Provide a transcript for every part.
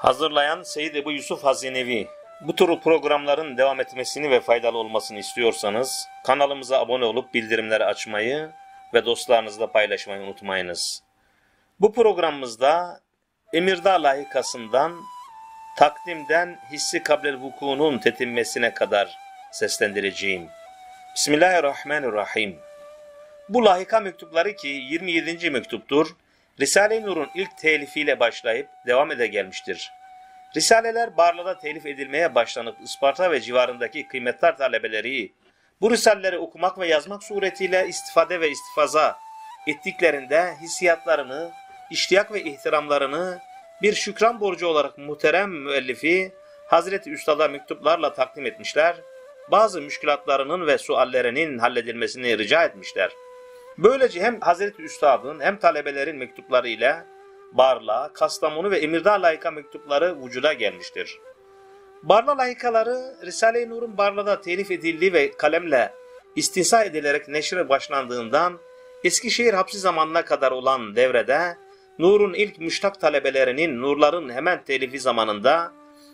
Hazırlayan Seyyid Ebu Yusuf Hazinevi. Bu tür programların devam etmesini ve faydalı olmasını istiyorsanız kanalımıza abone olup bildirimleri açmayı ve dostlarınızla paylaşmayı unutmayınız. Bu programımızda Emirdağ layıkasından takdimden hissi kablel vuku'nun tetinmesine kadar seslendireceğim. Bismillahirrahmanirrahim. Bu layıka mektupları ki 27. mektuptur, Risale-i Nur'un ilk telifiyle başlayıp devam ede gelmiştir. Risaleler Barla'da telif edilmeye başlanıp Isparta ve civarındaki kıymetli talebeleri bu risaleleri okumak ve yazmak suretiyle istifade ve istifaza ettiklerinde hissiyatlarını, iştiyak ve ihtiramlarını bir şükran borcu olarak muhterem müellifi Hazreti Üstad'a mektuplarla takdim etmişler, bazı müşkülatlarının ve suallerinin halledilmesini rica etmişler. Böylece hem Hazreti Üstad'ın hem talebelerin mektupları ile Barla, Kastamonu ve Emirdağ layıka mektupları vücuda gelmiştir. Barla layıkaları Risale-i Nur'un Barla'da telif edildiği ve kalemle istinsa edilerek neşre başlandığından Eskişehir hapsi zamanına kadar olan devrede Nur'un ilk müştak talebelerinin Nurların hemen telifi zamanında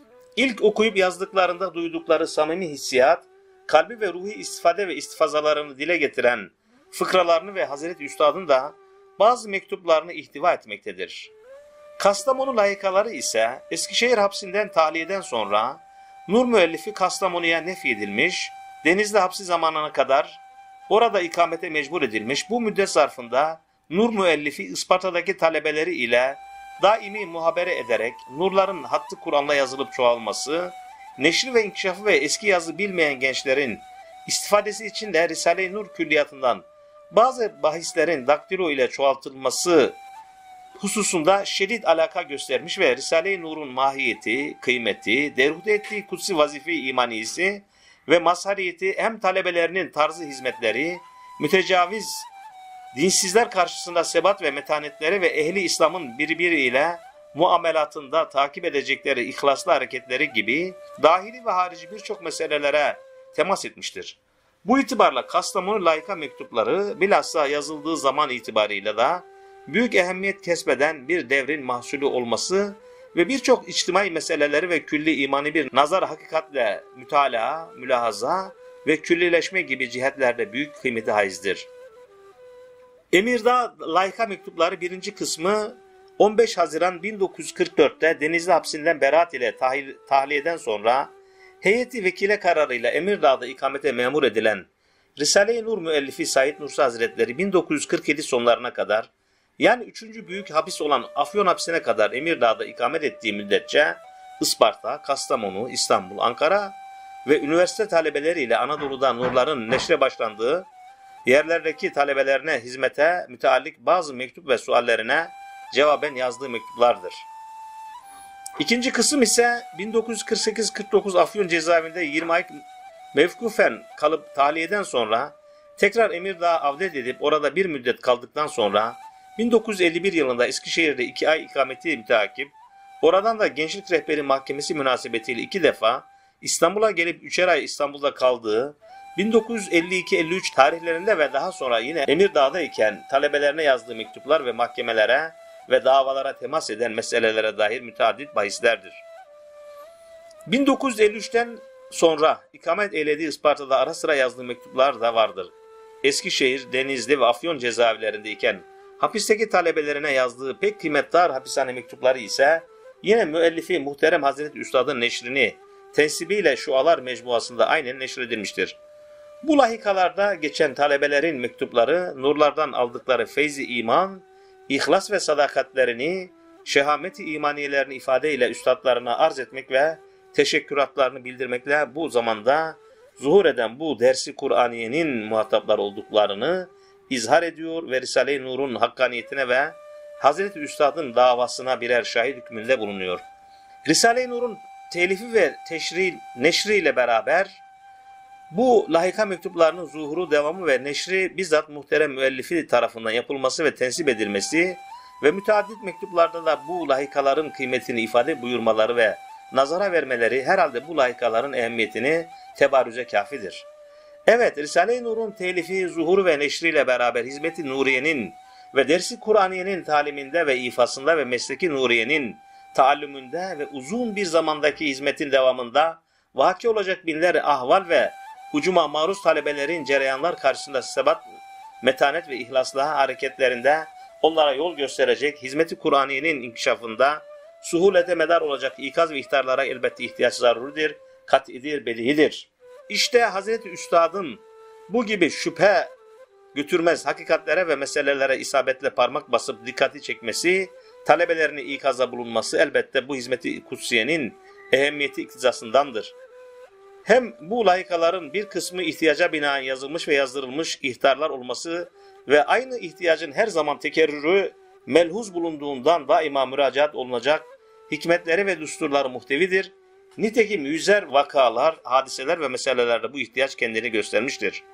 ilk okuyup yazdıklarında duydukları samimi hissiyat, kalbi ve ruhi istifade ve istifazalarını dile getiren fıkralarını ve Hazreti Üstad'ın da bazı mektuplarını ihtiva etmektedir. Kastamonu layıkaları ise Eskişehir hapsinden tahliyeden sonra Nur müellifi Kastamonu'ya nefyedilmiş, Denizli hapsi zamanına kadar orada ikamete mecbur edilmiş. Bu müddet zarfında Nur müellifi Isparta'daki talebeleri ile daimi muhabere ederek Nurların hattı Kur'an'la yazılıp çoğalması, neşri ve inkişafı ve eski yazı bilmeyen gençlerin istifadesi için de Risale-i Nur külliyatından bazı bahislerin daktilo ile çoğaltılması hususunda şiddet alaka göstermiş ve Risale-i Nur'un mahiyeti, kıymeti, derhut ettiği kutsi vazife-i imaniyesi ve mazhariyeti hem talebelerinin tarzı hizmetleri, mütecaviz dinsizler karşısında sebat ve metanetleri ve ehli İslam'ın birbiriyle muamelatında takip edecekleri ihlaslı hareketleri gibi dahili ve harici birçok meselelere temas etmiştir. Bu itibarla Kastamonu layıka mektupları bilhassa yazıldığı zaman itibarıyla da büyük ehemmiyet kesbeden bir devrin mahsulü olması ve birçok içtimai meseleleri ve külli imani bir nazar hakikatle mütalaa, mülahaza ve küllileşme gibi cihetlerde büyük kıymeti haizdir. Emirdağ layıka mektupları birinci kısmı 15 Haziran 1944'te Denizli hapsinden beraat ile tahliyeden sonra heyeti vekile kararıyla Emirdağ'da ikamete memur edilen Risale-i Nur müellifi Said Nursi Hazretleri 1947 sonlarına kadar, yani 3. büyük hapis olan Afyon hapsine kadar Emirdağ'da ikamet ettiği müddetçe Isparta, Kastamonu, İstanbul, Ankara ve üniversite talebeleriyle Anadolu'da Nurların neşre başlandığı yerlerdeki talebelerine hizmete müteallik bazı mektup ve suallerine cevaben yazdığı mektuplardır. İkinci kısım ise 1948-49 Afyon cezaevinde 20 ay mevkufen kalıp tahliyeden sonra tekrar Emirdağ'a avdet edip orada bir müddet kaldıktan sonra 1951 yılında Eskişehir'de 2 ay ikameti müteakip, oradan da Gençlik Rehberi Mahkemesi münasebetiyle 2 defa İstanbul'a gelip 3'er ay İstanbul'da kaldığı 1952-53 tarihlerinde ve daha sonra yine Emirdağ'dayken talebelerine yazdığı mektuplar ve mahkemelere ve davalara temas eden meselelere dair müteaddit bahislerdir. 1953'ten sonra ikamet eylediği Isparta'da ara sıra yazdığı mektuplar da vardır. Eskişehir, Denizli ve Afyon cezaevlerindeyken hapisteki talebelerine yazdığı pek kıymetdar hapishane mektupları ise yine müellifi muhterem Hazreti Üstad'ın neşrini tensibiyle şualar mecmuasında aynen neşredilmiştir. Bu lahikalarda geçen talebelerin mektupları nurlardan aldıkları feyzi iman, İhlas ve sadakatlerini, şehameti imaniyelerini ifadeyle üstadlarına arz etmek ve teşekküratlarını bildirmekle bu zamanda zuhur eden bu dersi Kur'aniyenin muhataplar olduklarını izhar ediyor ve Risale-i Nur'un hakkaniyetine ve Hazreti Üstad'ın davasına birer şahit hükmünde bulunuyor. Risale-i Nur'un telifi ve neşri ile beraber bu lahika mektuplarının zuhuru, devamı ve neşri bizzat muhterem müellifi tarafından yapılması ve tensip edilmesi ve müteaddit mektuplarda da bu lahikaların kıymetini ifade buyurmaları ve nazara vermeleri herhalde bu lahikaların ehemmiyetini tebarüze kafidir. Evet, Risale-i Nur'un telifi, zuhuru ve neşriyle beraber hizmeti Nuriye'nin ve dersi Kur'aniye'nin taliminde ve ifasında ve mesleki Nuriye'nin taallümünde ve uzun bir zamandaki hizmetin devamında vaki olacak binler ahval ve hucuma maruz talebelerin cereyanlar karşısında sebat, metanet ve ihlasla hareketlerinde onlara yol gösterecek, hizmeti Kur'aniyenin inkişafında suhulete medar olacak ikaz ve ihtarlara elbette ihtiyaç zaruridir, kat'idir, bedihidir. İşte Hazreti Üstad'ın bu gibi şüphe götürmez hakikatlere ve meselelere isabetle parmak basıp dikkati çekmesi, talebelerini ikazda bulunması elbette bu hizmeti kutsiyenin ehemmiyeti iktizasındandır. Hem bu layıkaların bir kısmı ihtiyaca binaen yazılmış ve yazdırılmış ihtarlar olması ve aynı ihtiyacın her zaman tekerrürü melhuz bulunduğundan daima müracaat olunacak hikmetleri ve düsturları muhtevidir. Nitekim yüzer vakalar, hadiseler ve meselelerde bu ihtiyaç kendini göstermiştir.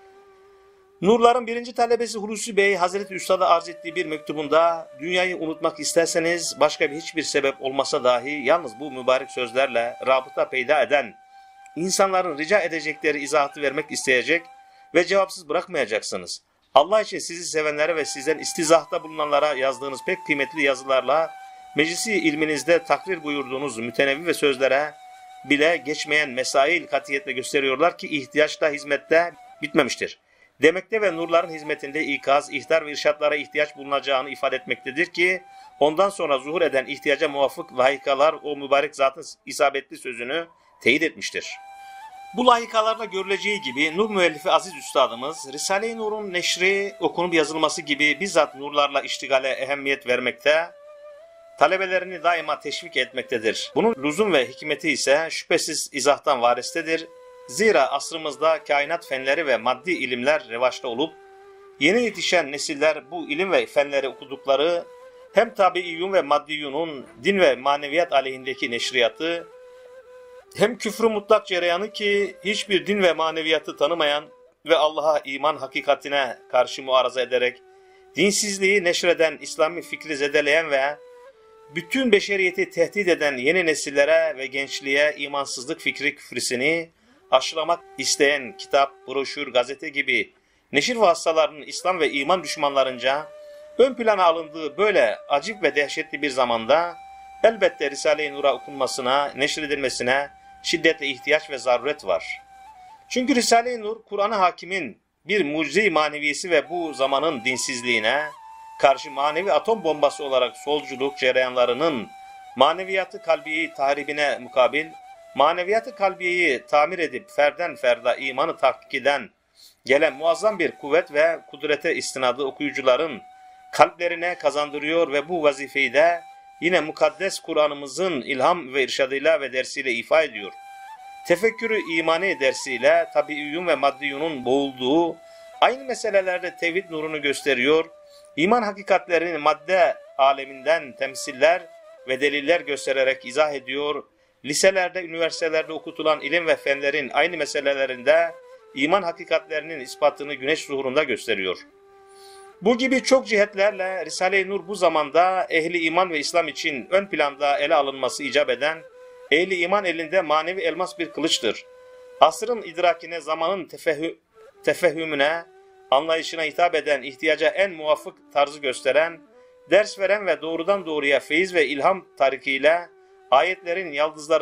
Nurların birinci talebesi Hulusi Bey, Hazreti Üstad'a arz ettiği bir mektubunda, dünyayı unutmak isterseniz başka hiçbir sebep olmasa dahi yalnız bu mübarek sözlerle rabıta peyda eden, insanların rica edecekleri izahatı vermek isteyecek ve cevapsız bırakmayacaksınız. Allah için sizi sevenlere ve sizden istizahta bulunanlara yazdığınız pek kıymetli yazılarla, meclisi ilminizde takrir buyurduğunuz mütenevvi ve sözlere bile geçmeyen mesail katiyetle gösteriyorlar ki ihtiyaç da hizmette bitmemiştir demekte ve nurların hizmetinde ikaz, ihtar ve irşatlara ihtiyaç bulunacağını ifade etmektedir ki ondan sonra zuhur eden ihtiyaca muvafık layıkalar o mübarek zatın isabetli sözünü teyit etmiştir. Bu layıkalarda görüleceği gibi Nur müellifi aziz üstadımız Risale-i Nur'un neşri, okunup yazılması gibi bizzat nurlarla iştigale ehemmiyet vermekte, talebelerini daima teşvik etmektedir. Bunun lüzum ve hikmeti ise şüphesiz izahtan varistedir. Zira asrımızda kainat fenleri ve maddi ilimler revaçta olup, yeni yetişen nesiller bu ilim ve fenleri okudukları hem tabiiyyun ve maddiyunun din ve maneviyat aleyhindeki neşriyatı, hem küfrü mutlak cereyanı ki hiçbir din ve maneviyatı tanımayan ve Allah'a iman hakikatine karşı muaraza ederek dinsizliği neşreden, İslami fikri zedeleyen ve bütün beşeriyeti tehdit eden yeni nesillere ve gençliğe imansızlık fikri küfrisini aşılamak isteyen kitap, broşür, gazete gibi neşir vasıtalarının İslam ve iman düşmanlarınca ön plana alındığı böyle acip ve dehşetli bir zamanda elbette Risale-i Nur'a okunmasına, neşredilmesine şiddetle ihtiyaç ve zaruret var. Çünkü Risale-i Nur, Kur'an-ı Hakim'in bir mucize-i maneviyesi ve bu zamanın dinsizliğine karşı manevi atom bombası olarak solculuk cereyanlarının maneviyatı kalbiyi tahribine mukabil, maneviyatı kalbiyeyi tamir edip ferden ferda imanı tahkik eden gelen muazzam bir kuvvet ve kudrete istinadı okuyucuların kalplerine kazandırıyor ve bu vazifeyi de yine mukaddes Kur'an'ımızın ilham ve irşadıyla ve dersiyle ifa ediyor. Tefekkürü imani dersiyle tabiiyyun ve maddiyunun boğulduğu aynı meselelerde tevhid nurunu gösteriyor, iman hakikatlerini madde aleminden temsiller ve deliller göstererek izah ediyor, liselerde, üniversitelerde okutulan ilim ve fenlerin aynı meselelerinde iman hakikatlerinin ispatını güneş zuhurunda gösteriyor. Bu gibi çok cihetlerle Risale-i Nur bu zamanda ehli iman ve İslam için ön planda ele alınması icap eden, ehli iman elinde manevi elmas bir kılıçtır. Asrın idrakine, zamanın tefehümüne, anlayışına hitap eden, ihtiyaca en muvafık tarzı gösteren, ders veren ve doğrudan doğruya feyiz ve ilham tarikiyle ayetlerin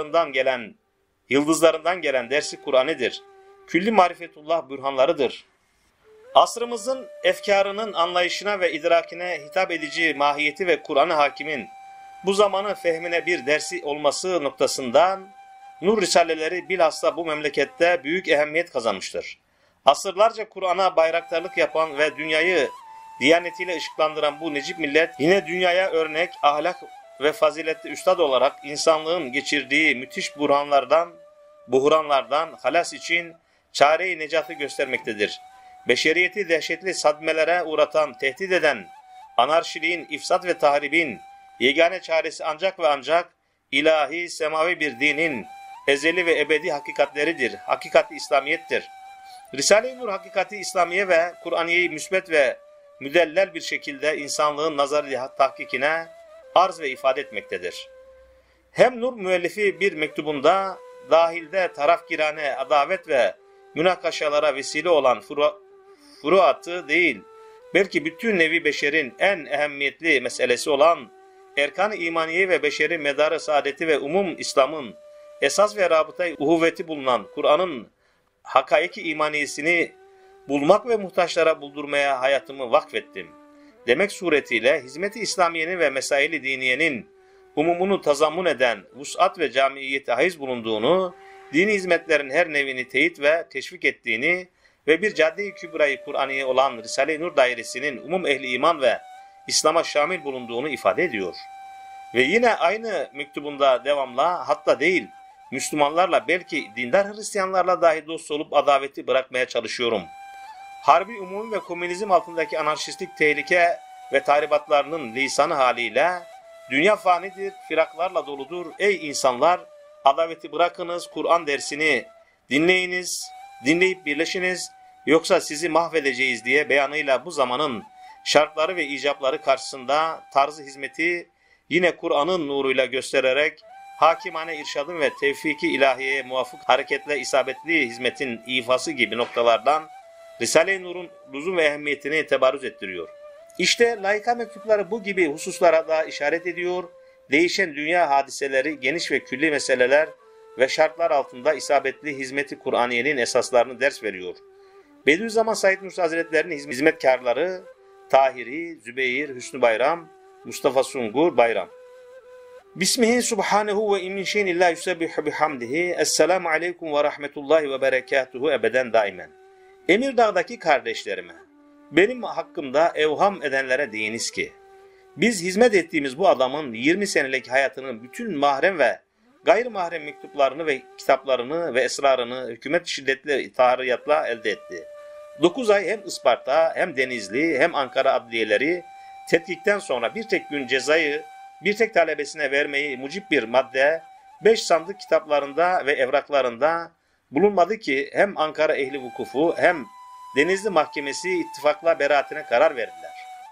yıldızlarından gelen dersi Kur'an'ıdır. Külli marifetullah bürhanlarıdır. Asrımızın efkarının anlayışına ve idrakine hitap edici mahiyeti ve Kur'an-ı Hakim'in bu zamanın fehmine bir dersi olması noktasından Nur Risaleleri bilhassa bu memlekette büyük ehemmiyet kazanmıştır. Asırlarca Kur'an'a bayraktarlık yapan ve dünyayı diyanetiyle ışıklandıran bu necip millet yine dünyaya örnek, ahlak ve faziletli üstad olarak insanlığın geçirdiği müthiş buhranlardan halas için çare-i necatı göstermektedir. Beşeriyeti dehşetli sadmelere uğratan, tehdit eden, anarşiliğin, ifsat ve tahribin yegane çaresi ancak ve ancak ilahi, semavi bir dinin ezeli ve ebedi hakikatleridir. Hakikati İslamiyettir. Risale-i Nur hakikati İslamiye ve Kur'aniye'yi müsbet ve müdellel bir şekilde insanlığın nazarı tahkikine arz ve ifade etmektedir. Hem Nur müellifi bir mektubunda dahilde tarafgirane adavet ve münakaşalara vesile olan furuatı değil, belki bütün nevi beşerin en ehemmiyetli meselesi olan erkan-ı imaniye ve beşeri medarı saadeti ve umum İslam'ın esas ve rabıtayı uhuvveti bulunan Kur'an'ın hakaiki imaniyesini bulmak ve muhtaçlara buldurmaya hayatımı vakfettim demek suretiyle hizmet-i İslamiye'nin ve mesail-i diniyenin umumunu tazammun eden vus'at ve camiiyeti haiz bulunduğunu, dini hizmetlerin her nevini teyit ve teşvik ettiğini ve bir cadde-i kübrayı Kur'aniye olan Risale-i Nur dairesinin umum ehli iman ve İslam'a şamil bulunduğunu ifade ediyor. Ve yine aynı mektubunda devamla hatta değil, Müslümanlarla belki dindar Hristiyanlarla dahi dost olup adaveti bırakmaya çalışıyorum. Harbi umumi ve komünizm altındaki anarşistlik tehlike ve tahribatlarının lisanı haliyle dünya fanidir, firaklarla doludur. Ey insanlar, adaveti bırakınız, Kur'an dersini dinleyiniz, dinleyip birleşiniz, yoksa sizi mahvedeceğiz diye beyanıyla bu zamanın şartları ve icapları karşısında tarzı hizmeti yine Kur'an'ın nuruyla göstererek hakimane irşadın ve tevfiki ilahiyeye muvafık hareketle isabetli hizmetin ifası gibi noktalardan Risale-i Nur'un lüzum ve ehemmiyetini tebarüz ettiriyor. İşte laika mektupları bu gibi hususlara da işaret ediyor, değişen dünya hadiseleri, geniş ve külli meseleler ve şartlar altında isabetli hizmeti Kur'aniyenin esaslarını ders veriyor. Bediüzzaman Said Nursi Hazretleri'nin hizmetkarları Tahiri, Zübeyir, Hüsnü Bayram, Mustafa Sungur Bayram. Bismihi subhanehu ve min şeyin illa yusebbihu bihamdihi. Esselamu aleyküm ve rahmetullahi ve berekatuhu ebeden daimen. Emirdağ'daki kardeşlerime, benim hakkımda evham edenlere deyiniz ki, biz hizmet ettiğimiz bu adamın 20 senelik hayatının bütün mahrem ve gayrimahrem mektuplarını ve kitaplarını ve esrarını hükümet şiddetli tahriyatla elde etti. 9 ay hem Isparta hem Denizli hem Ankara adliyeleri tetkikten sonra bir tek gün cezayı bir tek talebesine vermeyi mucib bir madde 5 sandık kitaplarında ve evraklarında bulunmadı ki hem Ankara ehli vukufu hem Denizli Mahkemesi ittifakla beraatine karar verdiler.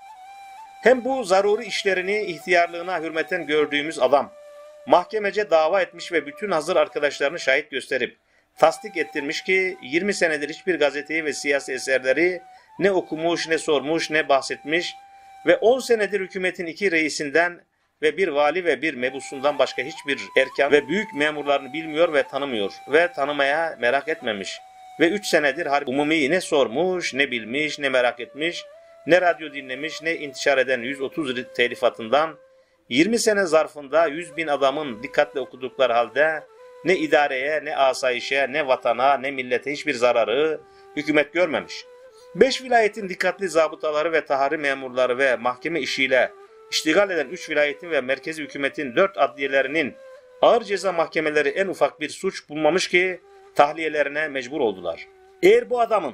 Hem bu zaruri işlerini ihtiyarlığına hürmeten gördüğümüz adam mahkemece dava etmiş ve bütün hazır arkadaşlarını şahit gösterip tasdik ettirmiş ki 20 senedir hiçbir gazeteyi ve siyasi eserleri ne okumuş, ne sormuş, ne bahsetmiş ve 10 senedir hükümetin 2 reisinden ve bir vali ve bir mebusundan başka hiçbir erkan ve büyük memurlarını bilmiyor ve tanımıyor ve tanımaya merak etmemiş. Ve 3 senedir harbi umumi ne sormuş, ne bilmiş, ne merak etmiş, ne radyo dinlemiş, ne intişar eden 130 telifatından 20 sene zarfında 100.000 adamın dikkatle okudukları halde ne idareye, ne asayişe, ne vatana, ne millete hiçbir zararı hükümet görmemiş. 5 vilayetin dikkatli zabıtaları ve tahari memurları ve mahkeme işiyle iştigal eden 3 vilayetin ve merkezi hükümetin 4 adliyelerinin ağır ceza mahkemeleri en ufak bir suç bulmamış ki tahliyelerine mecbur oldular. Eğer bu adamın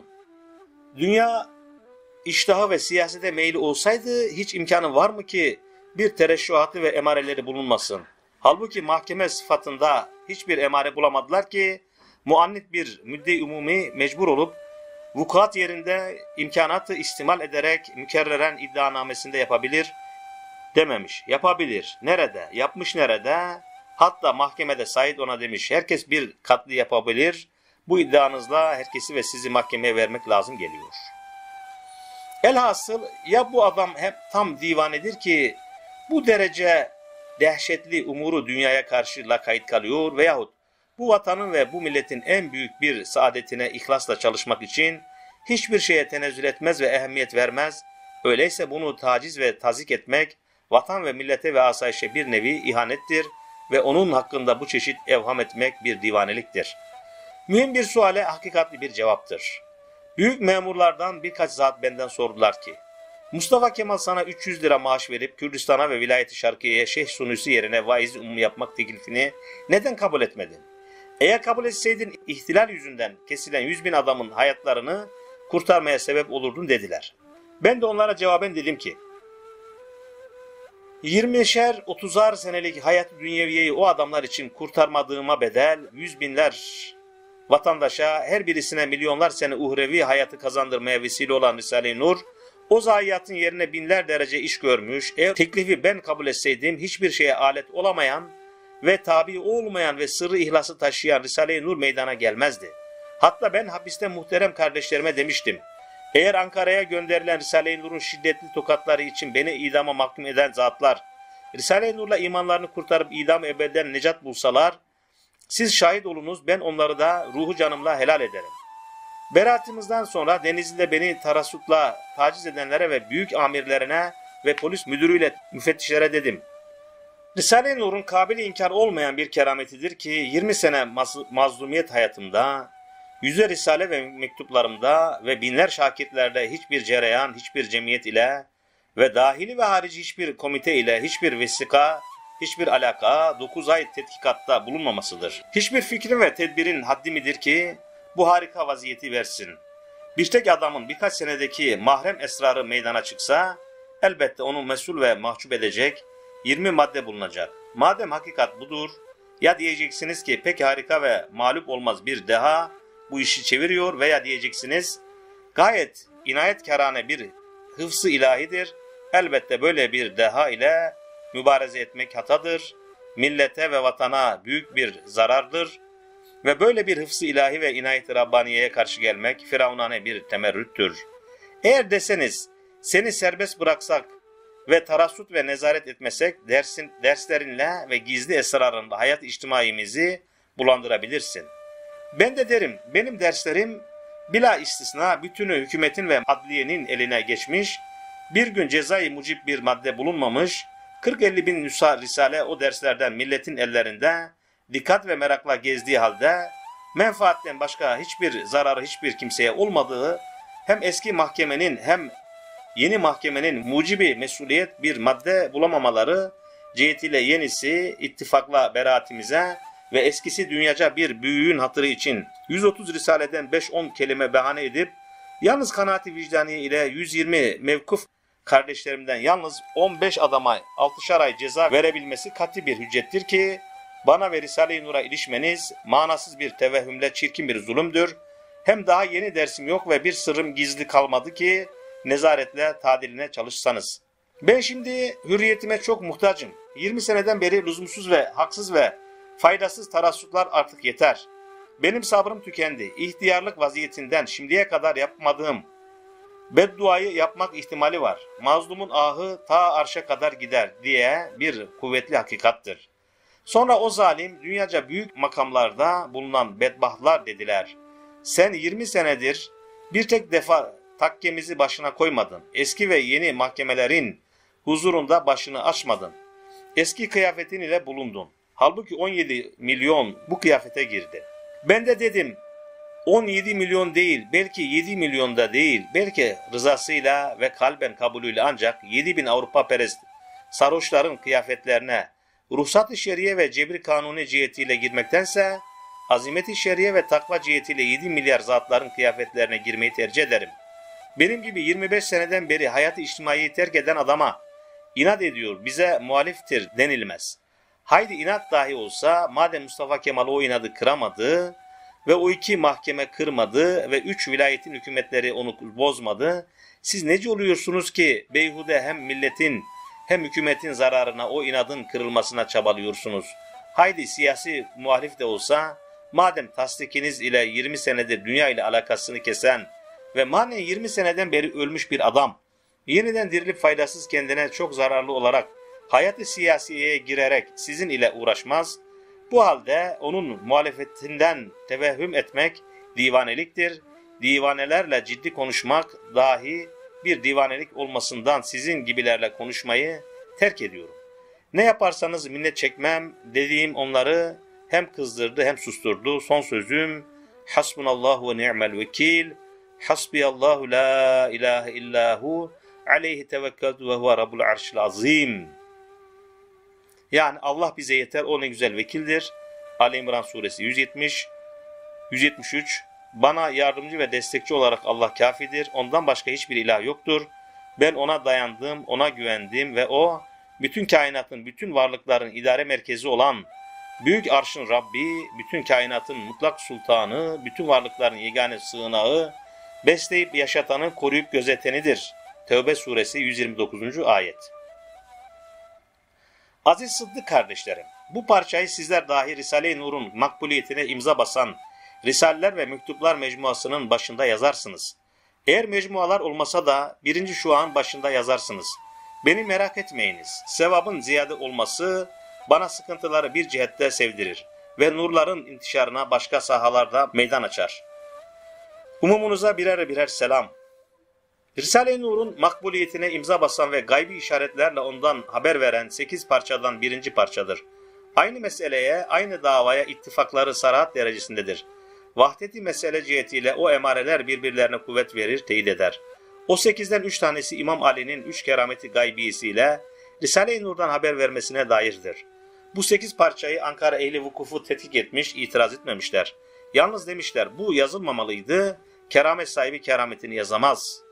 dünya iştahı ve siyasete meyli olsaydı hiç imkanı var mı ki bir tereşşuhatı ve emareleri bulunmasın? Halbuki mahkeme sıfatında hiçbir emare bulamadılar ki muannit bir müdde-i umumi mecbur olup vukuat yerinde imkanatı istimal ederek mükerreren iddianamesinde yapabilir dememiş. Yapabilir. Nerede? Yapmış nerede? Hatta mahkemede Said ona demiş. Herkes bir katli yapabilir. Bu iddianızla herkesi ve sizi mahkemeye vermek lazım geliyor. Elhasıl ya bu adam hep tam divanedir ki bu derece dehşetli umuru dünyaya karşı lakayt kalıyor veyahut bu vatanın ve bu milletin en büyük bir saadetine ihlasla çalışmak için hiçbir şeye tenezzül etmez ve ehemmiyet vermez. Öyleyse bunu taciz ve tazik etmek vatan ve millete ve asayişe bir nevi ihanettir ve onun hakkında bu çeşit evham etmek bir divaneliktir. Mühim bir suale hakikatli bir cevaptır. Büyük memurlardan birkaç zat benden sordular ki, Mustafa Kemal sana 300 lira maaş verip Kürdistan'a ve Vilayet-i Şarkiye'ye Şeyh Sunusi yerine vaiz umum yapmak teklifini neden kabul etmedin? Eğer kabul etseydin ihtilal yüzünden kesilen 100.000 adamın hayatlarını kurtarmaya sebep olurdun dediler. Ben de onlara cevaben dedim ki, 20'şer 30'ar senelik hayat-ı dünyeviyeyi o adamlar için kurtarmadığıma bedel 100.000'ler vatandaşa her birisine milyonlar sene uhrevi hayatı kazandırmaya vesile olan Risale-i Nur o zayiatın yerine binler derece iş görmüş. Eğer teklifi ben kabul etseydim hiçbir şeye alet olamayan ve tabi olmayan ve sırrı ihlası taşıyan Risale-i Nur meydana gelmezdi. Hatta ben hapiste muhterem kardeşlerime demiştim. Eğer Ankara'ya gönderilen Risale-i Nur'un şiddetli tokatları için beni idama mahkum eden zatlar Risale-i Nur'la imanlarını kurtarıp idam ebedden necat bulsalar, siz şahit olunuz, ben onları da ruhu canımla helal ederim. Beraatımızdan sonra Denizli'de beni tarasutla taciz edenlere ve büyük amirlerine ve polis müdürüyle müfettişlere dedim. Risale-i Nur'un kabili inkar olmayan bir kerametidir ki 20 sene mazlumiyet hayatımda, yüze risale ve mektuplarımda ve binler şakirtlerde hiçbir cereyan, hiçbir cemiyet ile ve dahili ve harici hiçbir komite ile hiçbir vesika, hiçbir alaka 9 ay tetkikatta bulunmamasıdır. Hiçbir fikrin ve tedbirin haddi midir ki bu harika vaziyeti versin. Bir tek adamın birkaç senedeki mahrem esrarı meydana çıksa, elbette onu mesul ve mahcup edecek 20 madde bulunacak. Madem hakikat budur, ya diyeceksiniz ki pek harika ve mağlup olmaz bir deha bu işi çeviriyor veya diyeceksiniz gayet inayetkârane bir hıfz-ı ilahidir. Elbette böyle bir deha ile mübareze etmek hatadır. Millete ve vatana büyük bir zarardır. Ve böyle bir hıfz-ı ilahi ve inayet-i Rabbaniye'ye karşı gelmek firavunane bir temerrüttür. Eğer deseniz seni serbest bıraksak ve tarassut ve nezaret etmesek derslerinle ve gizli esrarınla hayat içtimaimizi bulandırabilirsin. Ben de derim benim derslerim bila istisna bütünü hükümetin ve adliyenin eline geçmiş, bir gün cezai mucib bir madde bulunmamış, 40-50 bin nüsa risale o derslerden milletin ellerinde dikkat ve merakla gezdiği halde menfaatten başka hiçbir zararı hiçbir kimseye olmadığı hem eski mahkemenin hem yeni mahkemenin mucibi mesuliyet bir madde bulamamaları cihetiyle yenisi ittifakla beraatimize ve eskisi dünyaca bir büyüğün hatırı için 130 risaleden 5-10 kelime bahane edip yalnız kanaati vicdaniye ile 120 mevkuf kardeşlerimden yalnız 15 adama 6'şar ay ceza verebilmesi kat'i bir hüccettir ki bana ve Risale-i Nur'a ilişmeniz manasız bir tevehhümle çirkin bir zulümdür. Hem daha yeni dersim yok ve bir sırrım gizli kalmadı ki nezaretle tadiline çalışsanız. Ben şimdi hürriyetime çok muhtacım. 20 seneden beri lüzumsuz ve haksız ve faydasız tarassutlar artık yeter. Benim sabrım tükendi. İhtiyarlık vaziyetinden şimdiye kadar yapmadığım bedduayı yapmak ihtimali var. Mazlumun ahı ta arşa kadar gider diye bir kuvvetli hakikattır. Sonra o zalim dünyaca büyük makamlarda bulunan bedbahtlar dediler. Sen 20 senedir bir tek defa takkemizi başına koymadın. Eski ve yeni mahkemelerin huzurunda başını açmadın. Eski kıyafetin ile bulundun. Halbuki 17 milyon bu kıyafete girdi. Ben de dedim 17 milyon değil, belki 7 milyon da değil, belki rızasıyla ve kalben kabulüyle ancak 7 bin Avrupa perest sarhoşların kıyafetlerine ruhsat-ı şeriye ve cebri kanuni cihetiyle girmektense azimet-i şeriye ve takva cihetiyle 7 milyar zatların kıyafetlerine girmeyi tercih ederim. Benim gibi 25 seneden beri hayat-ı içtimaiyi terk eden adama inat ediyor, bize muhaliftir denilmez. Haydi inat dahi olsa madem Mustafa Kemal o inadı kıramadı ve o 2 mahkeme kırmadı ve 3 vilayetin hükümetleri onu bozmadı, siz nece oluyorsunuz ki beyhude hem milletin hem hükümetin zararına o inadın kırılmasına çabalıyorsunuz? Haydi siyasi muhalif de olsa madem tasdikiniz ile 20 senedir dünya ile alakasını kesen ve manen 20 seneden beri ölmüş bir adam yeniden dirilip faydasız kendine çok zararlı olarak hayat-ı siyasiyeye girerek sizin ile uğraşmaz, bu halde onun muhalefetinden tevehhüm etmek divaneliktir. Divanelerle ciddi konuşmak dahi bir divanelik olmasından sizin gibilerle konuşmayı terk ediyorum. Ne yaparsanız minnet çekmem dediğim onları hem kızdırdı hem susturdu. Son sözüm hasbunallahu ve ni'mel vekil. Hasbiyallahu la ilahe illahu aleyhi tevekkeltu ve huve rabbul arşil azim. Yani Allah bize yeter, o ne güzel vekildir. Ali İmran suresi 170, 173. Bana yardımcı ve destekçi olarak Allah kafidir. Ondan başka hiçbir ilah yoktur. Ben ona dayandım, ona güvendim ve o bütün kainatın, bütün varlıkların idare merkezi olan büyük arşın Rabbi, bütün kainatın mutlak sultanı, bütün varlıkların yegane sığınağı, besleyip yaşatanı, koruyup gözetenidir. Tevbe suresi 129. ayet. Aziz Sıddık kardeşlerim, bu parçayı sizler dahi Risale-i Nur'un makbuliyetine imza basan Risaleler ve Mektuplar mecmuasının başında yazarsınız. Eğer mecmualar olmasa da birinci şuanın başında yazarsınız. Beni merak etmeyiniz. Sevabın ziyade olması bana sıkıntıları bir cihette sevdirir ve nurların intişarına başka sahalarda meydan açar. Umumunuza birer birer selam. Risale-i Nur'un makbuliyetine imza basan ve gaybi işaretlerle ondan haber veren 8 parçadan birinci parçadır. Aynı meseleye, aynı davaya ittifakları sarahat derecesindedir. Vahdeti mesele cihetiyle o emareler birbirlerine kuvvet verir, teyit eder. O 8'den 3 tanesi İmam Ali'nin 3 kerameti gaybiyesiyle Risale-i Nur'dan haber vermesine dairdir. Bu 8 parçayı Ankara ehli vukufu tetkik etmiş, itiraz etmemişler. Yalnız demişler, bu yazılmamalıydı, keramet sahibi kerametini yazamaz.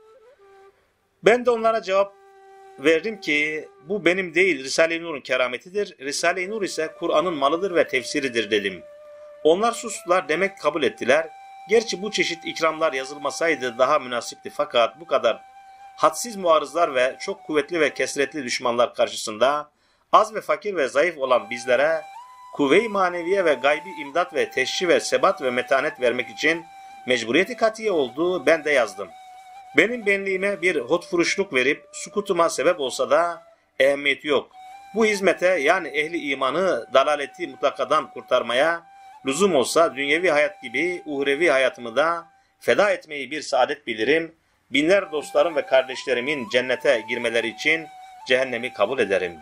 Ben de onlara cevap verdim ki bu benim değil Risale-i Nur'un kerametidir. Risale-i Nur ise Kur'an'ın malıdır ve tefsiridir dedim. Onlar sustular, demek kabul ettiler. Gerçi bu çeşit ikramlar yazılmasaydı daha münasipti, fakat bu kadar hadsiz muarızlar ve çok kuvvetli ve kesretli düşmanlar karşısında az ve fakir ve zayıf olan bizlere kuvve-i maneviye ve gaybi imdat ve teşri ve sebat ve metanet vermek için mecburiyeti katiye oldu, ben de yazdım. Benim benliğime bir hotfuruşluk verip sukutuma sebep olsa da ehemmiyeti yok. Bu hizmete, yani ehli imanı dalaleti mutlakadan kurtarmaya lüzum olsa dünyevi hayat gibi uhrevi hayatımı da feda etmeyi bir saadet bilirim. Binler dostlarım ve kardeşlerimin cennete girmeleri için cehennemi kabul ederim.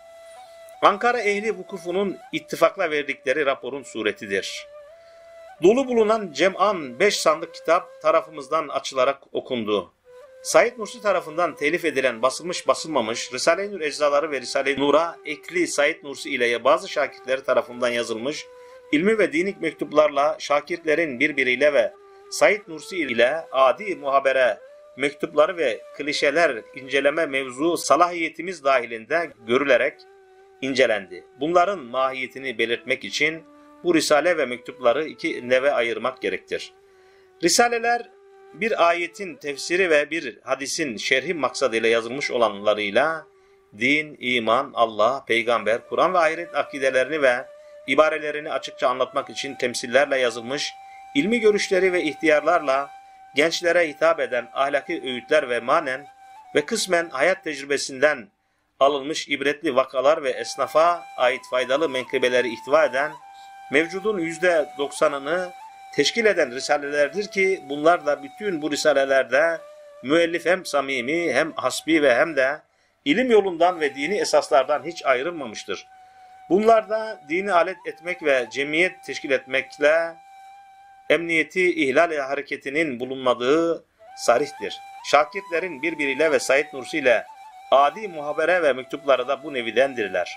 Ankara ehli vukufunun ittifakla verdikleri raporun suretidir. Dolu bulunan cem'an 5 sandık kitap tarafımızdan açılarak okundu. Said Nursi tarafından telif edilen basılmış basılmamış Risale-i Nur eczaları ve Risale-i Nur'a ekli Said Nursi ile bazı şakirtleri tarafından yazılmış ilmi ve dinik mektuplarla şakirtlerin birbiriyle ve Said Nursi ile adi muhabere mektupları ve klişeler inceleme mevzu salahiyetimiz dahilinde görülerek incelendi. Bunların mahiyetini belirtmek için bu risale ve mektupları 2 neve ayırmak gerektir. Risaleler bir ayetin tefsiri ve bir hadisin şerhi maksadıyla yazılmış olanlarıyla din, iman, Allah, peygamber, Kur'an ve ahiret akidelerini ve ibarelerini açıkça anlatmak için temsillerle yazılmış, ilmi görüşleri ve ihtiyarlarla gençlere hitap eden ahlaki öğütler ve manen ve kısmen hayat tecrübesinden alınmış ibretli vakalar ve esnafa ait faydalı menkıbeleri ihtiva eden, mevcudun %90'ını teşkil eden risalelerdir ki bunlar da bütün bu risalelerde müellif hem samimi hem hasbi ve hem de ilim yolundan ve dini esaslardan hiç ayrılmamıştır. Bunlarda dini alet etmek ve cemiyet teşkil etmekle emniyeti ihlal hareketinin bulunmadığı sarihtir. Şakirtlerin birbiriyle ve Said Nursi ile adi muhabere ve mektupları da bu nevidendirler.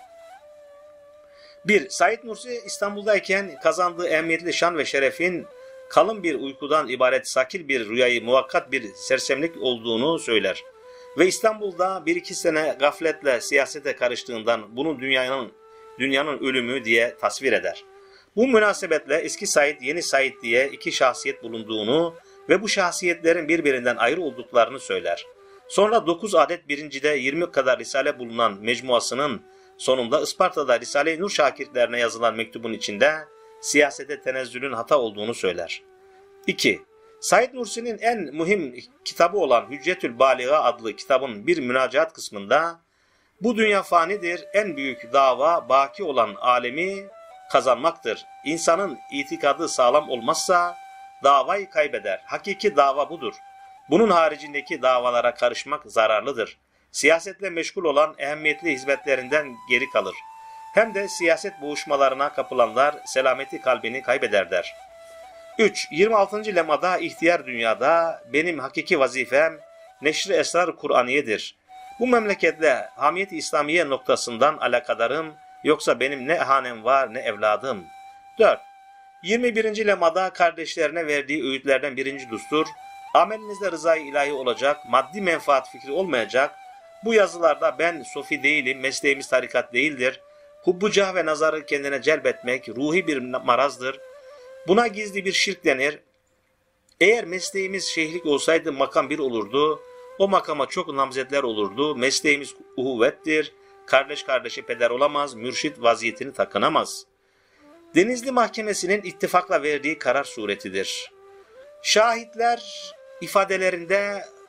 1. Said Nursi İstanbul'dayken kazandığı ehemmiyetli şan ve şerefin kalın bir uykudan ibaret sakil bir rüyayı muvakkat bir sersemlik olduğunu söyler. Ve İstanbul'da 1-2 sene gafletle siyasete karıştığından bunu dünyanın ölümü diye tasvir eder. Bu münasebetle eski Said, yeni Said diye 2 şahsiyet bulunduğunu ve bu şahsiyetlerin birbirinden ayrı olduklarını söyler. Sonra 9 adet birincide 20 kadar risale bulunan mecmuasının sonunda Isparta'da Risale-i Nur şakirtlerine yazılan mektubun içinde siyasete tenezzülün hata olduğunu söyler. 2. Said Nursi'nin en mühim kitabı olan Hüccetül Baliga adlı kitabın bir münacaat kısmında bu dünya fanidir, en büyük dava baki olan alemi kazanmaktır. İnsanın itikadı sağlam olmazsa davayı kaybeder. Hakiki dava budur. Bunun haricindeki davalara karışmak zararlıdır. Siyasetle meşgul olan ehemmiyetli hizmetlerinden geri kalır. Hem de siyaset boğuşmalarına kapılanlar selameti kalbini kaybederler. 3. 26. lemada ihtiyar dünyada benim hakiki vazifem neşr-i esrar Kur'aniyedir. Bu memleketle hamiyet-i İslamiye noktasından alakadarım, yoksa benim ne hanem var ne evladım. 4. 21. lemada kardeşlerine verdiği öğütlerden birinci düstur, amelinizde rızayı ilahi olacak, maddi menfaat fikri olmayacak. Bu yazılarda ben sofi değilim, mesleğimiz tarikat değildir. Hubbucah ve nazarı kendine celbetmek ruhi bir marazdır. Buna gizli bir şirk denir. Eğer mesleğimiz şeyhlik olsaydı makam bir olurdu. O makama çok namzetler olurdu. Mesleğimiz uhuvvettir. Kardeş kardeşe peder olamaz, mürşit vaziyetini takınamaz. Denizli Mahkemesi'nin ittifakla verdiği karar suretidir. Şahitler ifadelerinde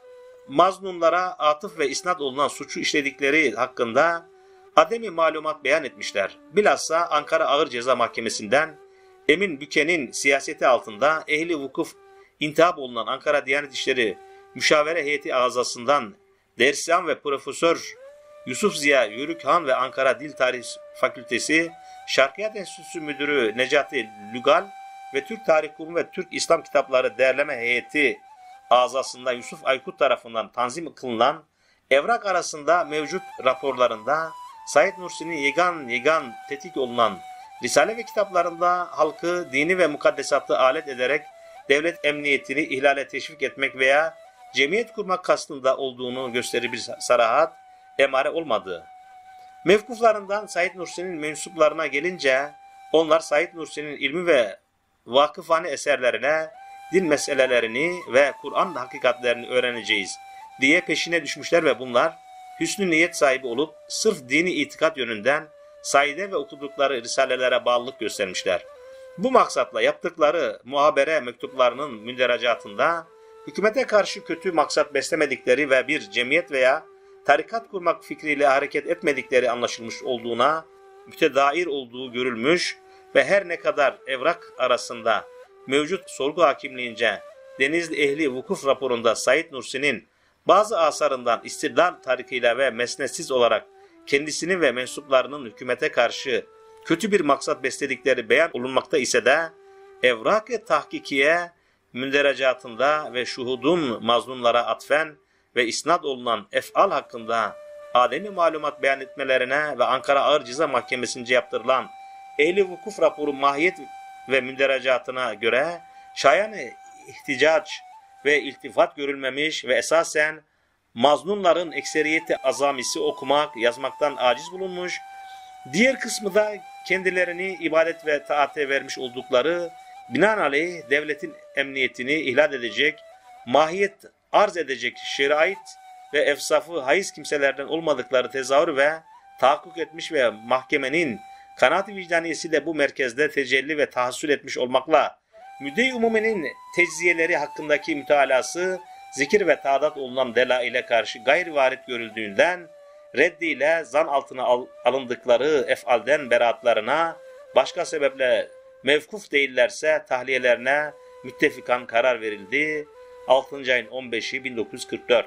mazlumlara atıf ve isnat olunan suçu işledikleri hakkında ademi malumat beyan etmişler. Bilhassa Ankara Ağır Ceza Mahkemesi'nden Emin Büken'in siyaseti altında ehli vukuf intihap olunan Ankara Diyanet İşleri Müşavere Heyeti Azası'ndan Dersihan ve Profesör Yusuf Ziya Yörükhan ve Ankara Dil Tarihi Fakültesi Şarkiyat Enstitüsü Müdürü Necati Lügal ve Türk Tarih Kurumu ve Türk İslam Kitapları Derleme Heyeti Azası'nda Yusuf Aykut tarafından tanzim kılınan evrak arasında mevcut raporlarında Said Nursi'nin yegan tetkik olunan Risale ve kitaplarında halkı dini ve mukaddesatı alet ederek devlet emniyetini ihlale teşvik etmek veya cemiyet kurmak kastında olduğunu gösterir bir sarahat, emare olmadığı. Mevkuflarından Said Nursi'nin mensuplarına gelince onlar Said Nursi'nin ilmi ve vakıfane eserlerine, din meselelerini ve Kur'an hakikatlerini öğreneceğiz diye peşine düşmüşler ve bunlar hüsnü niyet sahibi olup sırf dini itikat yönünden Said'e ve okudukları risalelere bağlılık göstermişler. Bu maksatla yaptıkları muhabere mektuplarının münderacatında hükümete karşı kötü maksat beslemedikleri ve bir cemiyet veya tarikat kurmak fikriyle hareket etmedikleri anlaşılmış olduğuna mütedair olduğu görülmüş ve her ne kadar evrak arasında mevcut sorgu hakimliğince Denizli Ehli Vukuf raporunda Said Nursi'nin bazı asarından istidlal tarikiyle ve mesnetsiz olarak kendisinin ve mensuplarının hükümete karşı kötü bir maksat besledikleri beyan olunmakta ise de evrak-ı tahkikiye münderacatında ve şuhudun mazlumlara atfen ve isnat olunan ef'al hakkında ademi malumat beyan etmelerine ve Ankara Ağır Ceza Mahkemesi'nce yaptırılan ehli vukuf raporu mahiyet ve münderacatına göre şayan-ı ihticac ve iltifat görülmemiş ve esasen mazlumların ekseriyeti azamisi okumak, yazmaktan aciz bulunmuş, diğer kısmı da kendilerini ibadet ve taate vermiş oldukları binaenaleyh devletin emniyetini ihlal edecek, mahiyet arz edecek şerait ve efsafı haiz kimselerden olmadıkları tezahür ve tahakkuk etmiş ve mahkemenin kanaat-ı vicdaniyesiyle bu merkezde tecelli ve tahassül etmiş olmakla müdde-i umumenin tecziyeleri hakkındaki mütalası zikir ve taadat olunan delaile karşı gayri varit görüldüğünden reddiyle zan altına alındıkları ef'alden beraatlarına başka sebeple mevkuf değillerse tahliyelerine müttefikan karar verildi. 6. ayın 15'i 1944.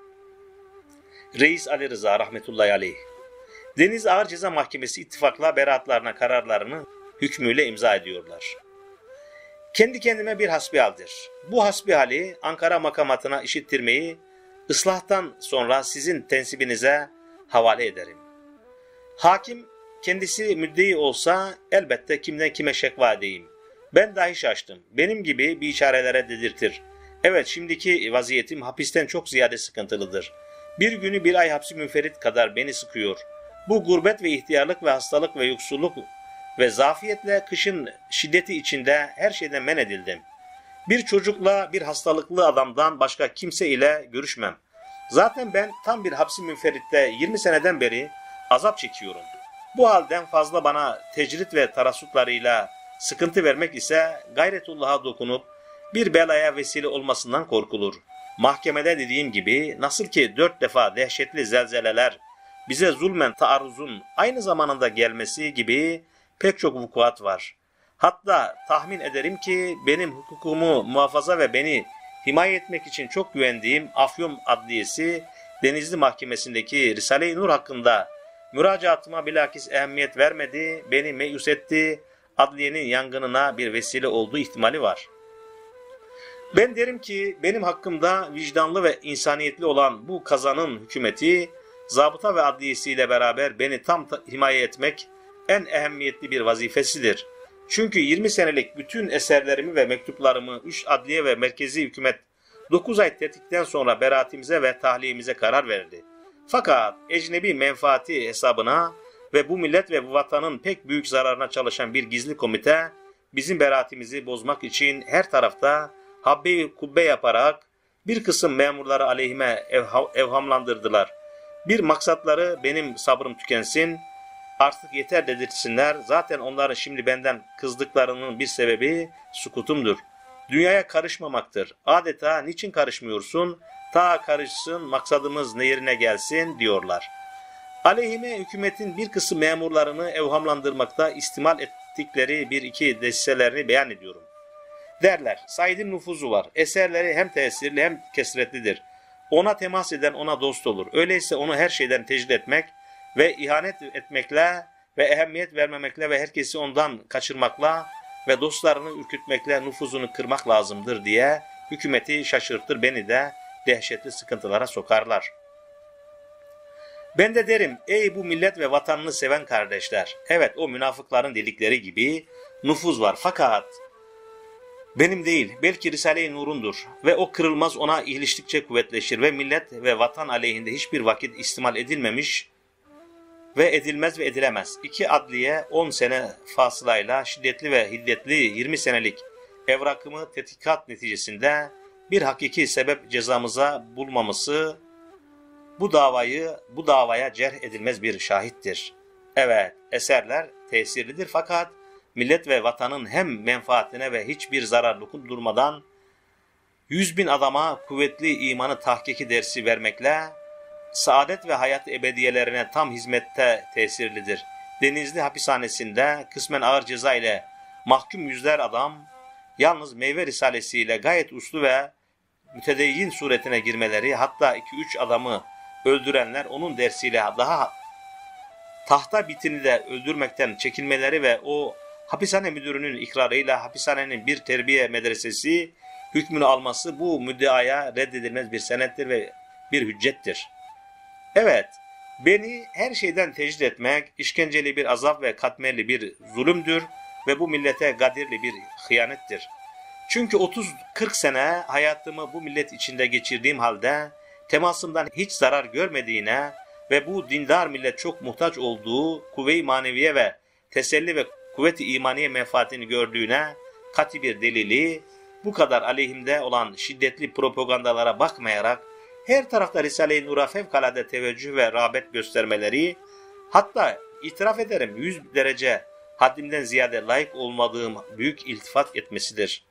Reis Ali Rıza rahmetullahi aleyh. Denizli Ağır Ceza Mahkemesi ittifakla beraatlarına kararlarını hükmüyle imza ediyorlar. Kendi kendime bir hasbihaldir. Bu hasbihali Ankara makamatına işittirmeyi ıslahtan sonra sizin tensibinize havale ederim. Hakim kendisi müddei olsa elbette kimden kime şekva edeyim. Ben dahi şaştım. Benim gibi bir işarelere dedirtir. Evet, şimdiki vaziyetim hapisten çok ziyade sıkıntılıdır. Bir günü bir ay hapsi münferit kadar beni sıkıyor. Bu gurbet ve ihtiyarlık ve hastalık ve yoksulluk ve zafiyetle kışın şiddeti içinde her şeyden men edildim. Bir çocukla bir hastalıklı adamdan başka kimse ile görüşmem. Zaten ben tam bir hapsi münferitte 20 seneden beri azap çekiyorum. Bu halden fazla bana tecrit ve tarassutlarıyla sıkıntı vermek ise gayretullah'a dokunup bir belaya vesile olmasından korkulur. Mahkemede dediğim gibi nasıl ki 4 defa dehşetli zelzeleler bize zulmen taarruzun aynı zamanında gelmesi gibi pek çok vukuat var. Hatta tahmin ederim ki benim hukukumu muhafaza ve beni himaye etmek için çok güvendiğim Afyon Adliyesi Denizli Mahkemesi'ndeki Risale-i Nur hakkında müracaatıma bilakis ehemmiyet vermedi, beni meyus etti, adliyenin yangınına bir vesile olduğu ihtimali var. Ben derim ki benim hakkımda vicdanlı ve insaniyetli olan bu kazanın hükümeti, zabıta ve adliyesiyle beraber beni tam himaye etmek en ehemmiyetli bir vazifesidir. Çünkü 20 senelik bütün eserlerimi ve mektuplarımı 3 adliye ve merkezi hükümet 9 ay tetkikten sonra beraatimize ve tahliyemize karar verdi. Fakat ecnebi menfaati hesabına ve bu millet ve bu vatanın pek büyük zararına çalışan bir gizli komite bizim beraatimizi bozmak için her tarafta habbe-i kubbe yaparak bir kısım memurları aleyhime evhamlandırdılar. Bir maksatları benim sabrım tükensin, artık yeter dedirtsinler. Zaten onların şimdi benden kızdıklarının bir sebebi sukutumdur. Dünyaya karışmamaktır. Adeta niçin karışmıyorsun? ta karışsın, maksadımız yerine gelsin diyorlar. Aleyhime hükümetin bir kısım memurlarını evhamlandırmakta istimal ettikleri bir iki desiselerini beyan ediyorum. Derler, Said'in nüfuzu var, eserleri hem tesirli hem kesretlidir. Ona temas eden ona dost olur. Öyleyse onu her şeyden tecrid etmek ve ihanet etmekle ve ehemmiyet vermemekle ve herkesi ondan kaçırmakla ve dostlarını ürkütmekle nüfuzunu kırmak lazımdır diye hükümeti şaşırtır, beni de dehşetli sıkıntılara sokarlar. Ben de derim, ey bu millet ve vatanını seven kardeşler, evet o münafıkların dedikleri gibi nüfuz var fakat benim değil, belki Risale-i Nur'undur ve o kırılmaz, ona iliştikçe kuvvetleşir ve millet ve vatan aleyhinde hiçbir vakit istimal edilmemiş ve edilmez ve edilemez. 2 adliye 10 sene fasılayla şiddetli ve hiddetli 20 senelik evrakımı tetkikat neticesinde bir hakiki sebep cezamıza bulmaması bu davaya cerh edilmez bir şahittir. Evet, eserler tesirlidir fakat millet ve vatanın hem menfaatine ve hiçbir zarar dokundurmadan 100.000 adama kuvvetli imanı tahkiki dersi vermekle saadet ve hayat ebediyelerine tam hizmette tesirlidir. Denizli hapishanesinde kısmen ağır ceza ile mahkum yüzler adam yalnız meyve risalesiyle gayet uslu ve mütedeyyin suretine girmeleri, hatta 2-3 adamı öldürenler onun dersiyle daha tahta bitini de öldürmekten çekinmeleri ve o hapishane müdürünün ikrarıyla hapishanenin bir terbiye medresesi hükmünü alması bu müddeaya reddedilmez bir senettir ve bir hüccettir. Evet, beni her şeyden tecrid etmek işkenceli bir azap ve katmerli bir zulümdür ve bu millete gadirli bir hıyanettir. Çünkü 30-40 sene hayatımı bu millet içinde geçirdiğim halde temasımdan hiç zarar görmediğine ve bu dindar millet çok muhtaç olduğu kuvve-i maneviye ve teselli ve kuvvet-i imaniye menfaatini gördüğüne kat'i bir delili, bu kadar aleyhimde olan şiddetli propagandalara bakmayarak her tarafta Risale-i Nur'a fevkalade teveccüh ve rağbet göstermeleri, hatta itiraf ederim 100 derece haddimden ziyade layık olmadığım büyük iltifat etmesidir.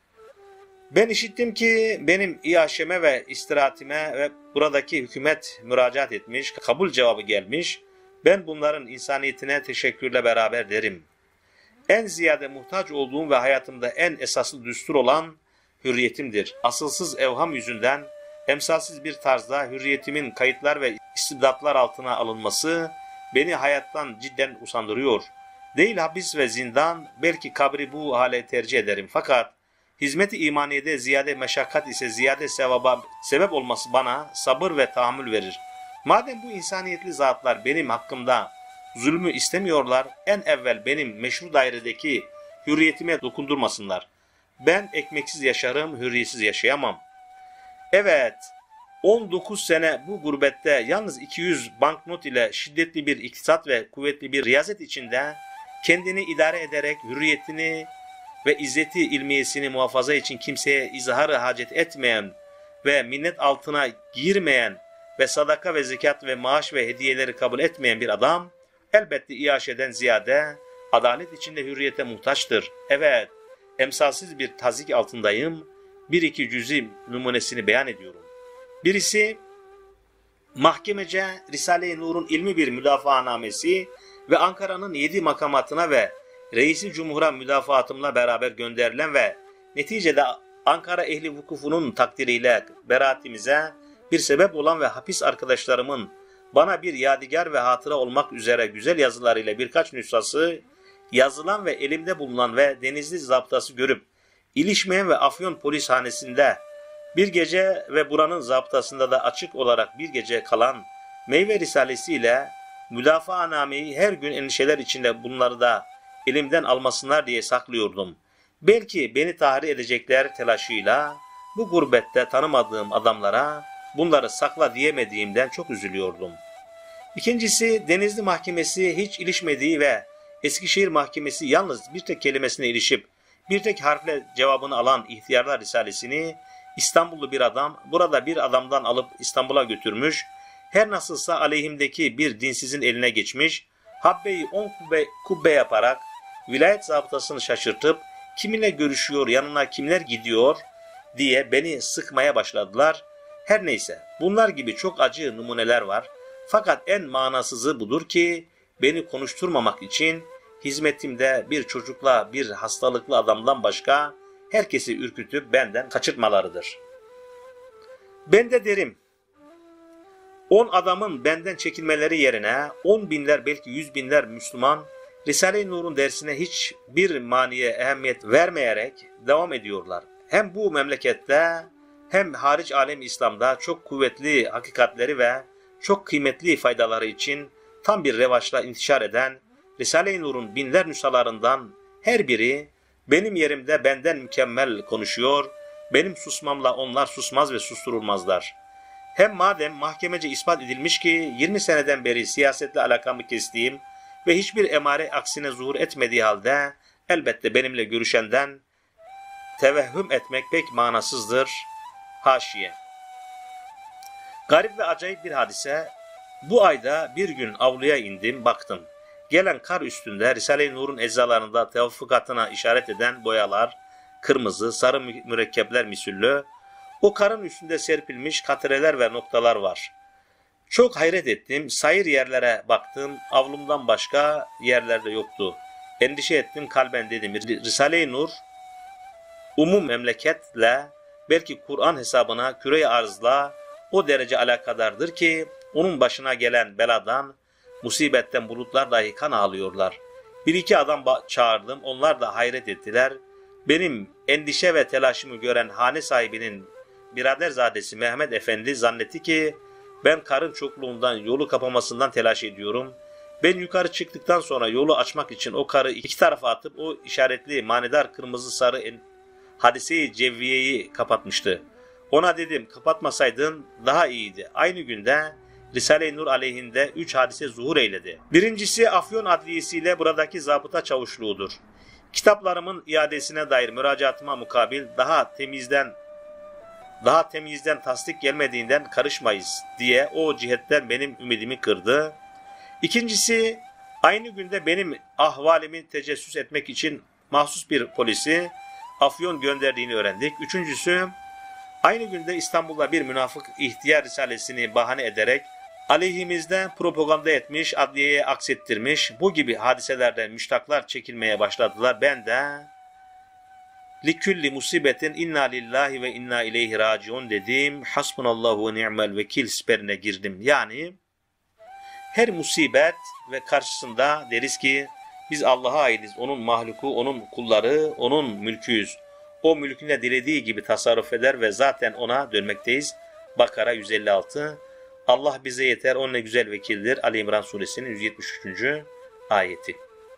Ben işittim ki benim iaşeme ve istirahatime ve buradaki hükümet müracaat etmiş, kabul cevabı gelmiş. Ben bunların insaniyetine teşekkürle beraber derim. En ziyade muhtaç olduğum ve hayatımda en esaslı düstur olan hürriyetimdir. Asılsız evham yüzünden emsalsiz bir tarzda hürriyetimin kayıtlar ve istibdatlar altına alınması beni hayattan cidden usandırıyor. Değil hapis ve zindan, belki kabri bu hale tercih ederim. Fakat hizmet-i imaniyede ziyade meşakkat ise ziyade sevaba sebep olması bana sabır ve tahammül verir. Madem bu insaniyetli zatlar benim hakkımda zulmü istemiyorlar, en evvel benim meşru dairedeki hürriyetime dokundurmasınlar. Ben ekmeksiz yaşarım, hürriyetsiz yaşayamam. Evet, 19 sene bu gurbette yalnız 200 banknot ile şiddetli bir iktisat ve kuvvetli bir riyazet içinde kendini idare ederek hürriyetini ve izzeti ilmiyesini muhafaza için kimseye izhar-ı hacet etmeyen ve minnet altına girmeyen ve sadaka ve zekat ve maaş ve hediyeleri kabul etmeyen bir adam elbette iaşeden ziyade adalet içinde hürriyete muhtaçtır. Evet, emsalsiz bir tazik altındayım. Bir iki cüzi numunesini beyan ediyorum. Birisi, mahkemece Risale-i Nur'un ilmi bir müdafaanamesi ve Ankara'nın 7 makamatına ve Reis-i Cumhur'a müdafaatımla beraber gönderilen ve neticede Ankara ehli vukufunun takdiriyle beraatimize bir sebep olan ve hapis arkadaşlarımın bana bir yadigar ve hatıra olmak üzere güzel yazılarıyla birkaç nüshası yazılan ve elimde bulunan ve Denizli zaptası görüp İlişmeyen ve Afyon polishanesinde bir gece ve buranın zaptasında da açık olarak bir gece kalan meyve risalesiyle müdafaanameyi her gün endişeler içinde bunları da elimden almasınlar diye saklıyordum. Belki beni tahrir edecekler telaşıyla bu gurbette tanımadığım adamlara bunları sakla diyemediğimden çok üzülüyordum. İkincisi, Denizli Mahkemesi hiç ilişmediği ve Eskişehir Mahkemesi yalnız bir tek kelimesine ilişip bir tek harfle cevabını alan İhtiyarlar Risalesini İstanbullu bir adam burada bir adamdan alıp İstanbul'a götürmüş, her nasılsa aleyhimdeki bir dinsizin eline geçmiş, habbeyi 10 kubbe yaparak vilayet zabıtasını şaşırtıp kiminle görüşüyor, yanına kimler gidiyor diye beni sıkmaya başladılar. Her neyse, bunlar gibi çok acı numuneler var. Fakat en manasızı budur ki beni konuşturmamak için hizmetimde bir çocukla bir hastalıklı adamdan başka herkesi ürkütüp benden kaçırtmalarıdır. Ben de derim, 10 adamın benden çekilmeleri yerine 10 binler belki 100 binler Müslüman Risale-i Nur'un dersine hiçbir maniye ehemmiyet vermeyerek devam ediyorlar. Hem bu memlekette hem hariç alem İslam'da çok kuvvetli hakikatleri ve çok kıymetli faydaları için tam bir revaçla intişar eden Risale-i Nur'un binler nüshalarından her biri benim yerimde benden mükemmel konuşuyor, benim susmamla onlar susmaz ve susturulmazlar. Hem madem mahkemece ispat edilmiş ki 20 seneden beri siyasetle alakamı kestiğim ve hiçbir emare aksine zuhur etmediği halde elbette benimle görüşenden tevehhüm etmek pek manasızdır. Haşiye. Garip ve acayip bir hadise. Bu ayda bir gün avluya indim, baktım. Gelen kar üstünde Risale-i Nur'un eczalarında tevafukatına işaret eden boyalar, kırmızı, sarı mürekkepler misüllü, o karın üstünde serpilmiş katreler ve noktalar var. Çok hayret ettim, sayır yerlere baktım, avlumdan başka yerlerde yoktu. Endişe ettim, kalben dedim, Risale-i Nur, umum memleketle, belki Kur'an hesabına, küre-i arzla o derece alakadardır ki, onun başına gelen beladan, musibetten bulutlar dahi kan ağlıyorlar. Bir iki adam çağırdım, onlar da hayret ettiler. Benim endişe ve telaşımı gören hane sahibinin biraderzadesi Mehmet Efendi zannetti ki, ben karın çokluğundan yolu kapamasından telaş ediyorum. Ben yukarı çıktıktan sonra yolu açmak için o karı iki tarafa atıp o işaretli manidar kırmızı sarı hadise-i cevviyeyi kapatmıştı. Ona dedim, kapatmasaydın daha iyiydi. Aynı günde Risale-i Nur aleyhinde 3 hadise zuhur eyledi. Birincisi Afyon Adliyesi ile buradaki zabıta çavuşluğudur. Kitaplarımın iadesine dair müracaatıma mukabil daha temizden tasdik gelmediğinden karışmayız diye o cihetten benim ümidimi kırdı. İkincisi, aynı günde benim ahvalimi tecessüs etmek için mahsus bir polisi Afyon gönderdiğini öğrendik. Üçüncüsü, aynı günde İstanbul'da bir münafık ihtiyar risalesini bahane ederek aleyhimizde propaganda etmiş, adliyeye aksettirmiş, bu gibi hadiselerden müştaklar çekilmeye başladılar. Ben de likülli musibetin inna lillahi ve inna ileyhi raciun dedim. Hasbunallahu ve ni'mel vekil siperine girdim. Yani her musibet ve karşısında deriz ki biz Allah'a aitiz. Onun mahluku, onun kulları, onun mülküyüz. O mülküne dilediği gibi tasarruf eder ve zaten ona dönmekteyiz. Bakara 156. Allah bize yeter, o ne güzel vekildir. Ali İmran suresinin 173. ayeti.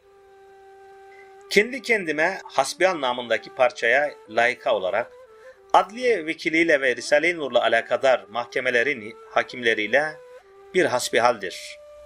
Kendi kendime hasbihan namındaki parçaya layıka olarak adliye vekiliyle ve Risale-i Nur'la alakadar mahkemelerin hakimleriyle bir hasbihaldir.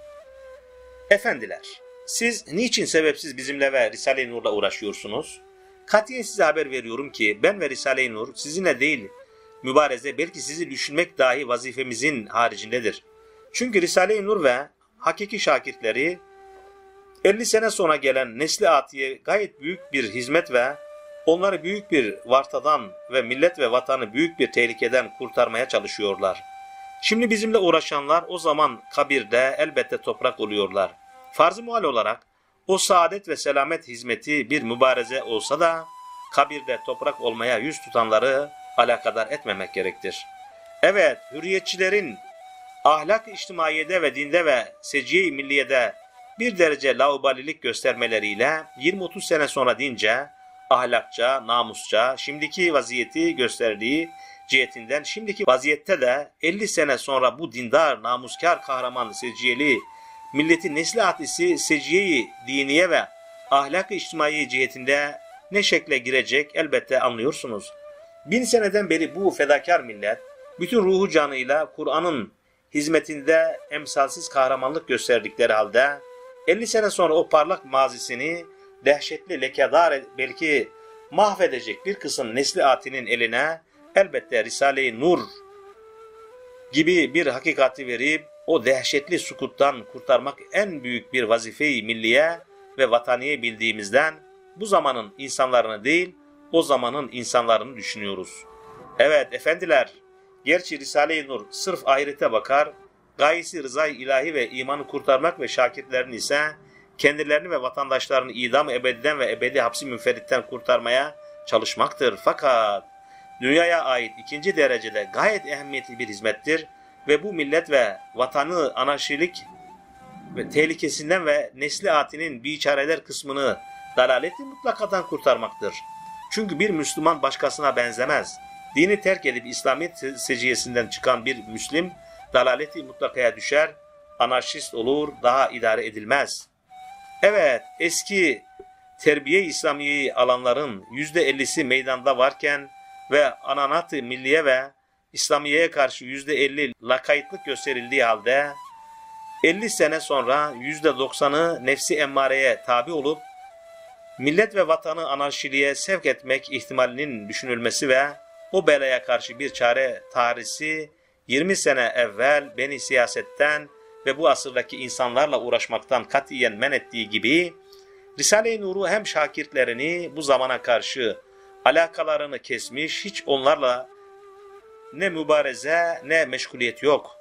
Efendiler, siz niçin sebepsiz bizimle ve Risale-i Nur'la uğraşıyorsunuz? Katiyen size haber veriyorum ki ben ve Risale-i Nur sizinle değil mübareze, belki sizi düşünmek dahi vazifemizin haricindedir. Çünkü Risale-i Nur ve hakiki şakirtleri 50 sene sonra gelen nesli atiye gayet büyük bir hizmet ve onları büyük bir vartadan ve millet ve vatanı büyük bir tehlikeden kurtarmaya çalışıyorlar. Şimdi bizimle uğraşanlar o zaman kabirde elbette toprak oluyorlar. Farz-ı muhal olarak o saadet ve selamet hizmeti bir mübareze olsa da kabirde toprak olmaya yüz tutanları alakadar etmemek gerektir. Evet, hürriyetçilerin ahlak-ı içtimaiyede ve dinde ve seciye-i milliyede bir derece laubalilik göstermeleriyle 20-30 sene sonra dince, ahlakça, namusça, şimdiki vaziyeti gösterdiği cihetinden şimdiki vaziyette de 50 sene sonra bu dindar, namuskar, kahraman, seciyeli, milletin nesli atlisi seciye-i diniye ve ahlak-ı içtimai cihetinde ne şekle girecek elbette anlıyorsunuz. 1000 seneden beri bu fedakar millet, bütün ruhu canıyla Kur'an'ın hizmetinde emsalsiz kahramanlık gösterdikleri halde, 50 sene sonra o parlak mazisini dehşetli lekedar belki mahvedecek bir kısım nesli atinin eline elbette Risale-i Nur gibi bir hakikati verip o dehşetli sukuttan kurtarmak en büyük bir vazife-i milliye ve vataniye bildiğimizden bu zamanın insanlarını değil o zamanın insanlarını düşünüyoruz. Evet efendiler, Gerçi Risale-i Nur sırf ahirete bakar, gayesi rızayı ilahi ve imanı kurtarmak ve şakirtlerini ise kendilerini ve vatandaşlarını idam-ı ebediden ve ebedi hapsi münferitten kurtarmaya çalışmaktır. Fakat dünyaya ait ikinci derecede gayet ehemmiyetli bir hizmettir ve bu millet ve vatanı anarşilik ve tehlikesinden ve nesli atinin biçareler kısmını dalaleti mutlakadan kurtarmaktır. Çünkü bir Müslüman başkasına benzemez. Dini terk edip İslamiyet seciyesinden çıkan bir Müslim dalaleti mutlakaya düşer, anarşist olur, daha idare edilmez. Evet, eski terbiye-i İslamiye'yi alanların %50'si meydanda varken ve ananat-ı milliye ve İslamiye'ye karşı %50 lakaytlık gösterildiği halde 50 sene sonra %90'ı nefsi emmareye tabi olup millet ve vatanı anarşiliğe sevk etmek ihtimalinin düşünülmesi ve o belaya karşı bir çare tarihsi 20 sene evvel beni siyasetten ve bu asırdaki insanlarla uğraşmaktan katiyen men ettiği gibi Risale-i Nur'u hem şakirtlerini bu zamana karşı alakalarını kesmiş, hiç onlarla ne mübareze ne meşguliyet yok.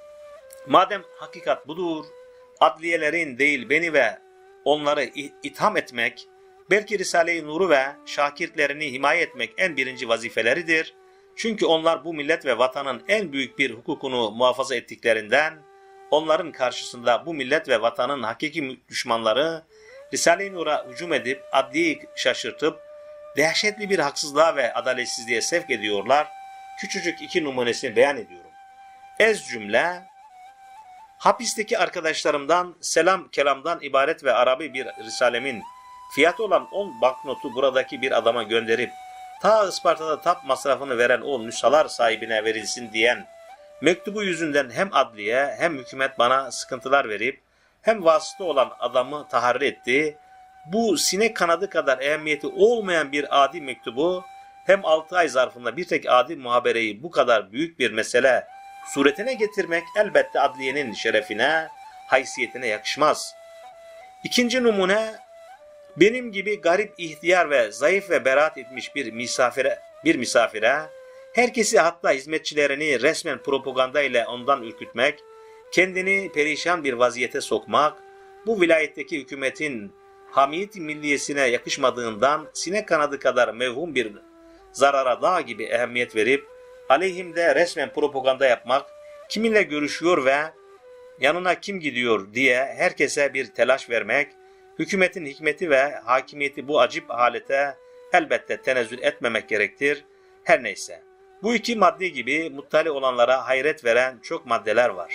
Madem hakikat budur, adliyelerin değil beni ve onları itham etmek, belki Risale-i Nur'u ve şakirtlerini himaye etmek en birinci vazifeleridir. Çünkü onlar bu millet ve vatanın en büyük bir hukukunu muhafaza ettiklerinden, onların karşısında bu millet ve vatanın hakiki düşmanları, Risale-i Nur'a hücum edip adliyeyi şaşırtıp, dehşetli bir haksızlığa ve adaletsizliğe sevk ediyorlar. Küçücük iki numunesini beyan ediyorum. Ez cümle, hapisteki arkadaşlarımdan selam kelamdan ibaret ve Arabi bir risalemin fiyatı olan 10 banknotu buradaki bir adama gönderip ta Isparta'da tap masrafını veren o nüshalar sahibine verilsin diyen mektubu yüzünden hem adliye hem hükümet bana sıkıntılar verip hem vasıta olan adamı taharri etti. Bu sinek kanadı kadar ehemmiyeti olmayan bir adi mektubu hem 6 ay zarfında bir tek adi muhabereyi bu kadar büyük bir mesele suretine getirmek elbette adliyenin şerefine, haysiyetine yakışmaz. İkinci numune, benim gibi garip, ihtiyar ve zayıf ve beraat etmiş bir misafire, herkesi hatta hizmetçilerini resmen propaganda ile ondan ürkütmek, kendini perişan bir vaziyete sokmak, bu vilayetteki hükümetin hamiyet milliyesine yakışmadığından sinek kanadı kadar mevhum bir zarara dağ gibi ehemmiyet verip, aleyhimde resmen propaganda yapmak, kiminle görüşüyor ve yanına kim gidiyor diye herkese bir telaş vermek, hükümetin hikmeti ve hakimiyeti bu acip halete elbette tenezzül etmemek gerektir. Her neyse, bu iki madde gibi muttali olanlara hayret veren çok maddeler var.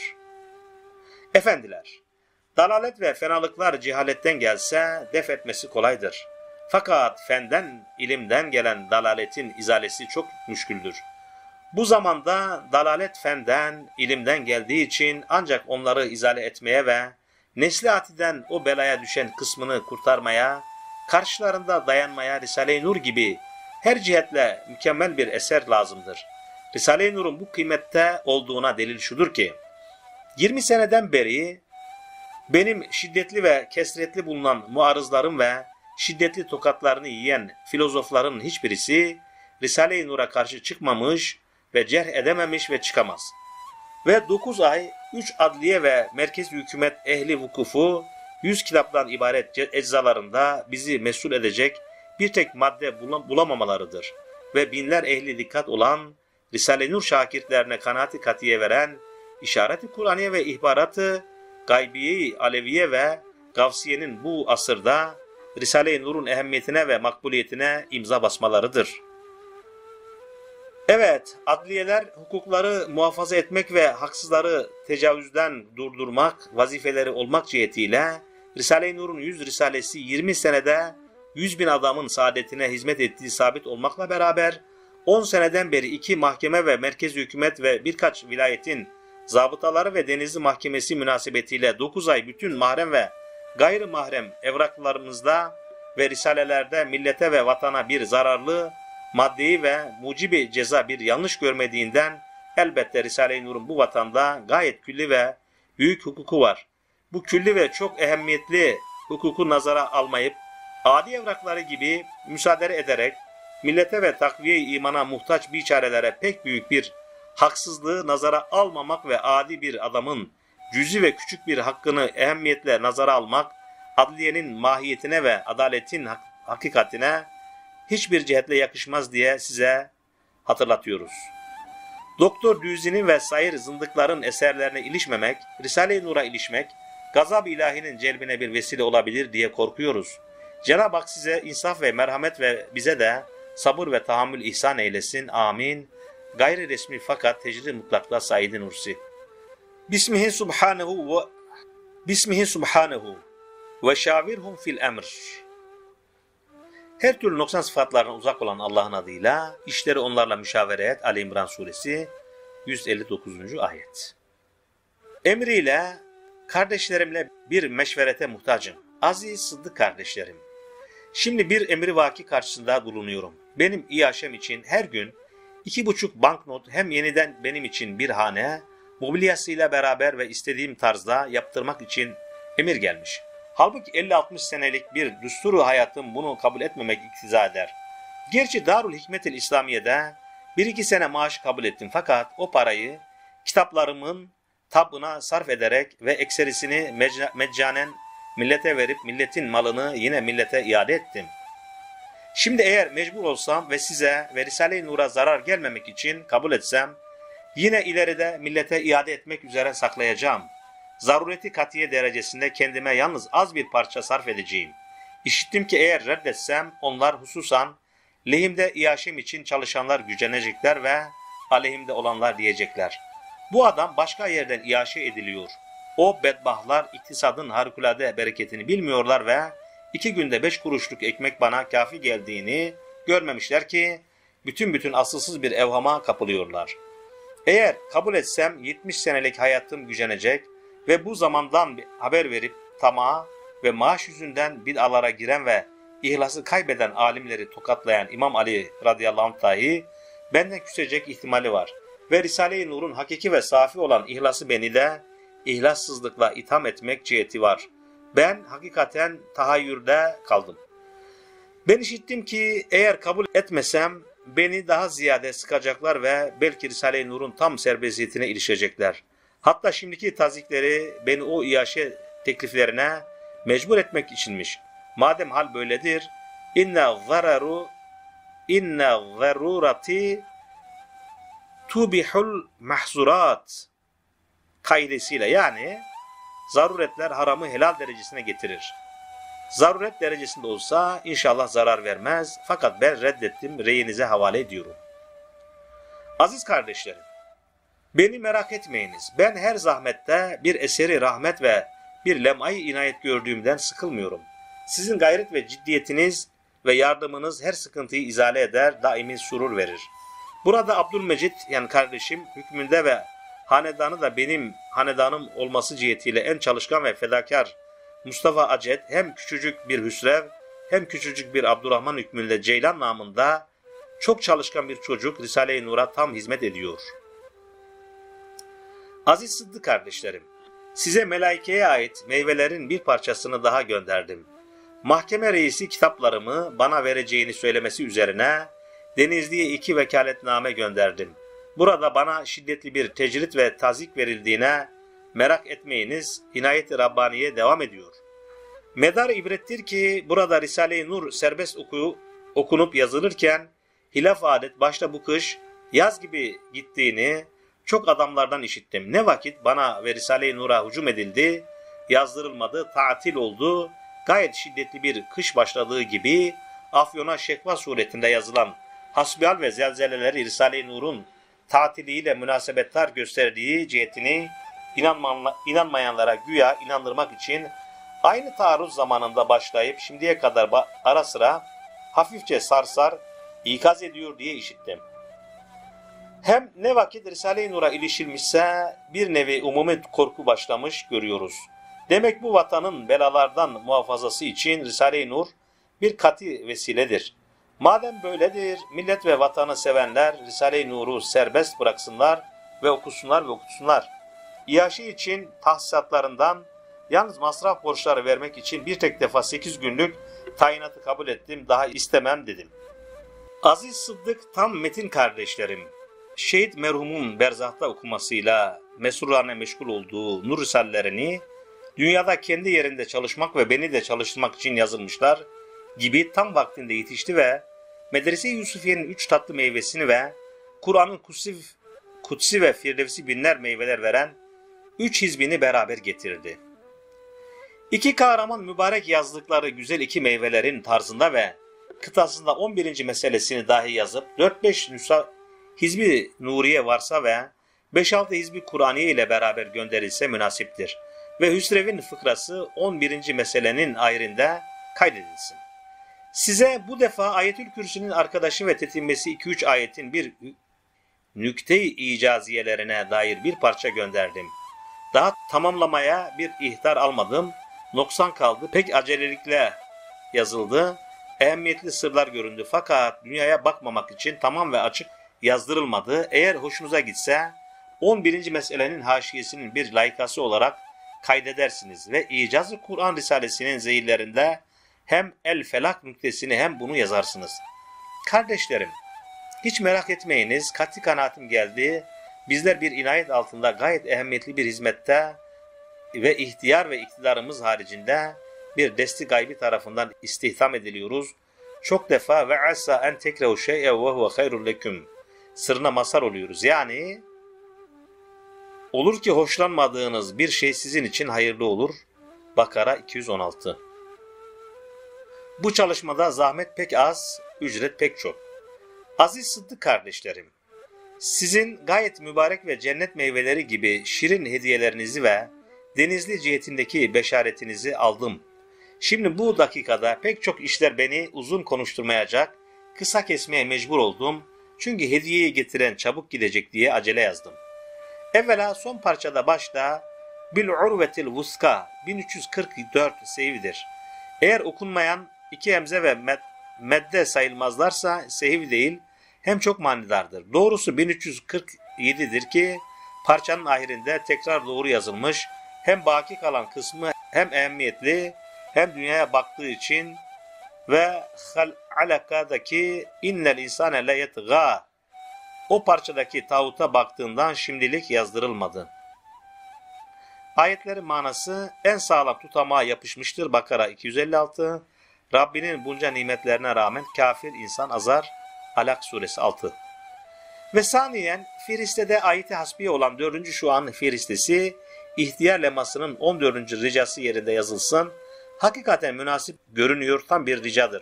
Efendiler, dalalet ve fenalıklar cehaletten gelse def etmesi kolaydır. Fakat fenden, ilimden gelen dalaletin izalesi çok müşküldür. Bu zamanda dalalet fenden, ilimden geldiği için ancak onları izale etmeye ve nesli atiden o belaya düşen kısmını kurtarmaya, karşılarında dayanmaya Risale-i Nur gibi her cihetle mükemmel bir eser lazımdır. Risale-i Nur'un bu kıymette olduğuna delil şudur ki, 20 seneden beri benim şiddetli ve kesretli bulunan muarızlarım ve şiddetli tokatlarını yiyen filozofların hiçbirisi Risale-i Nur'a karşı çıkmamış ve cerh edememiş ve çıkamaz. Ve 9 ay 3 adliye ve merkez hükümet ehli vukufu 100 kitaptan ibaret eczalarında bizi mesul edecek bir tek madde bulamamalarıdır. Ve binler ehli dikkat olan Risale-i Nur şakirtlerine kanaati katiye veren işareti Kur'aniye ve ihbaratı gaybiye-i aleviye ve gavsiyenin bu asırda Risale-i Nur'un ehemmiyetine ve makbuliyetine imza basmalarıdır. Evet, adliyeler hukukları muhafaza etmek ve haksızları tecavüzden durdurmak vazifeleri olmak cihetiyle Risale-i Nur'un 100 risalesi 20 senede 100.000 adamın saadetine hizmet ettiği sabit olmakla beraber 10 seneden beri 2 mahkeme ve merkez hükümet ve birkaç vilayetin zabıtaları ve denizli mahkemesi münasebetiyle 9 ay bütün mahrem ve gayri mahrem evraklarımızda ve risalelerde millete ve vatana bir zararlı maddeyi ve mucibi ceza bir yanlış görmediğinden elbette Risale-i Nur'un bu vatanda gayet külli ve büyük hukuku var. Bu külli ve çok ehemmiyetli hukuku nazara almayıp adi evrakları gibi müsaade ederek millete ve takviye-i imana muhtaç biçarelere pek büyük bir haksızlığı nazara almamak ve adi bir adamın cüzi ve küçük bir hakkını ehemmiyetle nazara almak, adliyenin mahiyetine ve adaletin hakikatine hiçbir cihetle yakışmaz diye size hatırlatıyoruz. Doktor Düzi'nin ve sair zındıkların eserlerine ilişmemek, Risale-i Nur'a ilişmek, gazab-ı ilahinin celbine bir vesile olabilir diye korkuyoruz. Cenab-ı Hak size insaf ve merhamet ve bize de sabır ve tahammül ihsan eylesin. Amin. Gayri resmi fakat tecrid mutlakla Said-i Nursi. Bismihi subhanehu ve şavirhum fil emr. Her türlü noksan sıfatlarına uzak olan Allah'ın adıyla işleri onlarla müşavere et. Ali İmran suresi 159. ayet. Emriyle kardeşlerimle bir meşverete muhtacım. Aziz Sıddık kardeşlerim. Şimdi bir emri vaki karşısında bulunuyorum. Benim iaşem için her gün 2,5 banknot hem yeniden benim için bir hane, mobilyasıyla beraber ve istediğim tarzda yaptırmak için emir gelmiş. Halbuki 50-60 senelik bir düsturu hayatım bunu kabul etmemek iktiza eder. Gerçi Darül Hikmet-i İslamiye'de 1-2 sene maaş kabul ettim fakat o parayı kitaplarımın tabına sarf ederek ve ekserisini meccanen millete verip milletin malını yine millete iade ettim. Şimdi eğer mecbur olsam ve size ve Risale-i Nur'a zarar gelmemek için kabul etsem, yine ileride millete iade etmek üzere saklayacağım. Zarureti katiye derecesinde kendime yalnız az bir parça sarf edeceğim. İşittim ki eğer reddetsem onlar hususan lehimde iaşem için çalışanlar gücenecekler ve aleyhimde olanlar diyecekler. Bu adam başka yerden iaşe ediliyor. O bedbahtlar iktisadın harikulade bereketini bilmiyorlar ve 2 günde 5 kuruşluk ekmek bana kafi geldiğini görmemişler ki bütün asılsız bir evhama kapılıyorlar. Eğer kabul etsem 70 senelik hayatım gücenecek ve bu zamandan haber verip tamah ve maaş yüzünden bid'alara giren ve ihlası kaybeden alimleri tokatlayan İmam Ali radıyallahu anh dahi benden küsecek ihtimali var. Ve Risale-i Nur'un hakiki ve safi olan ihlası beni de ihlassızlıkla itham etmek ciheti var. Ben hakikaten tahayyürde kaldım. Ben işittim ki eğer kabul etmesem beni daha ziyade sıkacaklar ve belki Risale-i Nur'un tam serbestiyetine ilişecekler. Hatta şimdiki tazikleri beni o iaşe tekliflerine mecbur etmek içinmiş. Madem hal böyledir, inna zarurati tubihul mahzurat kaidesiyle, yani zaruretler haramı helal derecesine getirir. Zaruret derecesinde olsa inşallah zarar vermez, fakat ben reddettim, reyinize havale ediyorum. Aziz kardeşlerim, beni merak etmeyiniz. Ben her zahmette bir eseri rahmet ve bir lem'ayı inayet gördüğümden sıkılmıyorum. Sizin gayret ve ciddiyetiniz ve yardımınız her sıkıntıyı izale eder, daimi surur verir. Burada Abdülmecid, yani kardeşim, hükmünde ve hanedanı da benim hanedanım olması cihetiyle en çalışkan ve fedakar Mustafa Acet, hem küçücük bir Hüsrev hem küçücük bir Abdurrahman hükmünde Ceylan namında çok çalışkan bir çocuk Risale-i Nur'a tam hizmet ediyor. Aziz Sıddık kardeşlerim, size melaikeye ait meyvelerin bir parçasını daha gönderdim. Mahkeme reisi kitaplarımı bana vereceğini söylemesi üzerine Denizli'ye 2 vekaletname gönderdim. Burada bana şiddetli bir tecrit ve tazik verildiğine merak etmeyiniz, inayet-i Rabbaniye devam ediyor. Medar ibrettir ki burada Risale-i Nur serbest okunup yazılırken hilaf adet başta bu kış yaz gibi gittiğini çok adamlardan işittim. Ne vakit bana ve Risale-i Nur'a hücum edildi, yazdırılmadı, tatil oldu, gayet şiddetli bir kış başladığı gibi Afyon'a şekva suretinde yazılan hasbihal ve zelzeleleri Risale-i Nur'un tatiliyle münasebettar gösterdiği cihetini inanmayanlara güya inandırmak için aynı taarruz zamanında başlayıp şimdiye kadar ara sıra hafifçe sarsar, ikaz ediyor diye işittim. Hem ne vakit Risale-i Nur'a ilişilmişse bir nevi umumi korku başlamış görüyoruz. Demek bu vatanın belalardan muhafazası için Risale-i Nur bir kati vesiledir. Madem böyledir, millet ve vatanı sevenler Risale-i Nur'u serbest bıraksınlar ve okusunlar. İyaşe için tahsisatlarından yalnız masraf borçları vermek için bir tek defa 8 günlük tayinatı kabul ettim, daha istemem dedim. Aziz Sıddık tam metin kardeşlerim, şehit merhumun berzahta okumasıyla mesrurlarına meşgul olduğu nur risalelerini dünyada kendi yerinde çalışmak ve beni de çalıştırmak için yazılmışlar gibi tam vaktinde yetişti ve Medrese-i Yusufiye'nin 3 tatlı meyvesini ve Kur'an'ın kutsi ve firdevsi binler meyveler veren 3 hizbini beraber getirdi. İki kahraman mübarek yazdıkları güzel iki meyvelerin tarzında ve kıtasında 11. meselesini dahi yazıp 4-5 hizbi Nuriye varsa ve 5-6 hizbi Kur'aniye ile beraber gönderilse münasiptir. Ve Hüsrev'in fıkrası 11. meselenin ayrında kaydedilsin. Size bu defa Ayetül Kürsü'nün arkadaşı ve tetinmesi 2-3 ayetin bir nükte-i icaziyelerine dair bir parça gönderdim. Daha tamamlamaya bir ihtar almadım. Noksan kaldı. Pek acelelikle yazıldı. Ehemmiyetli sırlar göründü. Fakat dünyaya bakmamak için tamam ve açık yazdırılmadı. Eğer hoşunuza gitse 11. meselenin haşiyesinin bir layıkası olarak kaydedersiniz ve İcaz-ı Kur'an Risalesi'nin zeyillerinde hem El Felak nüktesini hem bunu yazarsınız. Kardeşlerim, hiç merak etmeyiniz. Kat'i kanaatim geldi. Bizler bir inayet altında gayet ehemmiyetli bir hizmette ve ihtiyar ve iktidarımız haricinde bir desti gaybi tarafından istihdam ediliyoruz. Çok defa ve asa en tekrehu şey'e ve huve hayrul leküm sırrına mazhar oluyoruz. Yani olur ki hoşlanmadığınız bir şey sizin için hayırlı olur. Bakara 216. Bu çalışmada zahmet pek az, ücret pek çok. Aziz Sıddık kardeşlerim, sizin gayet mübarek ve cennet meyveleri gibi şirin hediyelerinizi ve denizli cihetindeki beşaretinizi aldım. Şimdi bu dakikada pek çok işler beni uzun konuşturmayacak, kısa kesmeye mecbur oldum. Çünkü hediyeyi getiren çabuk gidecek diye acele yazdım. Evvela son parçada başta Bil Urvetil Vuska 1344 sehividir. Eğer okunmayan iki hemze ve medde sayılmazlarsa sehiv değil, hem çok manidardır. Doğrusu 1347'dir ki parçanın ahirinde tekrar doğru yazılmış, hem baki kalan kısmı hem ehemmiyetli hem dünyaya baktığı için ve alakadaki innel insane le yetgâ o parçadaki tağuta baktığından şimdilik yazdırılmadı. Ayetlerin manası en sağlam tutamağa yapışmıştır. Bakara 256. Rabbinin bunca nimetlerine rağmen kafir insan azar. Alak suresi 6. Ve saniyen Firiste'de ayeti hasbiye olan 4. şu an Firistesi ihtiyar lemasının 14. ricası yerinde yazılsın. Hakikaten münasip görünüyor, tam bir ricadır.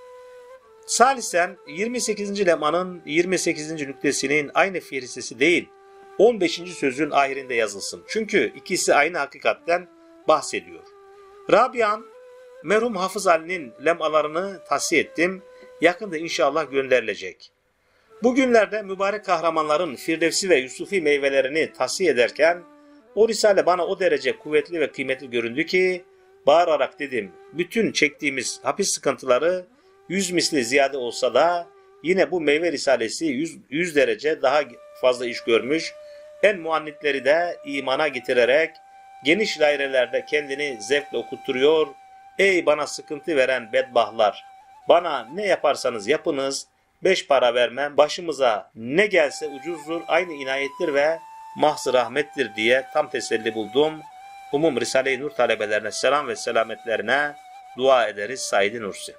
Salisen 28. lemanın 28. nüktesinin aynı Firistesi değil 15. sözün ahirinde yazılsın. Çünkü ikisi aynı hakikatten bahsediyor. Rabian, merhum Hafız Ali'nin lemalarını tahsiye ettim. Yakında inşallah gönderilecek. Bugünlerde mübarek kahramanların Firdevsi ve Yusufi meyvelerini tahsiye ederken o risale bana o derece kuvvetli ve kıymetli göründü ki bağırarak dedim, bütün çektiğimiz hapis sıkıntıları 100 misli ziyade olsa da yine bu meyve risalesi 100 derece daha fazla iş görmüş, en muannitleri de imana getirerek geniş dairelerde kendini zevkle okutturuyor. Ey bana sıkıntı veren bedbahtlar! Bana ne yaparsanız yapınız, 5 para vermem, başımıza ne gelse ucuzdur, aynı inayettir ve mahz-ı rahmettir diye tam teselli buldum. Umum Risale-i Nur talebelerine selam ve selametlerine dua ederiz. Said Nursi.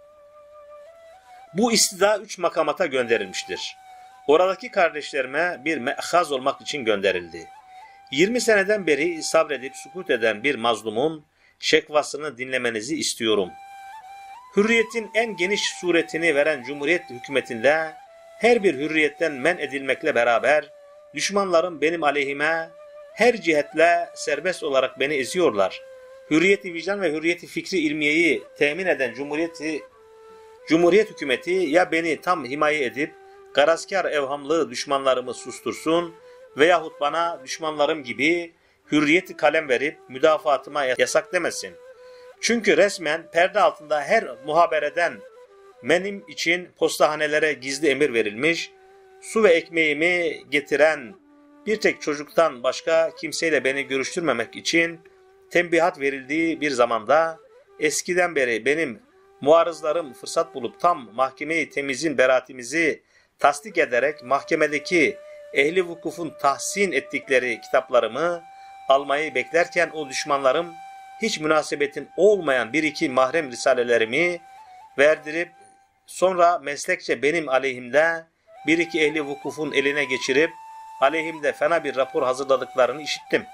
Bu istida 3 makamata gönderilmiştir. Oradaki kardeşlerime bir me'haz olmak için gönderildi. 20 seneden beri sabredip sukut eden bir mazlumun şekvasını dinlemenizi istiyorum. Hürriyetin en geniş suretini veren Cumhuriyet hükümetinde her bir hürriyetten men edilmekle beraber düşmanlarım benim aleyhime her cihetle serbest olarak beni eziyorlar. Hürriyeti vicdan ve hürriyeti fikri ilmiyeyi temin eden Cumhuriyet hükümeti ya beni tam himaye edip garazkar evhamlı düşmanlarımı sustursun veyahut bana düşmanlarım gibi hürriyeti kalem verip müdafatıma yasak demesin. Çünkü resmen perde altında her muhabereden benim için postahanelere gizli emir verilmiş, su ve ekmeğimi getiren bir tek çocuktan başka kimseyle beni görüştürmemek için tembihat verildiği bir zamanda eskiden beri benim muarızlarım fırsat bulup tam mahkeme-i temizin beraatimizi tasdik ederek mahkemedeki ehli vukufun tahsin ettikleri kitaplarımı almayı beklerken o düşmanlarım hiç münasebetin olmayan bir iki mahrem risalelerimi verdirip sonra meslekçe benim aleyhimde bir iki ehli vukufun eline geçirip aleyhimde fena bir rapor hazırladıklarını işittim.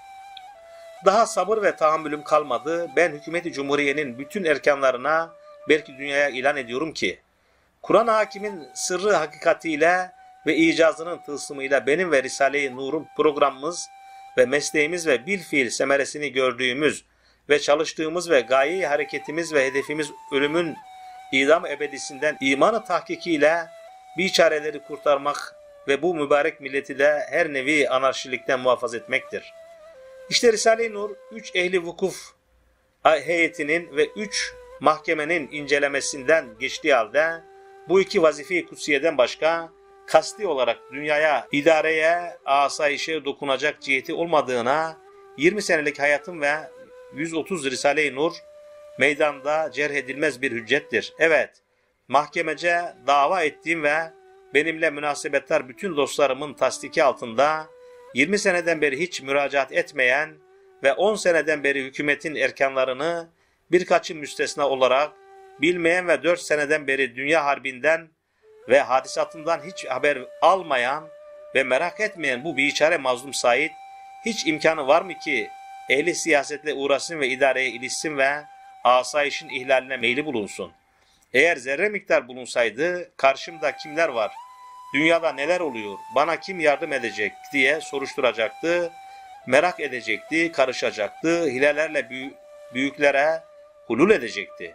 Daha sabır ve tahammülüm kalmadı. Ben hükümeti cumhuriyenin bütün erkanlarına belki dünyaya ilan ediyorum ki Kur'an-ı Hakim'in sırrı hakikatiyle ve icazının tılsımıyla benim ve Risale-i Nur'un programımız ve mesleğimiz ve bilfiil semeresini gördüğümüz ve çalıştığımız ve gaye-i hareketimiz ve hedefimiz ölümün idam ebedisinden imanı tahkikiyle biçareleri kurtarmak ve bu mübarek milleti de her nevi anarşilikten muhafaza etmektir. İşte Risale-i Nur 3 ehli vukuf heyetinin ve 3 mahkemenin incelemesinden geçtiği halde bu iki vazife-i kutsiyeden başka kasti olarak dünyaya, idareye, asayişe dokunacak ciheti olmadığına 20 senelik hayatım ve 130 Risale-i Nur meydanda cerh edilmez bir hüccettir. Evet, mahkemece dava ettiğim ve benimle münasebetler bütün dostlarımın tasdiki altında 20 seneden beri hiç müracaat etmeyen ve 10 seneden beri hükümetin erkanlarını birkaçı müstesna olarak bilmeyen ve 4 seneden beri dünya harbinden ve hadisatından hiç haber almayan ve merak etmeyen bu biçare mazlum Said hiç imkanı var mı ki ehli siyasetle uğraşsın ve idareye ilişsin ve asayişin ihlaline meyli bulunsun? Eğer zerre miktar bulunsaydı karşımda kimler var, dünyada neler oluyor, bana kim yardım edecek diye soruşturacaktı, merak edecekti, karışacaktı, hilelerle büyüklere hulul edecekti.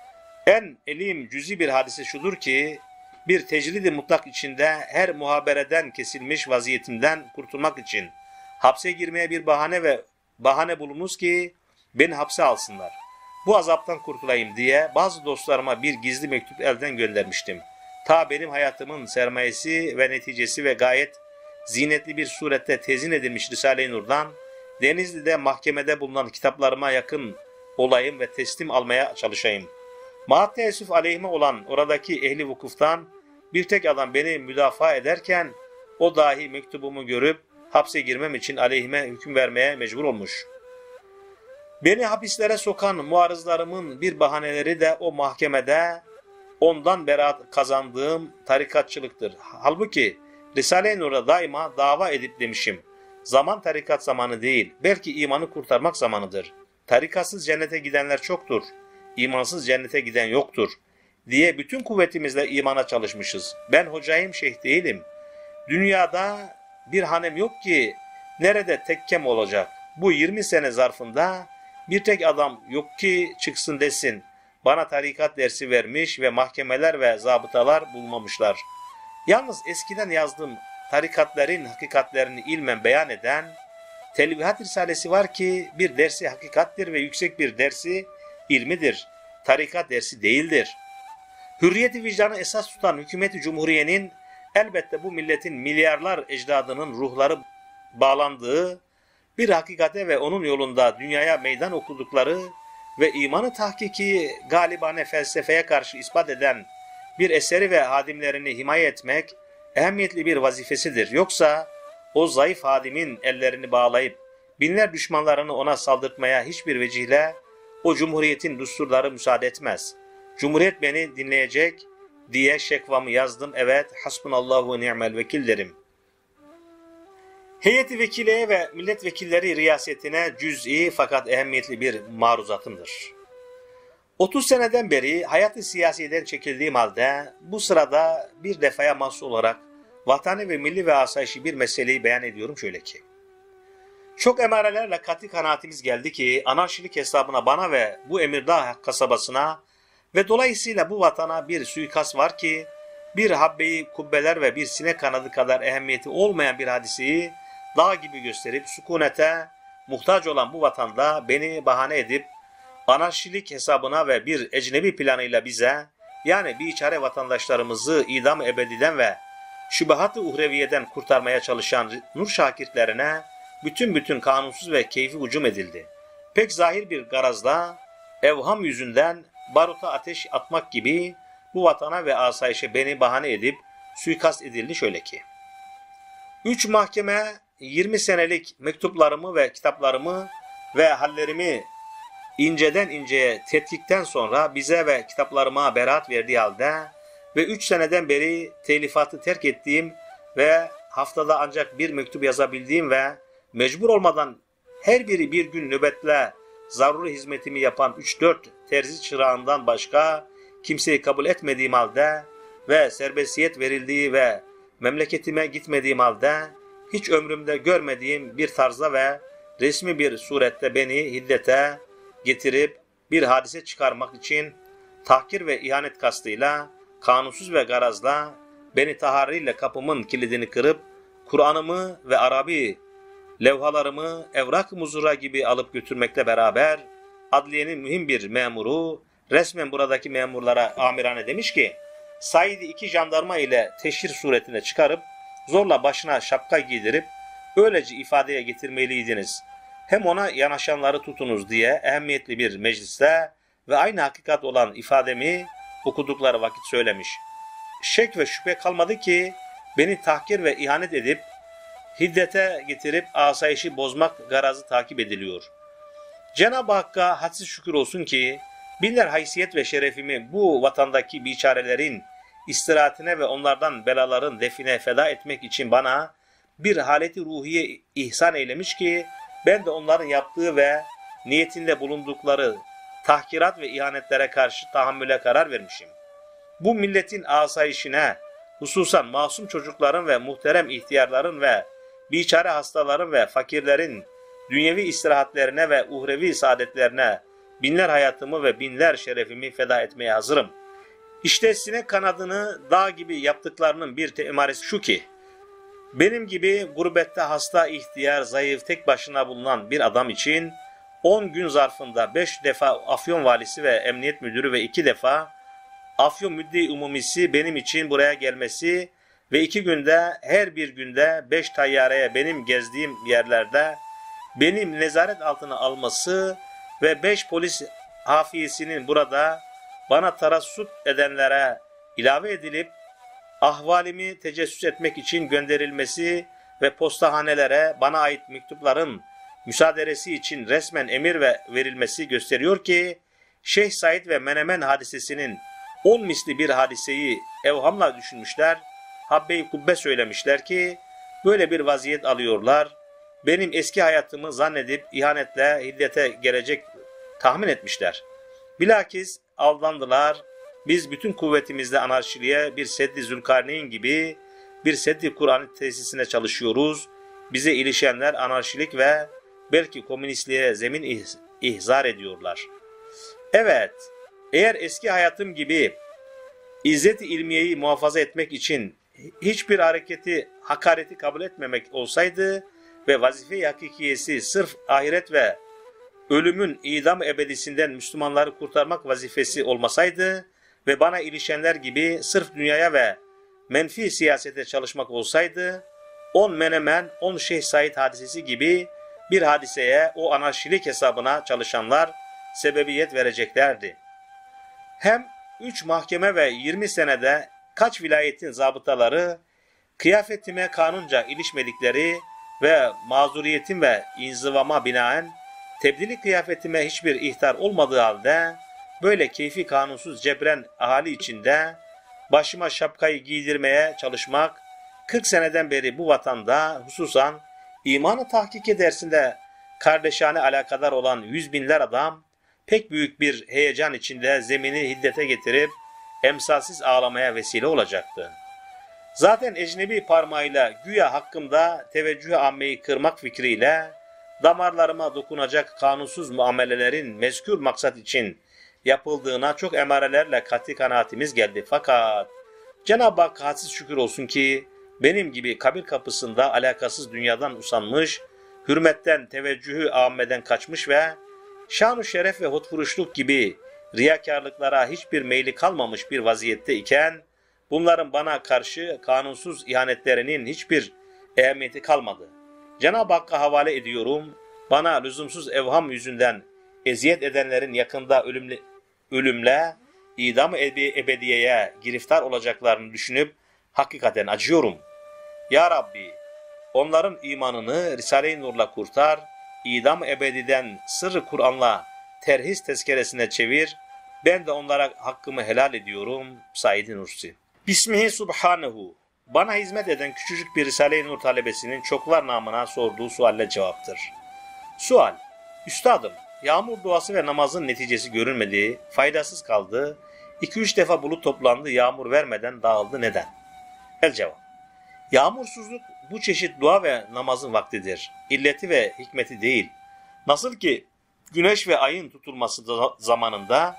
En elim cüzi bir hadise şudur ki, bir tecridi mutlak içinde her muhabereden kesilmiş vaziyetimden kurtulmak için hapse girmeye bir bahane bulunuz ki beni hapse alsınlar. Bu azaptan kurtulayım diye bazı dostlarıma bir gizli mektup elden göndermiştim. Ta benim hayatımın sermayesi ve neticesi ve gayet zinetli bir surette tezin edilmiş Risale-i Nur'dan Denizli'de mahkemede bulunan kitaplarıma yakın olayım ve teslim almaya çalışayım. Maat teessüf aleyhime olan oradaki ehli vukuftan bir tek adam beni müdafaa ederken o dahi mektubumu görüp hapse girmem için aleyhime hüküm vermeye mecbur olmuş. Beni hapislere sokan muarızlarımın bir bahaneleri de o mahkemede ondan beraat kazandığım tarikatçılıktır. Halbuki Risale-i Nur'a daima dava edip demişim. Zaman tarikat zamanı değil, belki imanı kurtarmak zamanıdır. Tarikatsız cennete gidenler çoktur, imansız cennete giden yoktur diye bütün kuvvetimizle imana çalışmışız. Ben hocayım, şeyh değilim. Dünyada bir hanem yok ki nerede tekkem olacak. Bu 20 sene zarfında bir tek adam yok ki çıksın desin. Bana tarikat dersi vermiş ve mahkemeler ve zabıtalar bulmamışlar. Yalnız eskiden yazdığım tarikatların hakikatlerini ilmen beyan eden Telvihat Risalesi var ki bir dersi hakikattir ve yüksek bir dersi ilmidir. Tarikat dersi değildir. Hürriyeti vicdanı esas tutan hükümeti cumhuriyenin elbette bu milletin milyarlar ecdadının ruhları bağlandığı bir hakikate ve onun yolunda dünyaya meydan okudukları ve imanı tahkiki galibane felsefeye karşı ispat eden bir eseri ve hadimlerini himaye etmek ehemmiyetli bir vazifesidir. Yoksa o zayıf hadimin ellerini bağlayıp binler düşmanlarını ona saldırtmaya hiçbir vecihle o cumhuriyetin düsturları müsaade etmez. Cumhuriyet beni dinleyecek diye şekvamı yazdım. Evet, hasbunallahu ve ni'mel vekil derim. Heyeti vekileye ve milletvekilleri riyasetine cüz'i fakat ehemmiyetli bir maruzatımdır. 30 seneden beri hayat-ı siyasiden çekildiğim halde bu sırada bir defaya mahsus olarak vatani ve milli ve asayişi bir meseleyi beyan ediyorum şöyle ki. Çok emarelerle kat'i kanaatimiz geldi ki anarşilik hesabına bana ve bu Emirdağ kasabasına ve dolayısıyla bu vatana bir suikast var ki bir habbeyi kubbeler ve bir sinek kanadı kadar ehemmiyeti olmayan bir hadiseyi dağ gibi gösterip sükunete muhtaç olan bu vatanda beni bahane edip anarşilik hesabına ve bir ecnebi planıyla bize yani biçare vatandaşlarımızı idam ebediden ve şübahat-ı uhreviyeden kurtarmaya çalışan nur şakirtlerine bütün kanunsuz ve keyfi hücum edildi. Pek zahir bir garazla evham yüzünden baruta ateş atmak gibi bu vatana ve asayişe beni bahane edip suikast edildi şöyle ki. 3 mahkeme 20 senelik mektuplarımı ve kitaplarımı ve hallerimi inceden inceye tetkikten sonra bize ve kitaplarıma beraat verdiği halde ve 3 seneden beri telifatı terk ettiğim ve haftada ancak bir mektup yazabildiğim ve mecbur olmadan her biri bir gün nöbetle zaruri hizmetimi yapan 3-4 terzi çırağından başka kimseyi kabul etmediğim halde ve serbestiyet verildiği ve memleketime gitmediğim halde hiç ömrümde görmediğim bir tarzda ve resmi bir surette beni hiddete getirip bir hadise çıkarmak için tahkir ve ihanet kastıyla, kanunsuz ve garazla beni taharriyle kapımın kilidini kırıp Kur'an'ımı ve Arabi levhalarımı evrak-ı muzura gibi alıp götürmekle beraber adliyenin mühim bir memuru resmen buradaki memurlara amirane demiş ki Said'i 2 jandarma ile teşhir suretine çıkarıp zorla başına şapka giydirip öylece ifadeye getirmeliydiniz. Hem ona yanaşanları tutunuz diye ehemmiyetli bir mecliste ve aynı hakikat olan ifademi okudukları vakit söylemiş. Şek ve şüphe kalmadı ki beni tahkir ve ihanet edip hiddete getirip asayişi bozmak garazı takip ediliyor. Cenab-ı Hakk'a hadsiz şükür olsun ki binler haysiyet ve şerefimi bu vatandaki biçarelerin istirahatine ve onlardan belaların define feda etmek için bana bir haleti ruhiye ihsan eylemiş ki ben de onların yaptığı ve niyetinde bulundukları tahkirat ve ihanetlere karşı tahammüle karar vermişim. Bu milletin asayişine, hususan masum çocukların ve muhterem ihtiyarların ve biçare hastaların ve fakirlerin dünyevi istirahatlerine ve uhrevi saadetlerine binler hayatımı ve binler şerefimi feda etmeye hazırım. İşte sinek kanadını dağ gibi yaptıklarının bir emaresi şu ki, benim gibi gurbette hasta, ihtiyar, zayıf, tek başına bulunan bir adam için 10 gün zarfında 5 defa Afyon valisi ve emniyet müdürü ve 2 defa Afyon müddi umumisi benim için buraya gelmesi ve 2 günde her bir günde 5 tayyareye benim gezdiğim yerlerde benim nezaret altına alması ve 5 polis hafiyesinin burada bana tarassut edenlere ilave edilip ahvalimi tecessüs etmek için gönderilmesi ve postahanelere bana ait mektupların müsaderesi için resmen emir ve verilmesi gösteriyor ki Şeyh Said ve Menemen hadisesinin 10 misli bir hadiseyi evhamla düşünmüşler, habbe-i kubbe söylemişler ki böyle bir vaziyet alıyorlar. Benim eski hayatımı zannedip ihanetle hiddete gelecek tahmin etmişler. Bilakis aldandılar. Biz bütün kuvvetimizle anarşiliğe bir Seddi Zülkarneyn gibi bir Seddi Kur'an tesisine çalışıyoruz. Bize ilişenler anarşilik ve belki komünistliğe zemin ihzar ediyorlar. Evet, eğer eski hayatım gibi İzzet-i ilmiyeyi muhafaza etmek için hiçbir hareketi, hakareti kabul etmemek olsaydı ve vazife-i hakikiyesi sırf ahiret ve ölümün idam ebedisinden Müslümanları kurtarmak vazifesi olmasaydı ve bana ilişenler gibi sırf dünyaya ve menfi siyasete çalışmak olsaydı, 10 Menemen, 10 Şeyh Said hadisesi gibi bir hadiseye o anarşilik hesabına çalışanlar sebebiyet vereceklerdi. Hem 3 mahkeme ve 20 senede kaç vilayetin zabıtaları kıyafetime kanunca ilişmedikleri ve mazuriyetim ve inzivama binaen tebdili kıyafetime hiçbir ihtar olmadığı halde böyle keyfi kanunsuz cebren ahali içinde başıma şapkayı giydirmeye çalışmak 40 seneden beri bu vatanda hususan imanı tahkik dersinde kardeşane alakadar olan 100 binler adam pek büyük bir heyecan içinde zemini hiddete getirip emsalsiz ağlamaya vesile olacaktı. Zaten ecnebi parmağıyla güya hakkımda teveccüh ammeyi kırmak fikriyle damarlarıma dokunacak kanunsuz muamelelerin mezkür maksat için yapıldığına çok emarelerle kat'i kanaatimiz geldi. Fakat Cenab-ı Hakk'a hadsiz şükür olsun ki benim gibi kabir kapısında alakasız dünyadan usanmış, hürmetten, teveccühü ammeden kaçmış ve şan-ı şeref ve hotfuruşluk gibi riyakarlıklara hiçbir meyli kalmamış bir vaziyette iken bunların bana karşı kanunsuz ihanetlerinin hiçbir ehemmiyeti kalmadı. Cenab-ı Hakk'a havale ediyorum, bana lüzumsuz evham yüzünden eziyet edenlerin yakında ölümle idam-ı ebediyeye giriftar olacaklarını düşünüp hakikaten acıyorum. Ya Rabbi, onların imanını Risale-i Nur'la kurtar, idam ebediden sırrı Kur'an'la terhis tezkeresine çevir, ben de onlara hakkımı helal ediyorum. Said Nursi. Bismihi Subhanehu. Bana hizmet eden küçücük bir Risale-i Nur talebesinin çoklar namına sorduğu sualle cevaptır. Sual: Üstadım, yağmur duası ve namazın neticesi görülmedi, faydasız kaldı, 2-3 defa bulut toplandı, yağmur vermeden dağıldı, neden? El cevap: Yağmursuzluk bu çeşit dua ve namazın vaktidir. İlleti ve hikmeti değil. Nasıl ki güneş ve ayın tutulması zamanında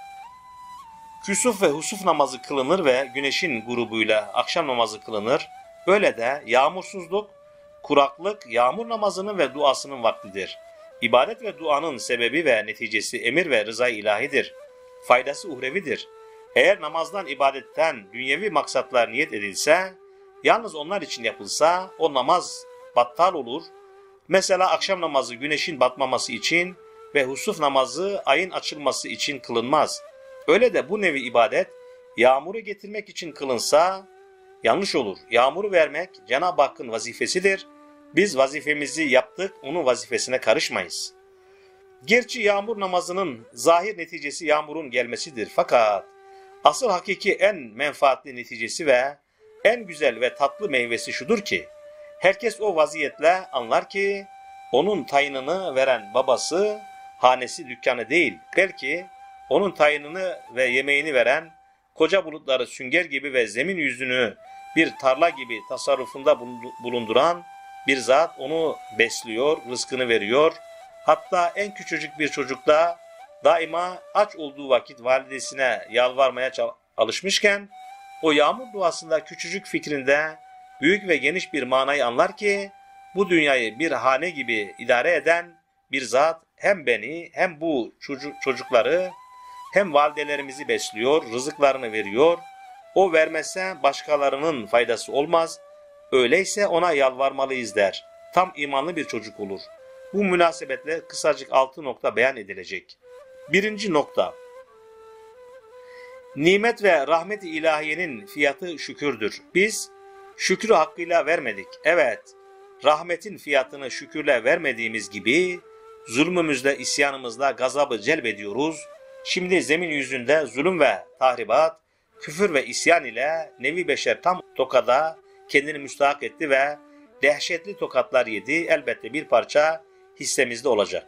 küsuf ve husuf namazı kılınır ve güneşin grubuyla akşam namazı kılınır, öyle de yağmursuzluk, kuraklık, yağmur namazının ve duasının vaktidir. İbadet ve duanın sebebi ve neticesi emir ve rıza-i ilahidir. Faydası uhrevidir. Eğer namazdan, ibadetten dünyevi maksatlar niyet edilse, yalnız onlar için yapılsa o namaz battal olur. Mesela akşam namazı güneşin batmaması için ve husuf namazı ayın açılması için kılınmaz. Öyle de bu nevi ibadet yağmuru getirmek için kılınsa yanlış olur. Yağmuru vermek Cenab-ı Hakk'ın vazifesidir. Biz vazifemizi yaptık, onun vazifesine karışmayız. Gerçi yağmur namazının zahir neticesi yağmurun gelmesidir. Fakat asıl hakiki en menfaatli neticesi ve en güzel ve tatlı meyvesi şudur ki, herkes o vaziyetle anlar ki onun tayinini veren babası, hanesi, dükkanı değil, belki onun tayinini ve yemeğini veren, koca bulutları sünger gibi ve zemin yüzünü bir tarla gibi tasarrufunda bulunduran bir zat onu besliyor, rızkını veriyor. Hatta en küçücük bir çocukta daima aç olduğu vakit validesine yalvarmaya alışmışken, o yağmur duasında küçücük fikrinde büyük ve geniş bir manayı anlar ki, bu dünyayı bir hane gibi idare eden bir zat hem beni hem bu çocukları hem validelerimizi besliyor, rızıklarını veriyor. O vermezse başkalarının faydası olmaz. Öyleyse ona yalvarmalıyız der. Tam imanlı bir çocuk olur. Bu münasebetle kısacık 6 nokta beyan edilecek. 1. nokta. Nimet ve rahmet-i ilahiyenin fiyatı şükürdür. Biz şükrü hakkıyla vermedik. Evet, rahmetin fiyatını şükürle vermediğimiz gibi zulmümüzle, isyanımızla gazabı celbediyoruz. Şimdi zemin yüzünde zulüm ve tahribat, küfür ve isyan ile nevi beşer tam tokada kendini müstahak etti ve dehşetli tokatlar yedi. Elbette bir parça hissemizde olacak.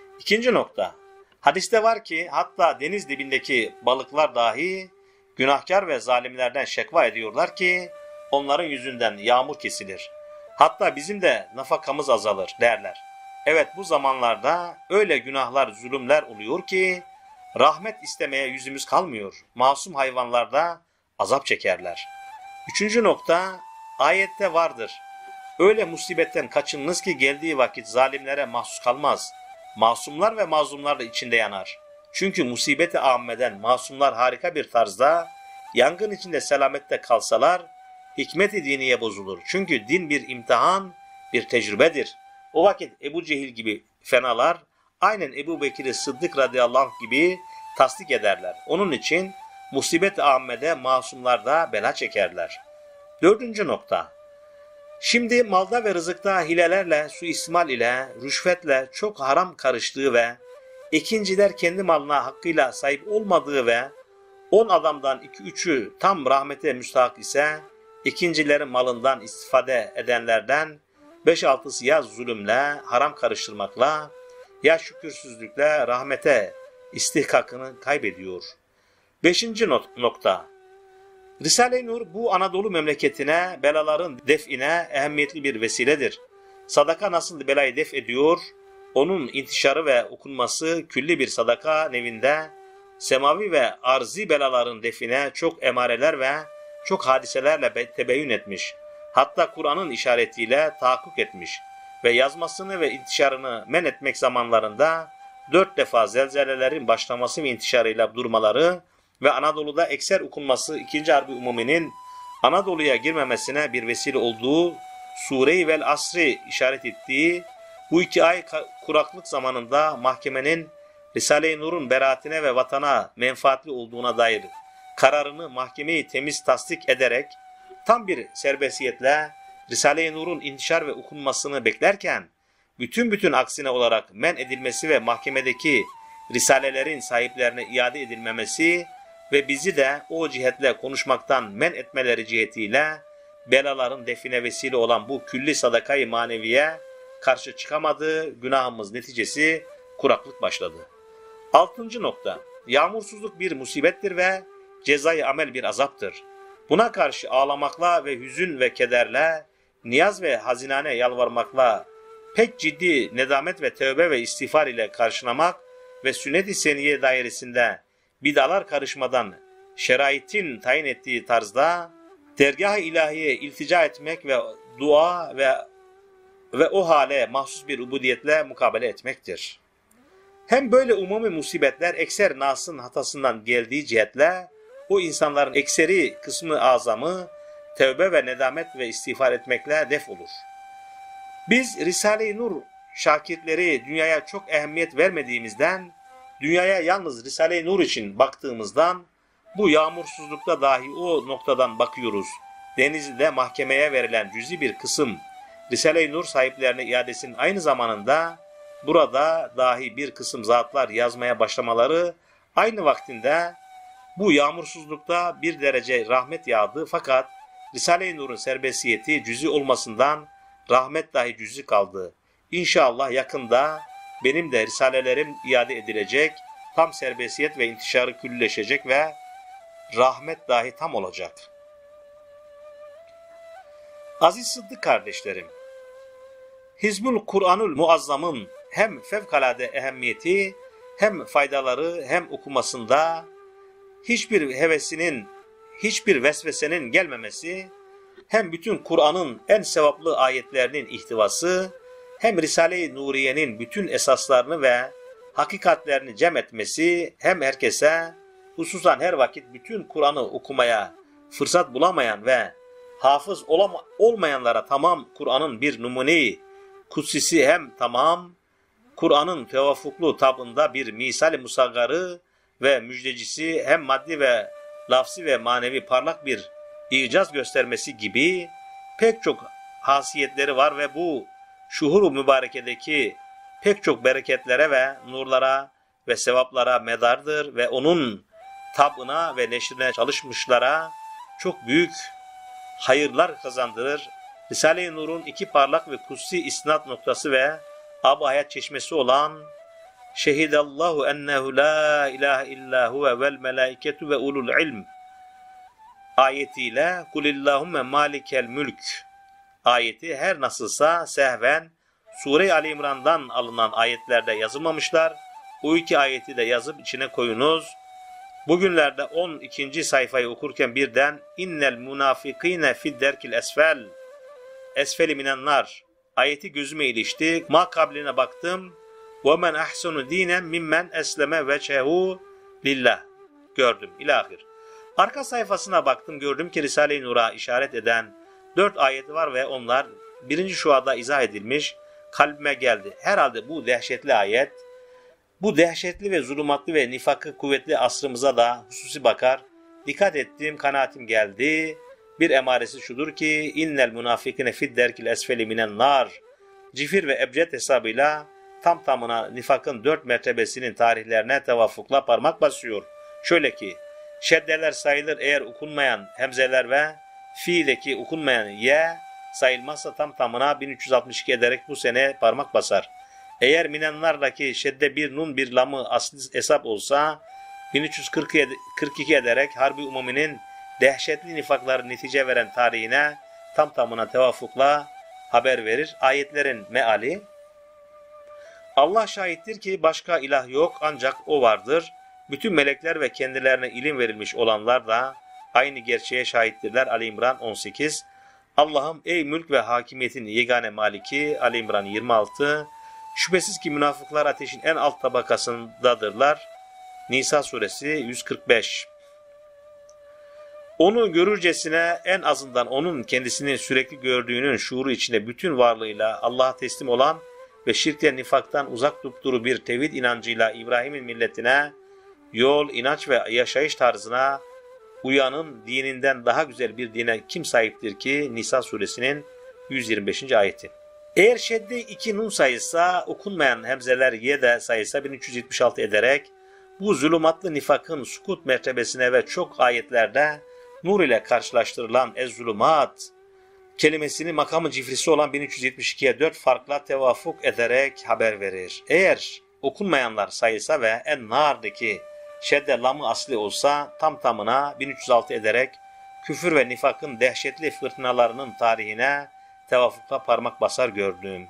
2. nokta. Hadiste var ki hatta deniz dibindeki balıklar dahi günahkar ve zalimlerden şekva ediyorlar ki onların yüzünden yağmur kesilir. Hatta bizim de nafakamız azalır derler. Evet, bu zamanlarda öyle günahlar, zulümler oluyor ki rahmet istemeye yüzümüz kalmıyor. Masum hayvanlar da azap çekerler. 3. nokta. Ayette vardır. Öyle musibetten kaçınınız ki geldiği vakit zalimlere mahsus kalmaz. Masumlar ve mazlumlar da içinde yanar. Çünkü musibeti ammeden masumlar harika bir tarzda yangın içinde selamette kalsalar hikmet-i diniye bozulur. Çünkü din bir imtihan, bir tecrübedir. O vakit Ebu Cehil gibi fenalar aynen Ebu Bekir Sıddık radıyallahu anh gibi tasdik ederler. Onun için musibet-i ammede masumlar da bela çekerler. 4. nokta. Şimdi malda ve rızıkta hilelerle, suistimal ile, rüşvetle çok haram karıştığı ve ikinciler kendi malına hakkıyla sahip olmadığı ve 10 adamdan 2-3'ü tam rahmete müstahak ise ikincilerin malından istifade edenlerden 5-6'sı ya zulümle, haram karıştırmakla ya şükürsüzlükle rahmete istihkakını kaybediyor. 5. nokta. Risale-i Nur bu Anadolu memleketine belaların define ehemmiyetli bir vesiledir. Sadaka nasıl belayı def ediyor, onun intişarı ve okunması külli bir sadaka nevinde semavi ve arzi belaların define çok emareler ve çok hadiselerle tebeyyün etmiş. Hatta Kur'an'ın işaretiyle tahakkuk etmiş ve yazmasını ve intişarını men etmek zamanlarında 4 defa zelzelelerin başlaması ve intişarıyla durmaları ve Anadolu'da ekser okunması 2. Harbi Umumi'nin Anadolu'ya girmemesine bir vesile olduğu Sure-i Vel Asr'i işaret ettiği bu 2 ay kuraklık zamanında mahkemenin Risale-i Nur'un beraatine ve vatana menfaatli olduğuna dair kararını mahkemeyi temiz tasdik ederek tam bir serbestiyetle Risale-i Nur'un intişar ve okunmasını beklerken, bütün aksine olarak men edilmesi ve mahkemedeki risalelerin sahiplerine iade edilmemesi ve bizi de o cihetle konuşmaktan men etmeleri cihetiyle belaların define vesile olan bu külli sadakayı maneviye karşı çıkamadığı günahımız neticesi kuraklık başladı. 6. nokta. Yağmursuzluk bir musibettir ve cezai amel bir azaptır. Buna karşı ağlamakla ve hüzün ve kederle, niyaz ve hazinane yalvarmakla, pek ciddi nedamet ve tövbe ve istiğfar ile karşılamak ve sünnet-i seniye dairesinde bidalar karışmadan şeraitin tayin ettiği tarzda dergâh-ı ilahiye iltica etmek ve dua ve o hale mahsus bir ubudiyetle mukabele etmektir. Hem böyle umumi musibetler ekser nasın hatasından geldiği cihetle o insanların ekseri kısmı azamı tevbe ve nedamet ve istiğfar etmekle def olur. Biz Risale-i Nur şakirtleri dünyaya çok ehemmiyet vermediğimizden, dünyaya yalnız Risale-i Nur için baktığımızdan, bu yağmursuzlukta dahi o noktadan bakıyoruz. Denizli'de mahkemeye verilen cüzi bir kısım Risale-i Nur sahiplerine iadesinin aynı zamanında burada dahi bir kısım zatlar yazmaya başlamaları aynı vaktinde bu yağmursuzlukta bir derece rahmet yağdı, fakat Risale-i Nur'un serbestiyeti cüzi olmasından rahmet dahi cüzi kaldı. İnşallah yakında benim de risalelerim iade edilecek, tam serbestiyet ve intişarı küllileşecek ve rahmet dahi tam olacak. Aziz Sıddık kardeşlerim, Hizbul Kur'anul Muazzam'ın hem fevkalade ehemmiyeti, hem faydaları, hem okumasında hiçbir hevesinin, hiçbir vesvesenin gelmemesi, hem bütün Kur'an'ın en sevaplı ayetlerinin ihtivası, hem Risale-i Nuriye'nin bütün esaslarını ve hakikatlerini cem etmesi, hem herkese, hususan her vakit bütün Kur'an'ı okumaya fırsat bulamayan ve hafız olmayanlara tamam Kur'an'ın bir numune-i kutsisi, hem tamam Kur'an'ın tevafuklu tabında bir misal-i musaggarı ve müjdecisi, hem maddi ve lafzi ve manevi parlak bir icaz göstermesi gibi pek çok hasiyetleri var ve bu şuhur-u mübarekedeki pek çok bereketlere ve nurlara ve sevaplara medardır ve onun tabına ve neşrine çalışmışlara çok büyük hayırlar kazandırır. Risale-i Nur'un iki parlak ve kutsi isnat noktası ve ab-ı hayat çeşmesi olan Şehidallahu ennehu la ilahe illa huve vel melaiketu ve ulul ilm ayetiyle Kulillahümme malikel mülk ayeti her nasılsa sehven Sure-i Ali İmran'dan alınan ayetlerde yazılmamışlar. O iki ayeti de yazıp içine koyunuz. Bugünlerde 12. sayfayı okurken birden innel munafikine fid derkil esfel esfeli minennar ayeti gözüme ilişti. Makabline baktım. وَمَنْ أَحْسَنُ دِينًا مِمَّنْ أَسْلَمَ وَجْهَهُ لِلّٰهِ gördüm. İlahir. Arka sayfasına baktım, gördüm ki Risale-i Nur'a işaret eden 4 ayeti var ve onlar 1. şuada izah edilmiş. Kalbime geldi. Herhalde bu dehşetli ayet, bu dehşetli ve zulümatlı ve nifakı kuvvetli asrımıza da hususi bakar. Dikkat ettim, kanaatim geldi. Bir emaresi şudur ki innel munafikine fid derkil esfeli minen nar. Cifir ve ebced hesabıyla tam tamına nifakın 4 mertebesinin tarihlerine tevafukla parmak basıyor. Şöyle ki, şeddeler sayılır eğer okunmayan hemzeler ve fi'deki okunmayan ye sayılmazsa tam tamına 1362 ederek bu sene parmak basar. Eğer minenlardaki şedde bir nun bir lamı asli hesap olsa 1342 ederek Harbi Umumi'nin dehşetli nifakları netice veren tarihine tam tamına tevafukla haber verir. Ayetlerin meali: Allah şahittir ki başka ilah yok, ancak O vardır. Bütün melekler ve kendilerine ilim verilmiş olanlar da aynı gerçeğe şahittirler. Ali İmran 18. Allah'ım ey mülk ve hakimiyetin yegane maliki. Ali İmran 26. Şüphesiz ki münafıklar ateşin en alt tabakasındadırlar. Nisa suresi 145. Onu görürcesine, en azından onun kendisini sürekli gördüğünün şuuru içinde bütün varlığıyla Allah'a teslim olan ve şirkten nifaktan uzak tuttuğu bir tevhid inancıyla İbrahim'in milletine, yol, inanç ve yaşayış tarzına uyanın dininden daha güzel bir dine kim sahiptir ki? Nisa suresinin 125. ayeti. Eğer şedde 2 nun sayısa, okunmayan hemzeler ye de sayısa 1376 ederek bu zulümatlı nifakın sukut mertebesine ve çok ayetlerde nur ile karşılaştırılan ez-zulümat kelimesini makamı cifrisi olan 1372'ye 4 farkla tevafuk ederek haber verir. Eğer okunmayanlar sayısa ve en-nar'daki şedde lamı asli olsa tam tamına 1306 ederek küfür ve nifakın dehşetli fırtınalarının tarihine tevafukla parmak basar gördüm.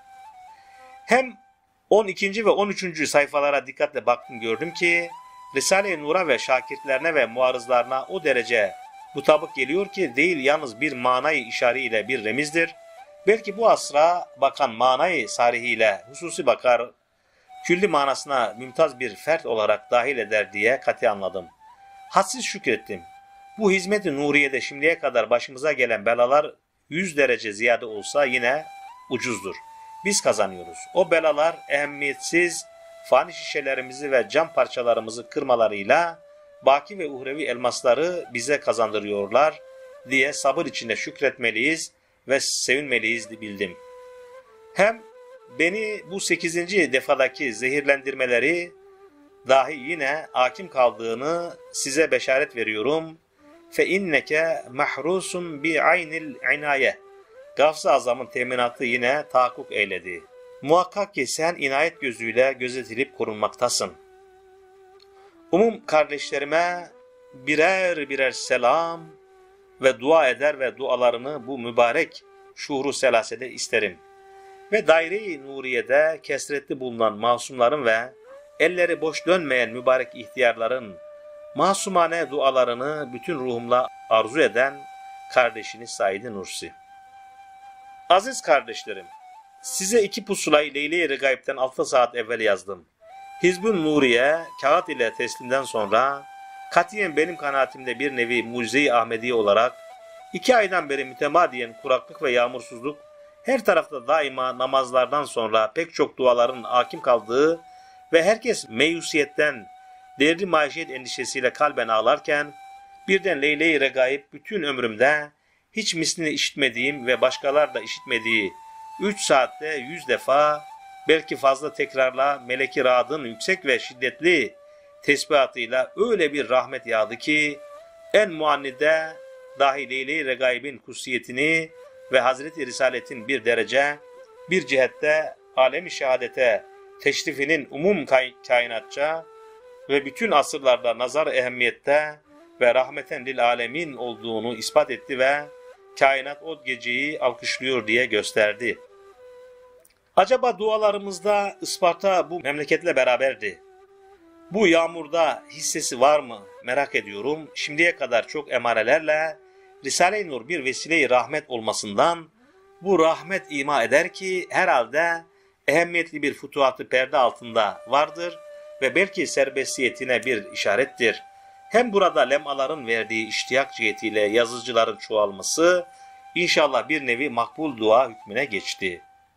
Hem 12. ve 13. sayfalara dikkatle baktım, gördüm ki Risale-i Nur'a ve şakirtlerine ve muarızlarına o derece mutabık geliyor ki değil yalnız bir manayı işari ile bir remizdir. Belki bu asra bakan manayı sarihiyle hususi bakar, külli manasına mümtaz bir fert olarak dahil eder diye kati anladım. Hadsiz şükrettim. Bu hizmet-i Nuriye'de şimdiye kadar başımıza gelen belalar 100 derece ziyade olsa yine ucuzdur. Biz kazanıyoruz. O belalar ehemmiyetsiz fani şişelerimizi ve cam parçalarımızı kırmalarıyla baki ve uhrevi elmasları bize kazandırıyorlar diye sabır içinde şükretmeliyiz ve sevinmeliyiz bildim. Hem beni bu 8. defadaki zehirlendirmeleri dahi yine hakim kaldığını size beşaret veriyorum. Fe inneke mahrusun bi aynil inaye. Gavs-ı Azam'ın teminatı yine tahakkuk eyledi. Muhakkak ki sen inayet gözüyle gözetilip korunmaktasın. Umum kardeşlerime birer birer selam ve dua eder ve dualarını bu mübarek şuhru selasede isterim. Ve daire-i Nuriye'de kesretli bulunan masumların ve elleri boş dönmeyen mübarek ihtiyarların masumane dualarını bütün ruhumla arzu eden kardeşiniz Said-i Nursi. Aziz kardeşlerim, size 2 pusulayı Leyle-i Regaib'den 6 saat evvel yazdım. Hizb-ı Nuriye kağıt ile teslimden sonra katiyen benim kanaatimde bir nevi mucize-i Ahmedi olarak 2 aydan beri mütemadiyen kuraklık ve yağmursuzluk, her tarafta daima namazlardan sonra pek çok duaların hakim kaldığı ve herkes meyusiyetten, derdi maişet endişesiyle kalben ağlarken, birden Leyle-i Regaib bütün ömrümde hiç mislini işitmediğim ve başkalar da işitmediği 3 saatte 100 defa, belki fazla tekrarla meleki rahatın yüksek ve şiddetli tesbihatıyla öyle bir rahmet yağdı ki, en muannide dahi Leyle-i Regaib'in kutsiyetini ve Hazreti Risalet'in bir derece, bir cihette alemi şehadete teşrifinin umum kainatça ve bütün asırlarda nazar ehemmiyette ve rahmeten lil alemin olduğunu ispat etti ve kainat o geceyi alkışlıyor diye gösterdi. Acaba dualarımızda Isparta bu memleketle beraberdi. Bu yağmurda hissesi var mı merak ediyorum. Şimdiye kadar çok emarelerle Risale-i Nur bir vesile-i rahmet olmasından bu rahmet ima eder ki herhalde ehemmiyetli bir fütuhatı perde altında vardır ve belki serbestiyetine bir işarettir. Hem burada lemaların verdiği iştiyak cihetiyle yazıcıların çoğalması inşallah bir nevi makbul dua hükmüne geçti.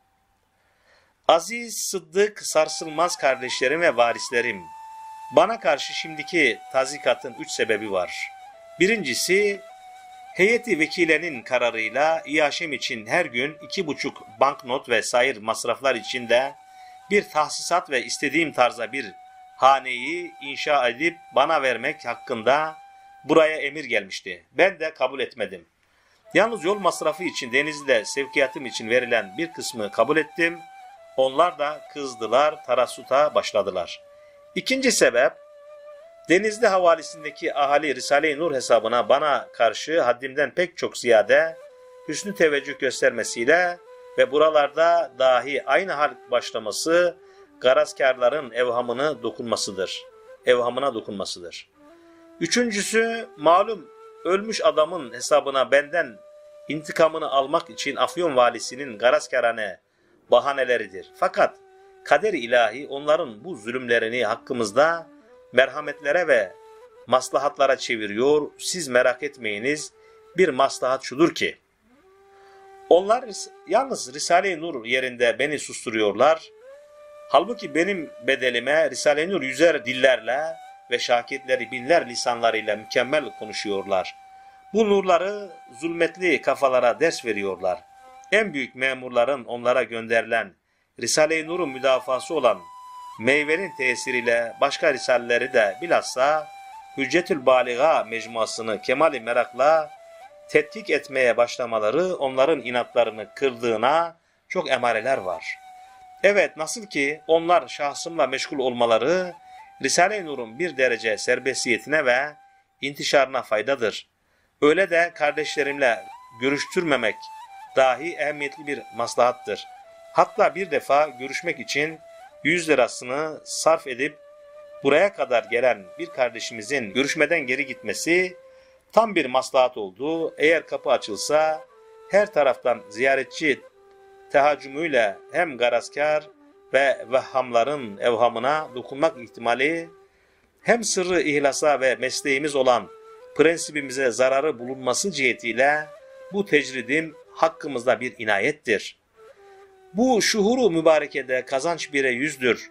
Aziz, sıddık, sarsılmaz kardeşlerim ve varislerim, bana karşı şimdiki tazikatın 3 sebebi var. Birincisi, heyeti vekilenin kararıyla iaşem için her gün 2,5 banknot ve sair masraflar içinde bir tahsisat ve istediğim tarza bir haneyi inşa edip bana vermek hakkında buraya emir gelmişti. Ben de kabul etmedim. Yalnız yol masrafı için Denizli'de sevkiyatım için verilen bir kısmı kabul ettim. Onlar da kızdılar, tarassuta başladılar. İkinci sebep, Denizli havalisindeki ahali Risale-i Nur hesabına bana karşı haddimden pek çok ziyade hüsnü teveccüh göstermesiyle ve buralarda dahi aynı hal başlaması garazkârların evhamına dokunmasıdır. Üçüncüsü, malum ölmüş adamın hesabına benden intikamını almak için Afyon valisinin garazkârane bahaneleridir. Fakat kader-i ilahi onların bu zulümlerini hakkımızda merhametlere ve maslahatlara çeviriyor. Siz merak etmeyiniz, bir maslahat şudur ki, onlar yalnız Risale-i Nur yerinde beni susturuyorlar. Halbuki benim bedelime Risale-i Nur 100'er dillerle ve şakirtleri binler lisanlarıyla mükemmel konuşuyorlar. Bu nurları zulmetli kafalara ders veriyorlar. en büyük memurların onlara gönderilen Risale-i Nur'un müdafası olan meyvenin tesiriyle başka risaleleri de bilhassa Hüccetül Baliga mecmuasını kemali merakla tetkik etmeye başlamaları onların inatlarını kırdığına çok emareler var. Evet, nasıl ki onlar şahsımla meşgul olmaları Risale-i Nur'un bir derece serbestiyetine ve intişarına faydadır. Öyle de kardeşlerimle görüştürmemek dahi ehemmiyetli bir maslahattır. Hatta bir defa görüşmek için 100 lirasını sarf edip buraya kadar gelen bir kardeşimizin görüşmeden geri gitmesi tam bir maslahat oldu. Eğer kapı açılsa her taraftan ziyaretçi tehaccümüyle hem garazkar ve vehhamların evhamına dokunmak ihtimali hem sırrı ihlasa ve mesleğimiz olan prensibimize zararı bulunması cihetiyle bu tecridim hakkımızda bir inayettir. Bu şuhuru mübarekede kazanç bire yüzdür.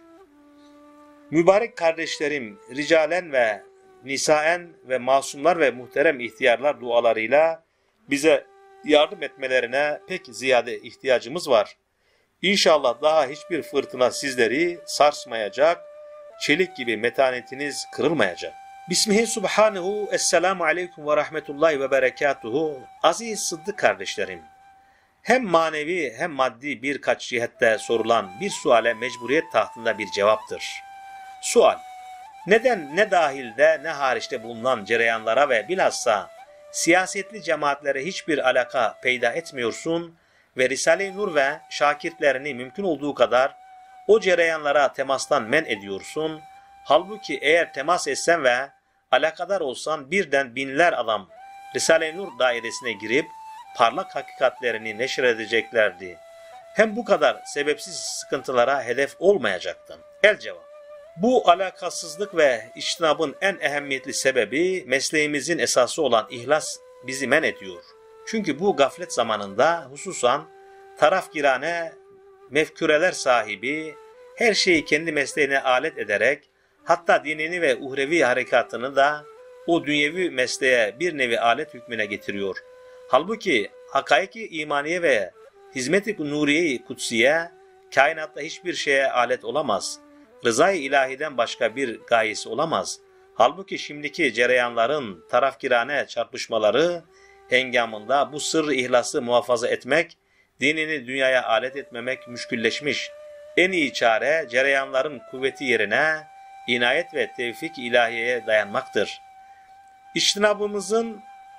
Mübarek kardeşlerim ricalen ve nisaen ve masumlar ve muhterem ihtiyarlar dualarıyla bize yardım etmelerine pek ziyade ihtiyacımız var. İnşallah daha hiçbir fırtına sizleri sarsmayacak, çelik gibi metanetiniz kırılmayacak. Bismihi subhanehu, esselamu aleyküm ve rahmetullahi ve berekatuhu. Aziz Sıddık kardeşlerim, hem manevi hem maddi birkaç cihette sorulan bir suale mecburiyet tahtında bir cevaptır. Sual: neden ne dahilde ne hariçte bulunan cereyanlara ve bilhassa siyasetli cemaatlere hiçbir alaka peyda etmiyorsun ve Risale-i Nur ve şakirtlerini mümkün olduğu kadar o cereyanlara temastan men ediyorsun? Halbuki eğer temas etsen ve alakadar olsan birden binler adam Risale-i Nur dairesine girip parlak hakikatlerini neşredeceklerdi. Hem bu kadar sebepsiz sıkıntılara hedef olmayacaktın. El cevap: bu alakasızlık ve içtinabın en ehemmiyetli sebebi mesleğimizin esası olan ihlas bizi men ediyor. Çünkü bu gaflet zamanında hususan tarafgirane mefküreler sahibi her şeyi kendi mesleğine alet ederek hatta dinini ve uhrevi harekatını da o dünyevi mesleğe bir nevi alet hükmüne getiriyor. Halbuki hakaiki imaniye ve hizmet-i nuriye-i kutsiye kainatta hiçbir şeye alet olamaz. Rızayı ilahiden başka bir gayesi olamaz. Halbuki şimdiki cereyanların tarafgirane çarpışmaları hengamında bu sırrı ihlası muhafaza etmek, dinini dünyaya alet etmemek müşkülleşmiş. En iyi çare cereyanların kuvveti yerine inayet ve tevfik ilahiyeye dayanmaktır. İçtinabımızın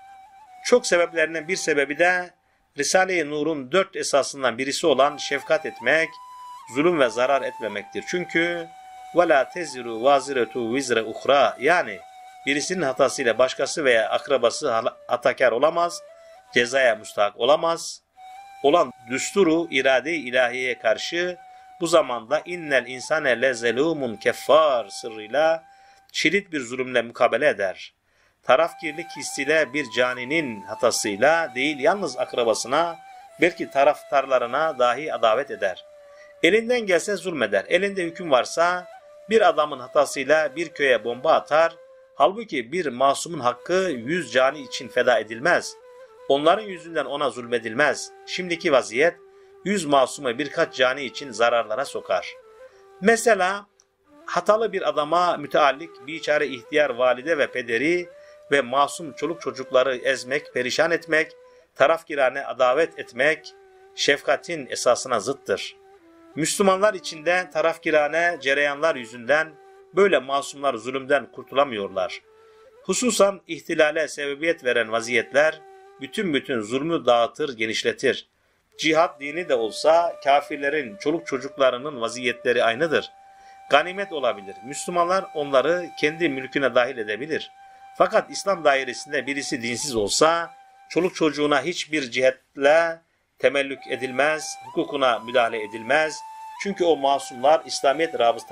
çok sebeplerinden bir sebebi de Risale-i Nur'un 4 esasından birisi olan şefkat etmek, zulüm ve zarar etmemektir. Çünkü وَلَا تَزِرُ وَازِرَةُ وِزْرَ اُخْرَى, yani birisinin hatasıyla başkası veya akrabası hatakar olamaz, cezaya müstahak olamaz. Olan düsturu irade-i ilahiyeye karşı bu zamanda innel insane lezelumun keffar sırrıyla şiddet bir zulümle mukabele eder. Tarafkirlik hissiyle bir caninin hatasıyla değil yalnız akrabasına belki taraftarlarına dahi adavet eder. Elinden gelse zulmeder. Elinde hüküm varsa bir adamın hatasıyla bir köye bomba atar. Halbuki bir masumun hakkı 100 cani için feda edilmez. Onların yüzünden ona zulmedilmez. Şimdiki vaziyet 100 masumu birkaç cani için zararlara sokar. Mesela hatalı bir adama müteallik biçare ihtiyar valide ve pederi ve masum çoluk çocukları ezmek, perişan etmek, tarafgirane adavet etmek şefkatin esasına zıttır. Müslümanlar içinde tarafgirane cereyanlar yüzünden böyle masumlar zulümden kurtulamıyorlar. Hususan ihtilale sebebiyet veren vaziyetler bütün zulmü dağıtır, genişletir. Cihat dini de olsa kafirlerin çoluk çocuklarının vaziyetleri aynıdır. Ganimet olabilir. Müslümanlar onları kendi mülküne dahil edebilir. Fakat İslam dairesinde birisi dinsiz olsa çoluk çocuğuna hiçbir cihetle temellük edilmez, hukukuna müdahale edilmez. Çünkü o masumlar İslamiyet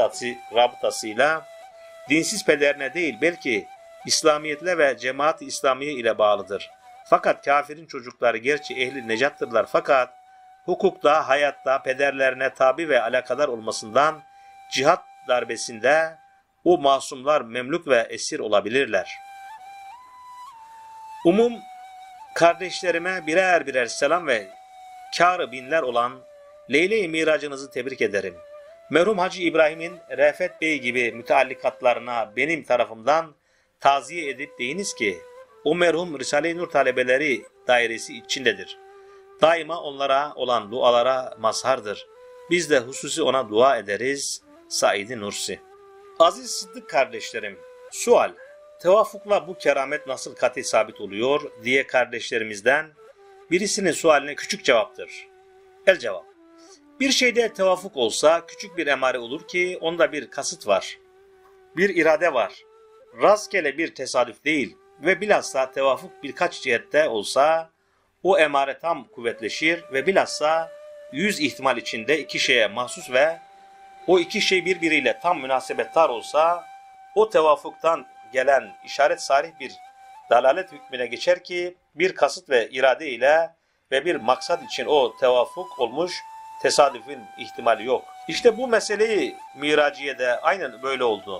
rabıtasıyla dinsiz pederine değil belki İslamiyetle ve cemaat-i İslamiye ile bağlıdır. Fakat kafirin çocukları gerçi ehli necattırlar fakat hukukta, hayatta pederlerine tabi ve alakadar olmasından cihat darbesinde o masumlar memluk ve esir olabilirler. Kardeşlerime birer birer selam ve kârı binler olan Leyle-i Miracınızı tebrik ederim. Merhum Hacı İbrahim'in Refet Bey gibi müteallikatlarına benim tarafımdan taziye edip deyiniz ki, o merhum Risale-i Nur talebeleri dairesi içindedir. Daima onlara olan dualara mazhardır. Biz de hususi ona dua ederiz. Said-i Nursi. Aziz Sıddık kardeşlerim, sual, tevafukla bu keramet nasıl kati sabit oluyor diye kardeşlerimizden birisinin sualine küçük cevaptır. El cevap. Bir şeyde tevafuk olsa küçük bir emare olur ki onda bir kasıt var. Bir irade var. Rastgele bir tesadüf değil ve bilhassa tevafuk birkaç cihette olsa o emare tam kuvvetleşir ve bilhassa 100 ihtimal içinde iki şeye mahsus ve o iki şey birbiriyle tam münasebettar olsa o tevafuktan gelen işaret sarih bir dalalet hükmüne geçer ki bir kasıt ve irade ile ve bir maksat için o tevafuk olmuş, tesadüfün ihtimali yok. İşte bu meseleyi Miraciye'de aynen böyle oldu.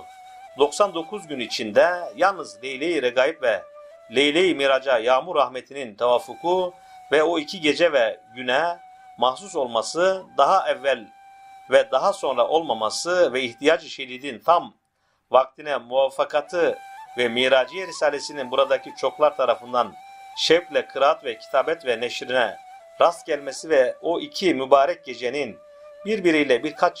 99 gün içinde yalnız Leyle-i Regaib ve Leyle-i Miraca yağmur rahmetinin tevafuku ve o iki gece ve güne mahsus olması, daha evvel ve daha sonra olmaması ve ihtiyac-ı şedidin tam vaktine muvaffakatı ve Miraciye Risalesi'nin buradaki çoklar tarafından şevkle kıraat ve kitabet ve neşrine rast gelmesi ve o iki mübarek gecenin birbiriyle birkaç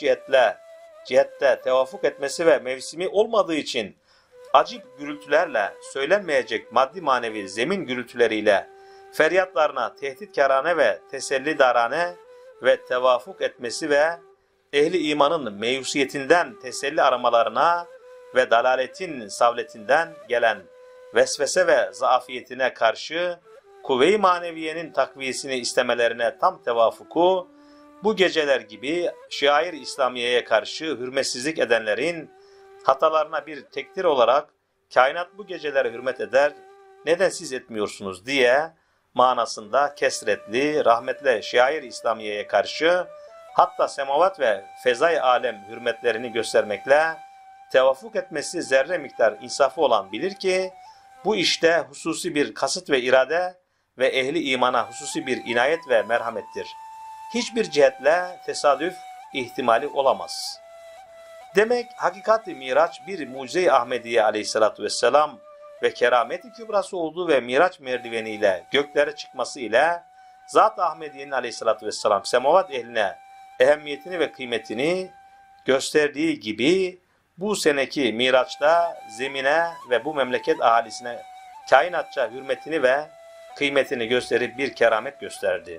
cihette tevafuk etmesi ve mevsimi olmadığı için acip gürültülerle, söylenmeyecek maddi manevi zemin gürültüleriyle feryatlarına tehditkârane ve tesellidarane ve tevafuk etmesi ve ehli imanın meyusiyetinden teselli aramalarına ve dalaletin savletinden gelen vesvese ve zaafiyetine karşı kuvve-i maneviyenin takviyesini istemelerine tam tevafuku, bu geceler gibi şair-i İslamiye'ye karşı hürmetsizlik edenlerin hatalarına bir tekdir olarak kainat bu gecelere hürmet eder, neden siz etmiyorsunuz diye manasında kesretli, rahmetli şair-i İslamiye'ye karşı hatta semavat ve fezai alem hürmetlerini göstermekle tevafuk etmesi zerre miktar insafı olan bilir ki bu işte hususi bir kasıt ve irade ve ehli imana hususi bir inayet ve merhamettir. Hiçbir cihetle tesadüf ihtimali olamaz. Demek hakikat-i Miraç bir mucize-i Ahmediye aleyhissalatü vesselam ve keramet-i kübrası olduğu ve Miraç merdiveniyle göklere çıkması ile Zat-ı Ahmediye'nin aleyhissalatü vesselam semavat ehline ehemmiyetini ve kıymetini gösterdiği gibi bu seneki Miraç'ta zemine ve bu memleket ahalisine kainatça hürmetini ve kıymetini gösterip bir keramet gösterdi.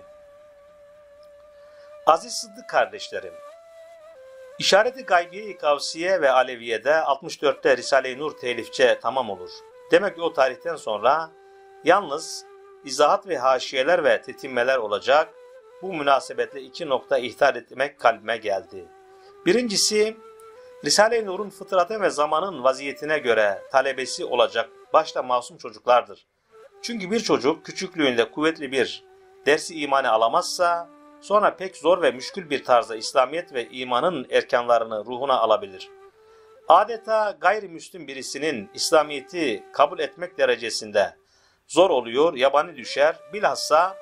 Aziz Sıddık kardeşlerim, İşaret-i Gaybiye-i Kavsiye ve Aleviye'de 64'te Risale-i Nur telifçe tamam olur. Demek ki o tarihten sonra yalnız izahat ve haşiyeler ve tetimmeler olacak. Bu münasebetle iki nokta ihtar etmek kalbime geldi. Birincisi, Risale-i Nur'un fıtratı ve zamanın vaziyetine göre talebesi olacak başta masum çocuklardır. Çünkü bir çocuk küçüklüğünde kuvvetli bir dersi imani alamazsa sonra pek zor ve müşkül bir tarzda İslamiyet ve imanın erkanlarını ruhuna alabilir. Adeta gayrimüslim birisinin İslamiyet'i kabul etmek derecesinde zor oluyor, yabani düşer. Bilhassa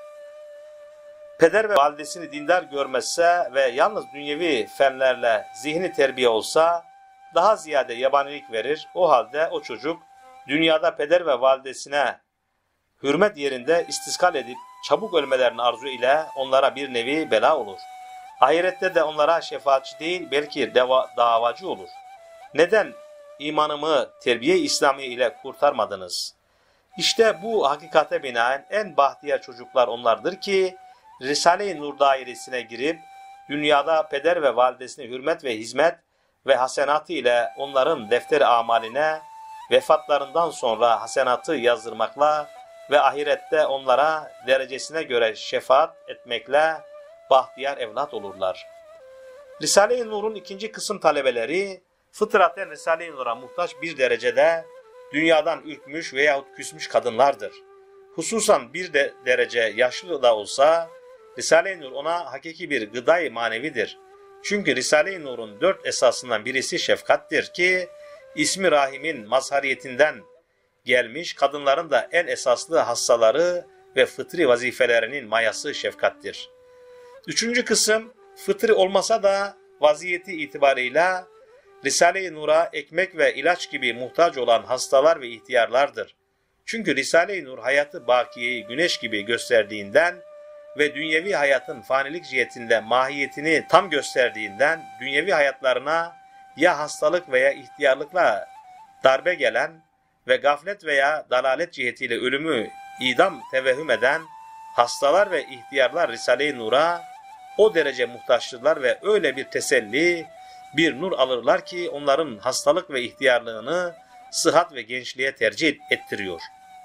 peder ve validesini dindar görmezse ve yalnız dünyevi fenlerle zihni terbiye olsa daha ziyade yabanilik verir. O halde o çocuk dünyada peder ve validesine hürmet yerinde istiskal edip çabuk ölmelerini arzu ile onlara bir nevi bela olur. Ahirette de onlara şefaatçi değil belki davacı olur. Neden imanımı terbiye-i İslamiye ile kurtarmadınız? İşte bu hakikate binaen en bahtiyar çocuklar onlardır ki Risale-i Nur dairesine girip dünyada peder ve validesine hürmet ve hizmet ve hasenatı ile onların defter-i amaline vefatlarından sonra hasenatı yazdırmakla ve ahirette onlara derecesine göre şefaat etmekle bahtiyar evlat olurlar. Risale-i Nur'un ikinci kısım talebeleri fıtraten Risale-i Nur'a muhtaç bir derecede dünyadan ürkmüş veyahut küsmüş kadınlardır. Hususan bir derece yaşlı da olsa Risale-i Nur ona hakiki bir gıday manevidir. Çünkü Risale-i Nur'un 4 esasından birisi şefkattir ki ismi rahimin mazhariyetinden gelmiş kadınların da en esaslı hassaları ve fıtri vazifelerinin mayası şefkattir. Üçüncü kısım fıtri olmasa da vaziyeti itibarıyla Risale-i Nur'a ekmek ve ilaç gibi muhtaç olan hastalar ve ihtiyarlardır. Çünkü Risale-i Nur hayatı bakiyeyi güneş gibi gösterdiğinden ve dünyevi hayatın fanilik cihetinde mahiyetini tam gösterdiğinden dünyevi hayatlarına ya hastalık veya ihtiyarlıkla darbe gelen ve gaflet veya dalalet cihetiyle ölümü idam tevehhüm eden hastalar ve ihtiyarlar Risale-i Nur'a o derece muhtaçtırlar ve öyle bir teselli, bir nur alırlar ki onların hastalık ve ihtiyarlığını sıhhat ve gençliğe tercih ettiriyor.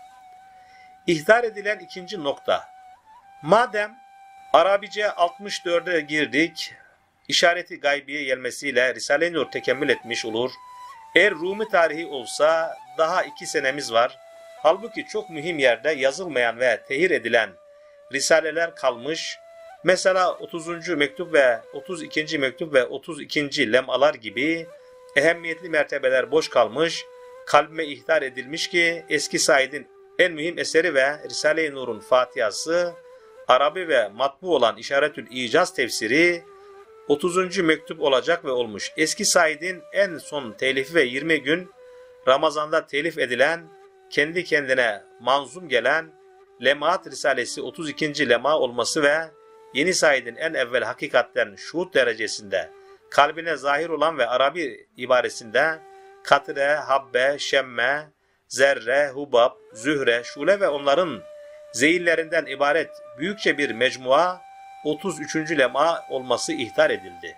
İhtar edilen ikinci nokta. Madem Arabice 64'e girdik, işareti gaybiye gelmesiyle Risale-i Nur tekemmül etmiş olur. Eğer Rumi tarihi olsa daha 2 senemiz var. Halbuki çok mühim yerde yazılmayan ve tehir edilen risaleler kalmış. Mesela 30. mektup ve 32. mektup ve 32. lemalar gibi ehemmiyetli mertebeler boş kalmış, kalbime ihtar edilmiş ki eski Said'in en mühim eseri ve Risale-i Nur'un Fatihası, Arabi ve matbu olan İşaretül İcaz tefsiri 30. mektup olacak ve olmuş. Eski Said'in en son telifi ve 20 gün Ramazan'da telif edilen, kendi kendine manzum gelen Lemaat Risalesi 32. lema olması ve Yeni Said'in en evvel hakikatten şuhud derecesinde kalbine zahir olan ve Arabi ibaresinde katre, habbe, şemme, zerre, hubab, zühre, şule ve onların zeyillerinden ibaret büyükçe bir mecmua 33. lema olması ihtar edildi.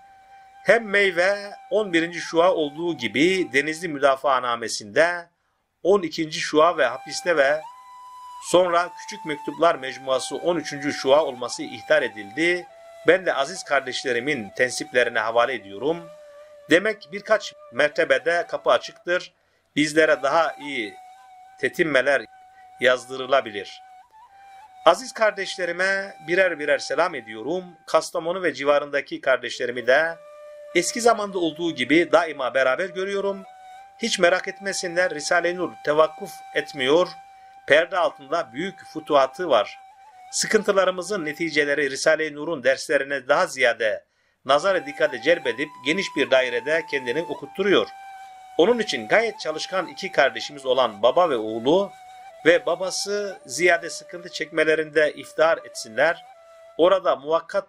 Hem meyve 11. şua olduğu gibi Denizli Müdafaanamesi'nde 12. şua ve hapiste ve sonra Küçük Mektuplar Mecmuası 13. şua olması ihtar edildi. Ben de aziz kardeşlerimin tensiplerine havale ediyorum. Demek birkaç mertebede kapı açıktır. Bizlere daha iyi tetimmeler yazdırılabilir. Aziz kardeşlerime birer birer selam ediyorum. Kastamonu ve civarındaki kardeşlerimi de eski zamanda olduğu gibi daima beraber görüyorum. Hiç merak etmesinler, Risale-i Nur tevakkuf etmiyor. Perde altında büyük futuhatı var. Sıkıntılarımızın neticeleri Risale-i Nur'un derslerine daha ziyade nazar-ı dikkate celbedip geniş bir dairede kendini okutturuyor. Onun için gayet çalışkan 2 kardeşimiz olan baba ve oğlu ve babası ziyade sıkıntı çekmelerinde iftihar etsinler. Orada muvakkat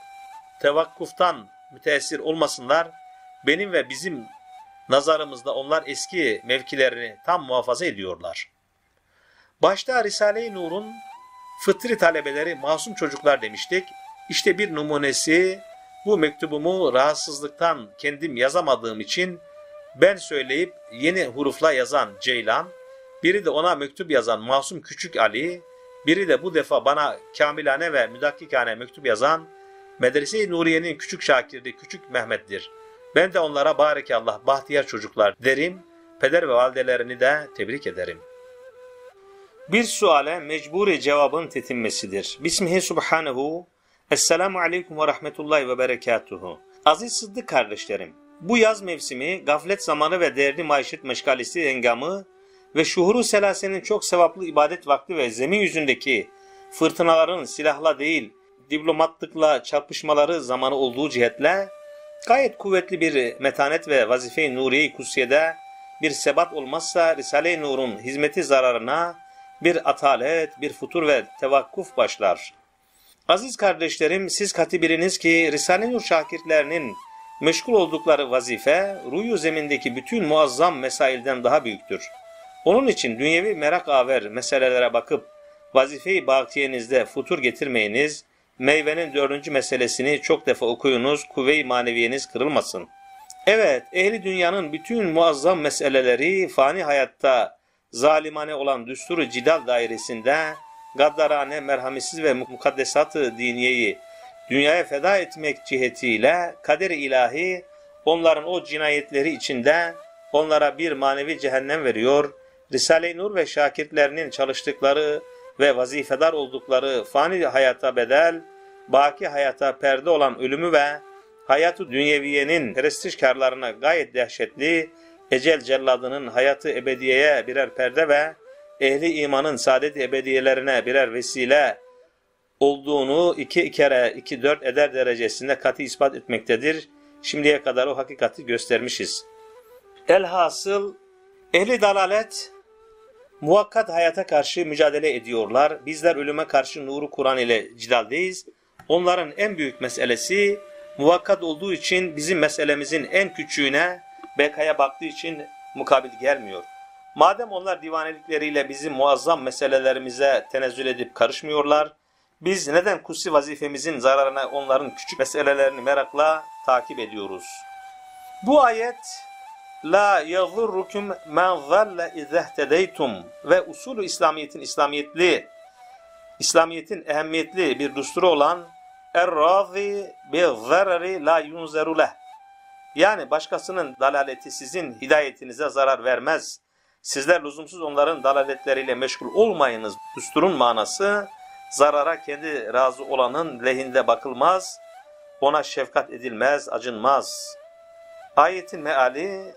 tevakkuftan müteessir olmasınlar. Benim ve bizim nazarımızda onlar eski mevkilerini tam muhafaza ediyorlar. Başta Risale-i Nur'un fıtri talebeleri masum çocuklar demiştik. İşte bir numunesi, bu mektubumu rahatsızlıktan kendim yazamadığım için ben söyleyip yeni hurufla yazan Ceylan, biri de ona mektup yazan Masum Küçük Ali, biri de bu defa bana kamilane ve müdakkikane mektup yazan Medrese-i Nuriye'nin küçük şakirdi Küçük Mehmet'tir. Ben de onlara barekallah bahtiyar çocuklar derim, peder ve validelerini de tebrik ederim. Bir suale mecburi cevabın tetinmesidir. Bismihi subhanehu, Esselamu aleyküm ve rahmetullahi ve berekatuhu. Aziz Sıddık kardeşlerim, bu yaz mevsimi, gaflet zamanı ve değerli maişet meşgalesi engamı ve şuhuru selasenin çok sevaplı ibadet vakti ve zemin yüzündeki fırtınaların silahla değil, diplomatlıkla çarpışmaları zamanı olduğu cihetle, gayet kuvvetli bir metanet ve vazife-i nuriye-i kutsiyede bir sebat olmazsa Risale-i Nur'un hizmeti zararına bir atalet, bir futur ve tevakkuf başlar. Aziz kardeşlerim, siz katibiriniz ki Risale-i Nur şakirtlerinin meşgul oldukları vazife, ruyu zemindeki bütün muazzam mesailden daha büyüktür. Onun için dünyevi merak-aver meselelere bakıp vazife-i bakiyenizde futur getirmeyiniz, meyvenin 4. meselesini çok defa okuyunuz, kuvve-i maneviyeniz kırılmasın. Evet, ehli dünyanın bütün muazzam meseleleri fani hayatta zalimane olan düsturu cidal dairesinde gaddarane, merhametsiz ve mukaddesat-ı diniyeyi dünyaya feda etmek cihetiyle kader-i ilahi onların o cinayetleri içinde onlara bir manevi cehennem veriyor. Risale-i Nur ve şakirtlerinin çalıştıkları ve vazifedar oldukları fani hayata bedel, baki hayata perde olan ölümü ve hayat-ı dünyeviyenin prestijkarlarına gayet dehşetli, ecel celladının hayatı ebediyeye birer perde ve ehli imanın saadet-i ebediyelerine birer vesile olduğunu 2 kere 2 4 eder derecesinde katı ispat etmektedir. Şimdiye kadar o hakikati göstermişiz. Elhasıl ehli dalalet muvakkat hayata karşı mücadele ediyorlar. Bizler ölüme karşı nuru Kur'an ile cidaldeyiz. Onların en büyük meselesi muvakkat olduğu için bizim meselemizin en küçüğüne, bekaya baktığı için mukabil gelmiyor. Madem onlar divanelikleriyle bizim muazzam meselelerimize tenezzül edip karışmıyorlar, biz neden kutsi vazifemizin zararına onların küçük meselelerini merakla takip ediyoruz? Bu ayet La yadhurrukum men zalle izehtedeytum ve usulü İslamiyet'in ehemmiyetli bir düsturu olan Er-razi bi-zarari la yunzeru leh. Yani başkasının dalaleti sizin hidayetinize zarar vermez. Sizler lüzumsuz onların dalaletleriyle meşgul olmayınız. Düsturun manası zarara kendi razı olanın lehinde bakılmaz, ona şefkat edilmez, acınmaz. Ayetin meali,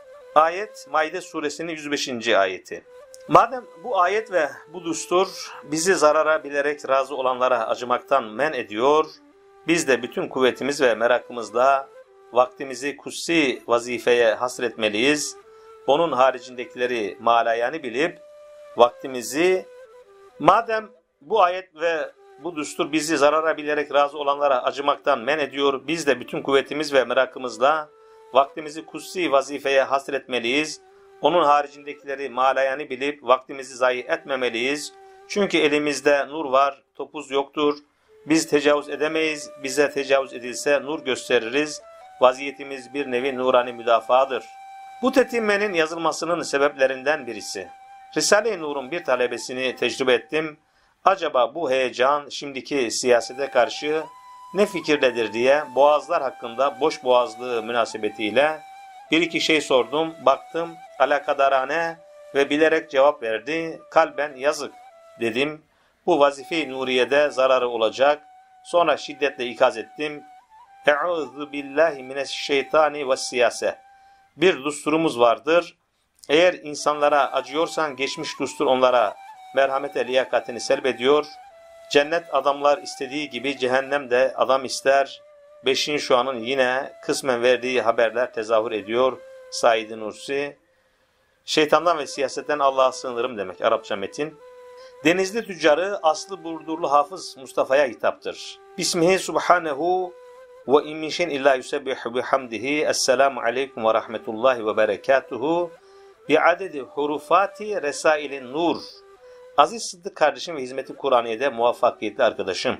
ayet Maide suresinin 105. ayeti. Madem bu ayet ve bu düstur bizi zarara bilerek razı olanlara acımaktan men ediyor, biz de bütün kuvvetimiz ve merakımızla vaktimizi kutsi vazifeye hasretmeliyiz. Onun haricindekileri malayani bilip vaktimizi, madem bu ayet ve bu düstur bizi zarara bilerek razı olanlara acımaktan men ediyor, biz de bütün kuvvetimiz ve merakımızla vaktimizi kutsi vazifeye hasretmeliyiz. Onun haricindekileri malayani bilip vaktimizi zayi etmemeliyiz. Çünkü elimizde nur var, topuz yoktur. Biz tecavüz edemeyiz. Bize tecavüz edilse nur gösteririz. Vaziyetimiz bir nevi nurani müdafaadır. Bu tetimmenin yazılmasının sebeplerinden birisi. Risale-i Nur'un bir talebesini tecrübe ettim. Acaba bu heyecan şimdiki siyasete karşı ne fikirdedir diye boğazlar hakkında boş boğazlığı münasebetiyle bir iki şey sordum, baktım alakadarane ve bilerek cevap verdi. Kalben yazık dedim. Bu vazife-i nuriyede zararı olacak. Sonra şiddetle ikaz ettim. Eûzu billahi mineşşeytani ve siyase. Bir düsturumuz vardır. Eğer insanlara acıyorsan geçmiş düstur onlara merhamete liyakatini selbediyor. Cennet adamlar istediği gibi cehennem de adam ister. Beşin şu anın yine kısmen verdiği haberler tezahür ediyor. Said-i Nursi. Şeytandan ve siyasetten Allah'a sığınırım demek Arapça metin. Denizli tüccarı aslı Burdurlu Hafız Mustafa'ya hitaptır. Bismihi subhanehu ve immin illa yusebbihu bihamdihi. Esselamu aleyküm ve rahmetullahi ve berekatuhu. Bi'adedi hurufati resailin nur. Aziz Sıddık kardeşim ve hizmeti Kur'aniye'de muvaffakiyetli arkadaşım.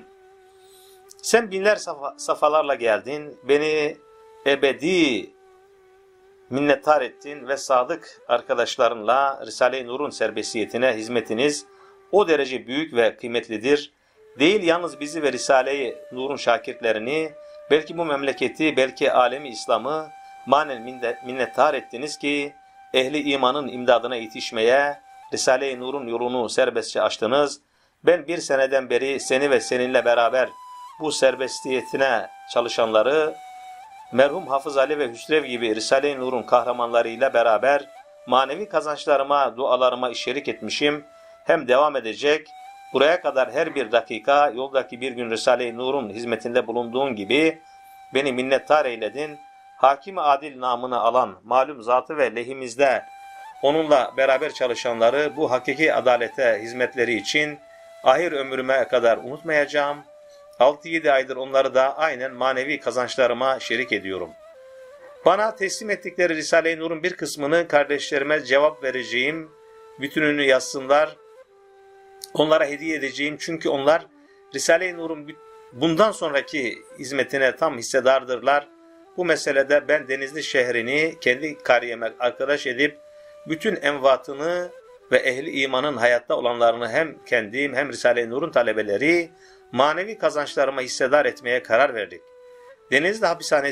Sen binler safalarla geldin, beni ebedi minnettar ettin ve sadık arkadaşlarınla Risale-i Nur'un serbestiyetine hizmetiniz o derece büyük ve kıymetlidir. Değil yalnız bizi ve Risale-i Nur'un şakirtlerini, belki bu memleketi, belki alemi İslam'ı manen minnettar ettiniz ki ehli imanın imdadına yetişmeye Risale-i Nur'un yolunu serbestçe açtınız. Ben bir seneden beri seni ve seninle beraber bu serbestiyetine çalışanları, merhum Hafız Ali ve Hüsrev gibi Risale-i Nur'un kahramanlarıyla beraber manevi kazançlarıma, dualarıma şerik etmişim. Hem devam edecek. Buraya kadar her bir dakika yoldaki bir gün Risale-i Nur'un hizmetinde bulunduğun gibi beni minnettar eyledin. Hakim-i adil namını alan malum zatı ve lehimizde onunla beraber çalışanları bu hakiki adalete hizmetleri için ahir ömrüme kadar unutmayacağım. 6-7 aydır onları da aynen manevi kazançlarıma şerik ediyorum. Bana teslim ettikleri Risale-i Nur'un bir kısmını kardeşlerime cevap vereceğim. Bütününü yazsınlar. Onlara hediye edeceğim. Çünkü onlar Risale-i Nur'un bundan sonraki hizmetine tam hissedardırlar. Bu meselede ben Denizli şehrini kendi kariyeme arkadaş edip bütün envatını ve ehli imanın hayatta olanlarını hem kendim hem Risale-i Nur'un talebeleri manevi kazançlarıma hissedar etmeye karar verdik. Denizli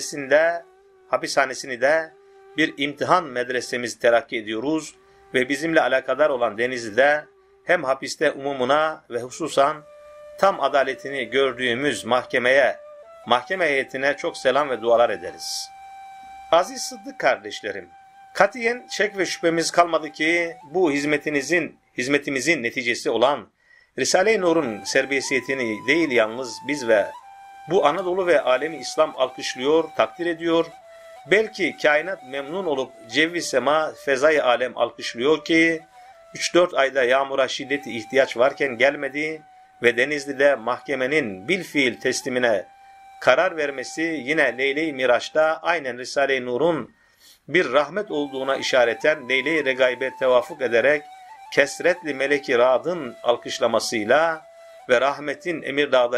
hapishanesini de bir imtihan medresemizi terakki ediyoruz ve bizimle alakadar olan Denizli'de hem hapiste umumuna ve hususan tam adaletini gördüğümüz mahkeme heyetine çok selam ve dualar ederiz. Aziz Sıddık kardeşlerim, katiyen şek ve şüphemiz kalmadı ki bu hizmetimizin neticesi olan Risale-i Nur'un serbestiyetini değil yalnız biz ve bu Anadolu ve alemi İslam alkışlıyor, takdir ediyor. Belki kainat memnun olup cevvi sema, fezai alem alkışlıyor ki 3-4 ayda yağmura şiddeti ihtiyaç varken gelmedi ve Denizli'de mahkemenin bilfiil teslimine karar vermesi yine Leyle-i Miraç'ta aynen Risale-i Nur'un bir rahmet olduğuna işareten Leyle-i Regaib'e tevafuk ederek kesretli meleki Rad'ın alkışlamasıyla ve rahmetin Emirdağ'da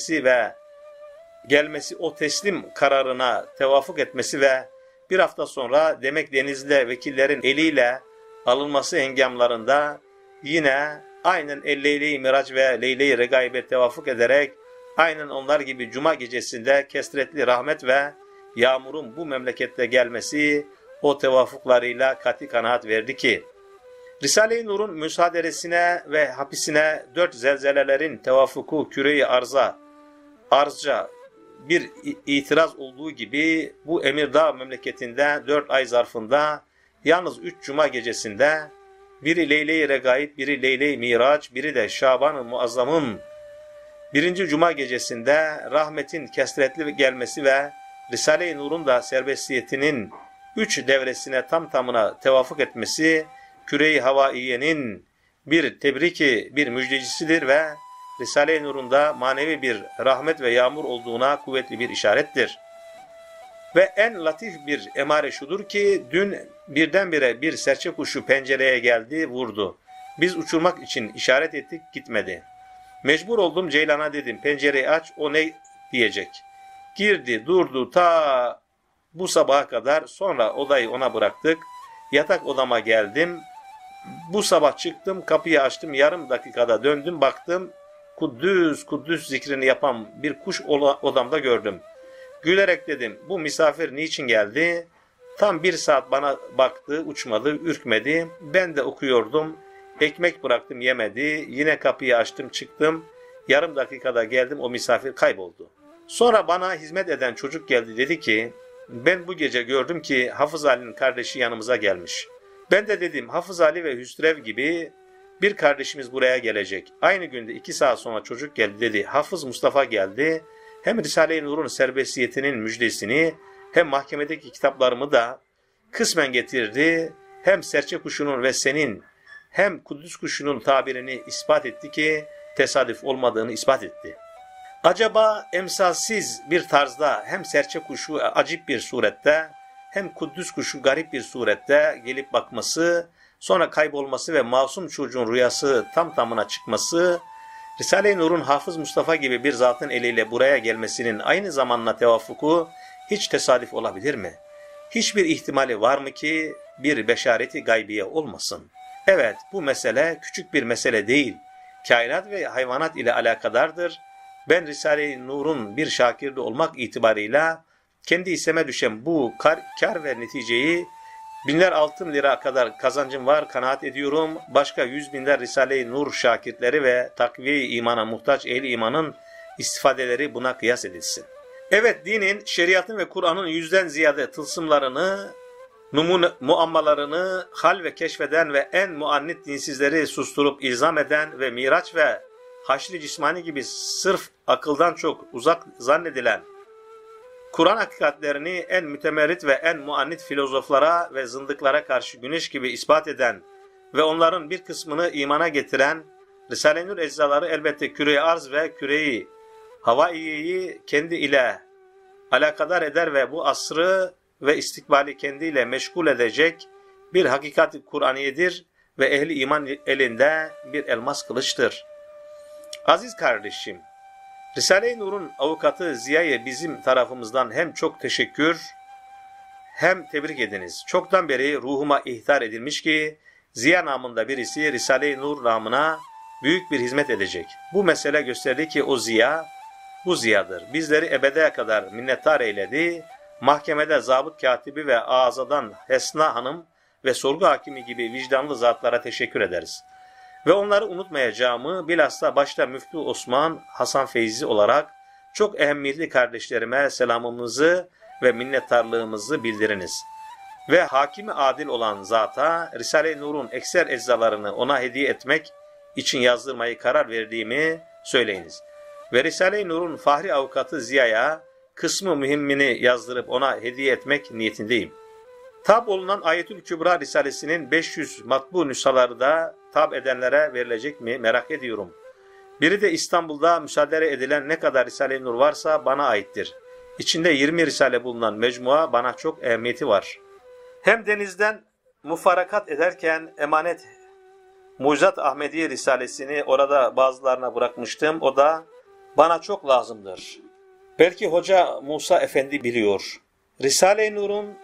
gelmesi o teslim kararına tevafuk etmesi ve bir hafta sonra demek Denizli'de vekillerin eliyle alınması hengamlarında yine aynen Leyle-i Miraç ve Leyle-i Regaib'e tevafuk ederek aynen onlar gibi Cuma gecesinde kesretli rahmet ve yağmurun bu memlekette gelmesi o tevafuklarıyla kati kanaat verdi ki Risale-i Nur'un müsaaderesine ve hapisine 4 zelzelelerin tevafuku küre-i arzca bir itiraz olduğu gibi bu Emirdağ memleketinde 4 ay zarfında yalnız 3 Cuma gecesinde biri Leyle-i Regaib, biri Leyle-i Miraç, biri de Şaban-ı Muazzam'ın 1. Cuma gecesinde rahmetin kesretli gelmesi ve Risale-i Nur'un da serbestiyetinin 3 devresine tam tamına tevafuk etmesi küre-i havaiyenin bir tebriki, bir müjdecisidir ve Risale-i Nur'un da manevi bir rahmet ve yağmur olduğuna kuvvetli bir işarettir. Ve en latif bir emare şudur ki dün birdenbire bir serçe kuşu pencereye geldi, vurdu. Biz uçurmak için işaret ettik, gitmedi. Mecbur oldum Ceylan'a dedim, pencereyi aç, o ne diyecek. Girdi, durdu ta bu sabaha kadar, sonra odayı ona bıraktık. Yatak odama geldim. Bu sabah çıktım, kapıyı açtım, yarım dakikada döndüm, baktım. Kuddüs, Kuddüs zikrini yapan bir kuş odamda gördüm. Gülerek dedim, bu misafir niçin geldi? Tam 1 saat bana baktı, uçmadı, ürkmedi. Ben de okuyordum. Ekmek bıraktım, yemedi. Yine kapıyı açtım, çıktım. Yarım dakikada geldim, o misafir kayboldu. Sonra bana hizmet eden çocuk geldi, dedi ki, ben bu gece gördüm ki Hafız Ali'nin kardeşi yanımıza gelmiş. Ben de dedim, Hafız Ali ve Hüsrev gibi bir kardeşimiz buraya gelecek. Aynı günde 2 saat sonra çocuk geldi, dedi. Hafız Mustafa geldi. Hem Risale-i Nur'un serbestiyetinin müjdesini hem mahkemedeki kitaplarımı da kısmen getirdi. Hem serçe kuşunun ve senin hem Kudüs kuşunun tabirini ispat etti ki tesadüf olmadığını ispat etti. Acaba emsalsiz bir tarzda hem serçe kuşu acip bir surette hem Kudüs kuşu garip bir surette gelip bakması, sonra kaybolması ve masum çocuğun rüyası tam tamına çıkması, Risale-i Nur'un Hafız Mustafa gibi bir zatın eliyle buraya gelmesinin aynı zamanla tevafuku hiç tesadüf olabilir mi? Hiçbir ihtimali var mı ki bir beşareti gaybiye olmasın? Evet, bu mesele küçük bir mesele değil. Kainat ve hayvanat ile alakadardır. Ben Risale-i Nur'un bir şakirdi olmak itibarıyla kendi hisseme düşen bu kar ve neticeyi binler altın lira kadar kazancım var kanaat ediyorum. Başka 100.000'ler Risale-i Nur şakirtleri ve takviye-i imana muhtaç ehli imanın istifadeleri buna kıyas edilsin. Evet, dinin, şeriatın ve Kur'an'ın 100'den ziyade tılsımlarını, muammalarını hal ve keşfeden ve en muannit dinsizleri susturup ilzam eden ve Miraç ve haşr-ı cismani gibi sırf akıldan çok uzak zannedilen Kur'an hakikatlerini en mütemerrit ve en muannit filozoflara ve zındıklara karşı güneş gibi ispat eden ve onların bir kısmını imana getiren Risale-i Nur eczaları elbette küre-i arz ve küre-i havaiyeyi kendi ile alakadar eder ve bu asrı ve istikbali kendiyle meşgul edecek bir hakikat-i Kur'aniyedir ve ehli iman elinde bir elmas kılıçtır. Aziz kardeşim, Risale-i Nur'un avukatı Ziya'ya bizim tarafımızdan hem çok teşekkür hem tebrik ediniz. Çoktan beri ruhuma ihtar edilmiş ki Ziya namında birisi Risale-i Nur namına büyük bir hizmet edecek. Bu mesele gösterdi ki o Ziya, bu Ziya'dır. Bizleri ebede kadar minnettar eyledi. Mahkemede zabıt katibi ve ağzadan Hesna Hanım ve sorgu hakimi gibi vicdanlı zatlara teşekkür ederiz. Ve onları unutmayacağımı bilhassa başta Müftü Osman Hasan Feyzi olarak çok ehemmiyetli kardeşlerime selamımızı ve minnettarlığımızı bildiriniz. Ve hakimi adil olan zata Risale-i Nur'un ekser eczalarını ona hediye etmek için yazdırmayı karar verdiğimi söyleyiniz. Ve Risale-i Nur'un fahri avukatı Ziya'ya kısmı mühimmini yazdırıp ona hediye etmek niyetindeyim. Tab olunan Ayetül Kübra Risalesi'nin 500 matbu nüshaları da tab edenlere verilecek mi merak ediyorum. Biri de İstanbul'da müsaade edilen ne kadar Risale-i Nur varsa bana aittir. İçinde 20 risale bulunan mecmua bana çok ehemmiyeti var. Hem denizden mufarakat ederken emanet Mucizat Ahmediye Risalesini orada bazılarına bırakmıştım. O da bana çok lazımdır. Belki Hoca Musa Efendi biliyor. Risale-i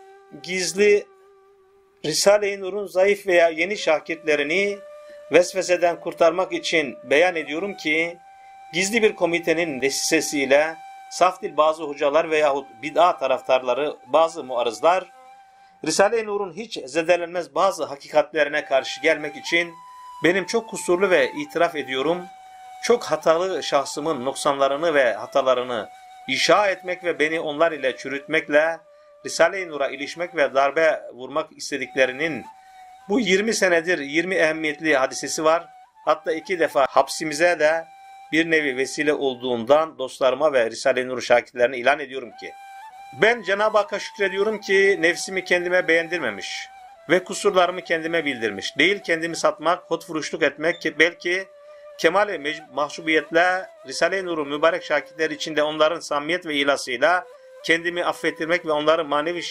Nur'un zayıf veya yeni şakirtlerini vesveseden kurtarmak için beyan ediyorum ki gizli bir komitenin vesisesiyle saf dil bazı hocalar veyahut bid'a taraftarları, bazı muarızlar Risale-i Nur'un hiç zedelenmez bazı hakikatlerine karşı gelmek için benim çok kusurlu ve itiraf ediyorum, çok hatalı şahsımın noksanlarını ve hatalarını inşa etmek ve beni onlar ile çürütmekle Risale-i Nur'a ilişmek ve darbe vurmak istediklerinin bu 20 senedir 20 ehemmiyetli hadisesi var. Hatta 2 defa hapsimize de bir nevi vesile olduğundan dostlarıma ve Risale-i Nur şakirtlerine ilan ediyorum ki ben Cenab-ı Hakk'a şükrediyorum ki nefsimi kendime beğendirmemiş ve kusurlarımı kendime bildirmiş. Değil kendimi satmak, hotfuruşluk etmek, belki kemal-i mahcubiyetle Risale-i Nur'un mübarek şakirtler içinde onların samimiyet ve ilasıyla kendimi affettirmek ve onların manevi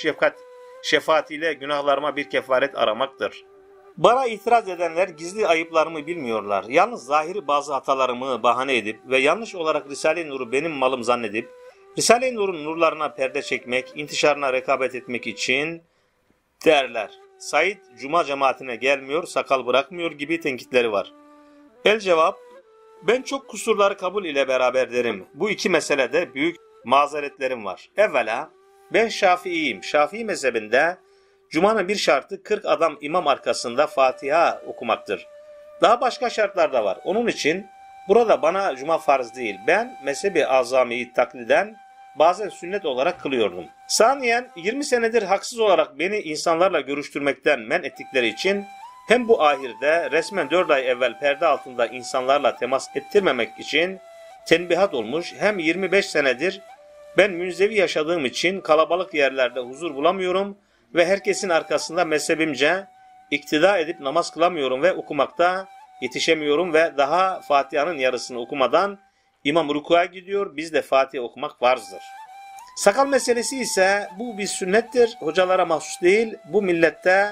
şefaatiyle günahlarıma bir kefaret aramaktır. Bana itiraz edenler gizli ayıplarımı bilmiyorlar. Yalnız zahiri bazı hatalarımı bahane edip ve yanlış olarak Risale-i Nur'u benim malım zannedip Risale-i Nur'un nurlarına perde çekmek, intişarına rekabet etmek için derler. Said Cuma cemaatine gelmiyor, sakal bırakmıyor gibi tenkitleri var. El cevap, ben çok kusurları kabul ile beraber derim. Bu iki meselede büyük mazeretlerim var. Evvela ben Şafiiyim. Şafii mezhebinde Cuma'nın bir şartı 40 adam imam arkasında Fatiha okumaktır. Daha başka şartlar da var. Onun için burada bana Cuma farz değil. Ben mezhebi azamiyi takliden bazen sünnet olarak kılıyordum. Saniyen 20 senedir haksız olarak beni insanlarla görüştürmekten men ettikleri için hem bu ahirde resmen 4 ay evvel perde altında insanlarla temas ettirmemek için tenbihat olmuş, hem 25 senedir ben münzevi yaşadığım için kalabalık yerlerde huzur bulamıyorum ve herkesin arkasında mezhebimce iktida edip namaz kılamıyorum ve okumakta yetişemiyorum ve daha Fatiha'nın yarısını okumadan imam rükûa gidiyor, bizde Fatiha okumak farzdır. Sakal meselesi ise bu bir sünnettir, hocalara mahsus değil, bu millette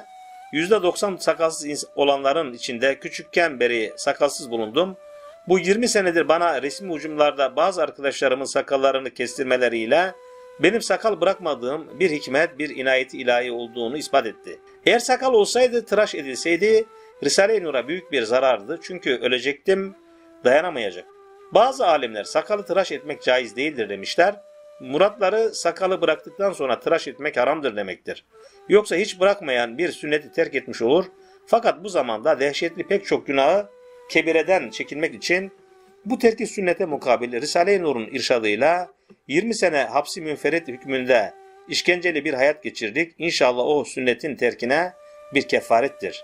%90 sakalsız olanların içinde küçükken beri sakalsız bulundum. Bu 20 senedir bana resmi hücumlarda bazı arkadaşlarımın sakallarını kestirmeleriyle benim sakal bırakmadığım bir hikmet, bir inayeti ilahi olduğunu ispat etti. Eğer sakal olsaydı, tıraş edilseydi Risale-i Nur'a büyük bir zarardı. Çünkü ölecektim, dayanamayacak. Bazı alimler sakalı tıraş etmek caiz değildir demişler. Muratları sakalı bıraktıktan sonra tıraş etmek haramdır demektir. Yoksa hiç bırakmayan bir sünneti terk etmiş olur. Fakat bu zamanda dehşetli pek çok günahı kebireden çekilmek için bu terk-i sünnete mukabil Risale-i Nur'un irşadıyla 20 sene hapsi münferit hükmünde işkenceli bir hayat geçirdik. İnşallah o sünnetin terkine bir kefarettir.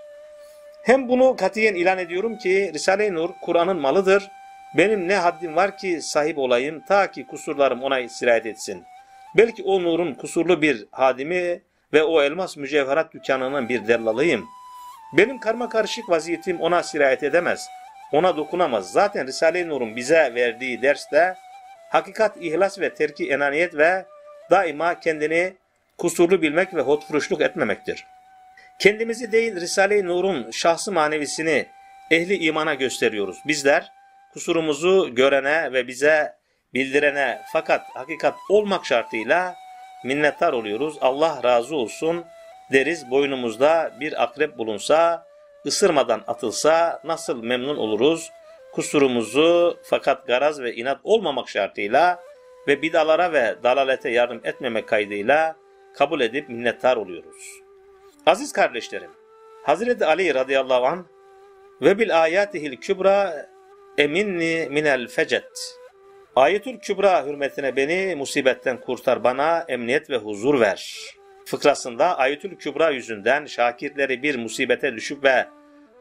Hem bunu katiyen ilan ediyorum ki Risale-i Nur Kur'an'ın malıdır. Benim ne haddim var ki sahip olayım ta ki kusurlarım ona sirayet etsin. Belki o nurun kusurlu bir hadimi ve o elmas mücevherat dükkanının bir dellalıyım. Benim karma karışık vaziyetim ona sirayet edemez. Ona dokunamaz. Zaten Risale-i Nur'un bize verdiği derste hakikat, ihlas ve terki enaniyet ve daima kendini kusurlu bilmek ve hotfuruşluk etmemektir. Kendimizi değil Risale-i Nur'un şahsı manevisini ehli imana gösteriyoruz. Bizler kusurumuzu görene ve bize bildirene fakat hakikat olmak şartıyla minnettar oluyoruz. Allah razı olsun deriz. Boynumuzda bir akrep bulunsa, ısırmadan atılsa nasıl memnun oluruz? Kusurumuzu fakat garaz ve inat olmamak şartıyla ve bidalara ve dalalete yardım etmemek kaydıyla kabul edip minnettar oluyoruz. Aziz kardeşlerim, Hazreti Ali radıyallahu anh ve bil ayatihil kübra eminni minel fecet. Ayetül Kübra hürmetine beni musibetten kurtar, bana emniyet ve huzur ver. Fıkrasında Ayetül Kübra yüzünden şakirtleri bir musibete düşüp ve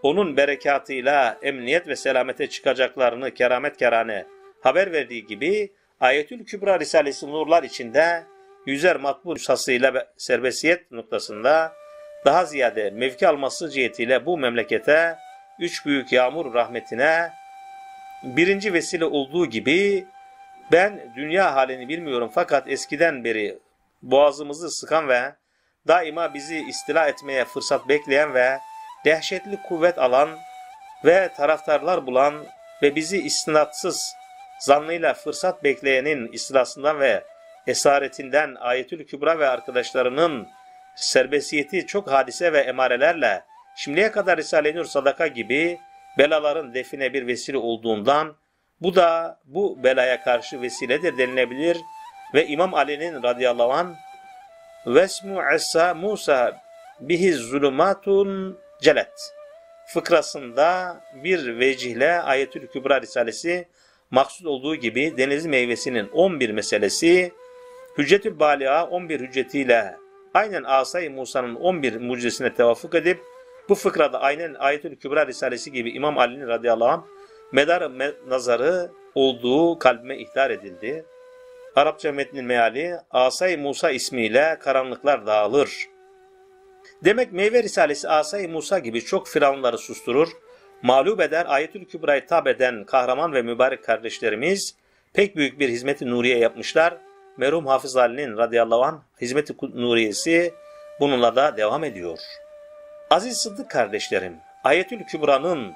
onun berekatıyla emniyet ve selamete çıkacaklarını keramet haber verdiği gibi Ayetül Kübra Risalesi nurlar içinde yüzer matbu nüshasıyla ve serbestiyet noktasında daha ziyade mevki alması cihetiyle bu memlekete üç büyük yağmur rahmetine birinci vesile olduğu gibi ben dünya halini bilmiyorum fakat eskiden beri boğazımızı sıkan ve daima bizi istila etmeye fırsat bekleyen ve dehşetli kuvvet alan ve taraftarlar bulan ve bizi istinatsız zannıyla fırsat bekleyenin istilasından ve esaretinden Ayetül Kübra ve arkadaşlarının serbestiyeti çok hadise ve emarelerle şimdiye kadar Risale-i Nur sadaka gibi belaların define bir vesile olduğundan bu da bu belaya karşı vesiledir denilebilir ve İmam Ali'nin radıyallahu anh vesmu essa Musa bihi zulümatun celet fıkrasında bir vecihle Ayetül Kübra Risalesi maksud olduğu gibi deniz meyvesinin 11 meselesi Hüccetül Baliğa 11 hüccetiyle aynen Asay Musa'nın 11 mucizesine tevafuk edip bu fıkrada aynen Ayetül Kübra Risalesi gibi İmam Ali'nin radıyallahu anh medar nazarı olduğu kalbime ihtar edildi. Arapça metnin meali Asay Musa ismiyle karanlıklar dağılır. Demek meyve risalesi Asay Musa gibi çok firavunları susturur, mağlup eder, Ayetül Kübra'yı tab eden kahraman ve mübarek kardeşlerimiz pek büyük bir hizmet-i nuriye yapmışlar. Merhum Hafız Ali'nin radıyallahu anh hizmet-i nuriyesi bununla da devam ediyor. Aziz Sıddık kardeşlerim, Ayetül Kübra'nın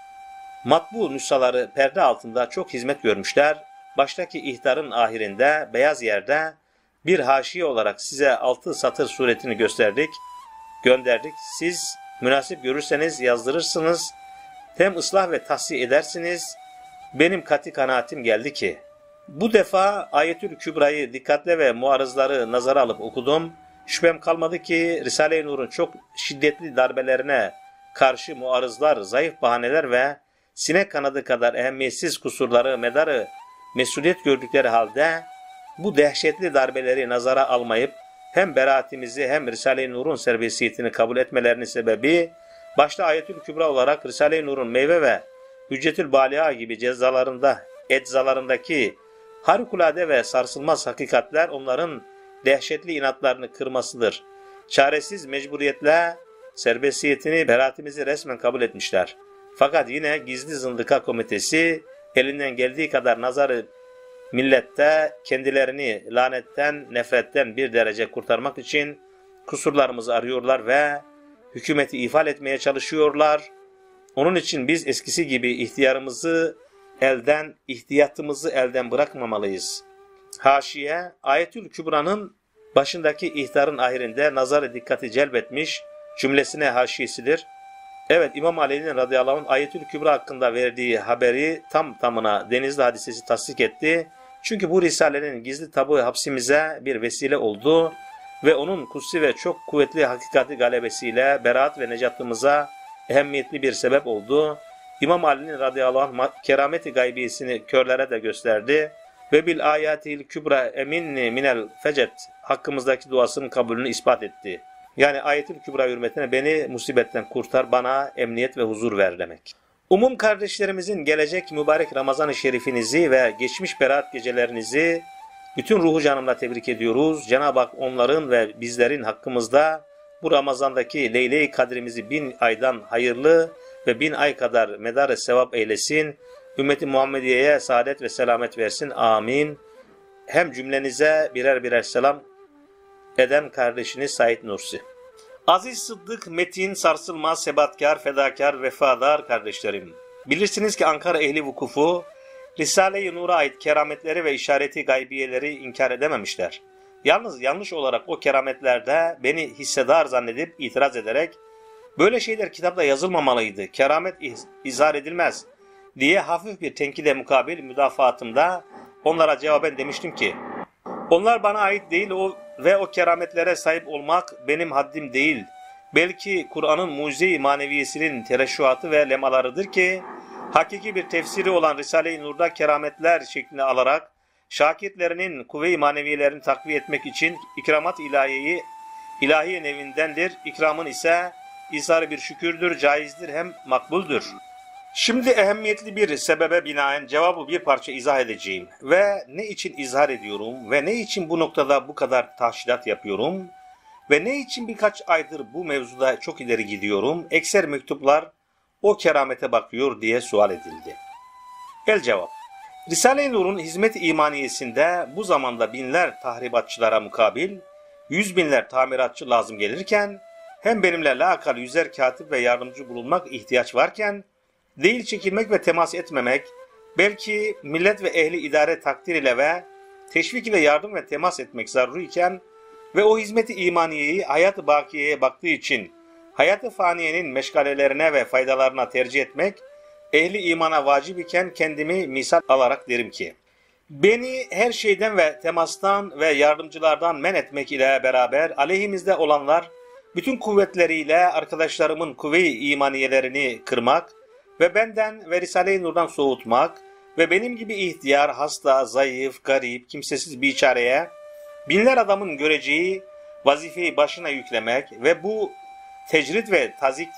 matbu nüshaları perde altında çok hizmet görmüşler. Baştaki ihtarın ahirinde beyaz yerde bir haşiye olarak size 6 satır suretini gönderdik. Siz münasip görürseniz yazdırırsınız. Hem ıslah ve tahsih edersiniz. Benim kat'i kanaatim geldi ki bu defa Ayetül Kübra'yı dikkatle ve muarızları nazara alıp okudum. Şüphem kalmadı ki Risale-i Nur'un çok şiddetli darbelerine karşı muarızlar, zayıf bahaneler ve sinek kanadı kadar ehemmiyetsiz kusurları medarı mesuliyet gördükleri halde bu dehşetli darbeleri nazara almayıp hem beraatimizi hem Risale-i Nur'un serbestiyetini kabul etmelerinin sebebi başta Ayetül Kübra olarak Risale-i Nur'un meyve ve Hüccetül Baliğa gibi eczalarındaki harikulade ve sarsılmaz hakikatler onların dehşetli inatlarını kırmasıdır. Çaresiz mecburiyetle serbestiyetini, beraatimizi resmen kabul etmişler. Fakat yine gizli zındıka komitesi elinden geldiği kadar nazarı millette kendilerini lanetten, nefretten bir derece kurtarmak için kusurlarımızı arıyorlar ve hükümeti ifade etmeye çalışıyorlar. Onun için biz eskisi gibi ihtiyatımızı elden bırakmamalıyız. Haşiye, Ayetül Kübra'nın başındaki ihtarın ahirinde nazarı dikkati celbetmiş cümlesine haşiyesidir. Evet, İmam Ali'nin radıyallahu anh Ayetül Kübra hakkında verdiği haberi tamına Denizli hadisesi tasdik etti. Çünkü bu risalenin gizli tabu hapsimize bir vesile oldu ve onun kutsi ve çok kuvvetli hakikati galebesiyle beraat ve necatımıza ehemmiyetli bir sebep oldu. İmam Ali'nin radıyallahu anh kerameti gaybiyesini körlere de gösterdi ve bil ayatil kübra eminni minel fecet hakkımızdaki duasının kabulünü ispat etti. Yani Ayetül Kübra hürmetine beni musibetten kurtar, bana emniyet ve huzur ver demek. Umum kardeşlerimizin gelecek mübarek Ramazan-ı Şerifinizi ve geçmiş beraat gecelerinizi bütün ruhu canımla tebrik ediyoruz. Cenab-ı Hak onların ve bizlerin hakkımızda bu Ramazan'daki Leyle-i Kadrimizi 1000 aydan hayırlı ve 1000 ay kadar medar-ı sevap eylesin. Ümmeti Muhammediye'ye saadet ve selamet versin. Amin. Hem cümlenize birer selam eden kardeşiniz Said Nursi. Aziz Sıddık, metin, sarsılmaz, sebatkar, fedakar, vefadar kardeşlerim. Bilirsiniz ki Ankara ehli vukufu, Risale-i Nur'a ait kerametleri ve işareti gaybiyeleri inkar edememişler. Yalnız yanlış olarak o kerametlerde beni hissedar zannedip itiraz ederek, böyle şeyler kitapta yazılmamalıydı, keramet izhar edilmez diye hafif bir tenkide mukabil müdafaatımda onlara cevaben demiştim ki, onlar bana ait değil ve o kerametlere sahip olmak benim haddim değil. Belki Kur'an'ın mucize-i maneviyesinin tereşşuatı ve lemalarıdır ki, hakiki bir tefsiri olan Risale-i Nur'da kerametler şeklini alarak, şakirtlerinin kuvve-i maneviyelerini takviye etmek için ikramat ilahiye nevindendir. İkramın ise İzharı bir şükürdür, caizdir hem makbuldür. Şimdi ehemmiyetli bir sebebe binaen cevabı bir parça izah edeceğim. Ve ne için izhar ediyorum ve ne için bu noktada bu kadar tahşilat yapıyorum ve ne için birkaç aydır bu mevzuda çok ileri gidiyorum, ekser mektuplar o keramete bakıyor diye sual edildi. El cevap. Risale-i Nur'un hizmet-i imaniyesinde bu zamanda binler tahribatçılara mukabil 100 binler tamiratçı lazım gelirken, hem benimle lâkal yüzer katip ve yardımcı bulunmak ihtiyaç varken, değil çekilmek ve temas etmemek, belki millet ve ehli idare takdir ile ve teşvik ile yardım ve temas etmek zaruriyken ve o hizmet-i imaniyeyi hayat-ı bakiyeye baktığı için hayat-ı faniyenin meşgalelerine ve faydalarına tercih etmek, ehli imana vacip iken kendimi misal alarak derim ki, beni her şeyden ve temastan ve yardımcılardan men etmek ile beraber aleyhimizde olanlar, bütün kuvvetleriyle arkadaşlarımın kuvve-i imaniyelerini kırmak ve benden ve Risale-i Nur'dan soğutmak ve benim gibi ihtiyar, hasta, zayıf, garip, kimsesiz biçareye binler adamın göreceği vazifeyi başına yüklemek ve bu tecrit ve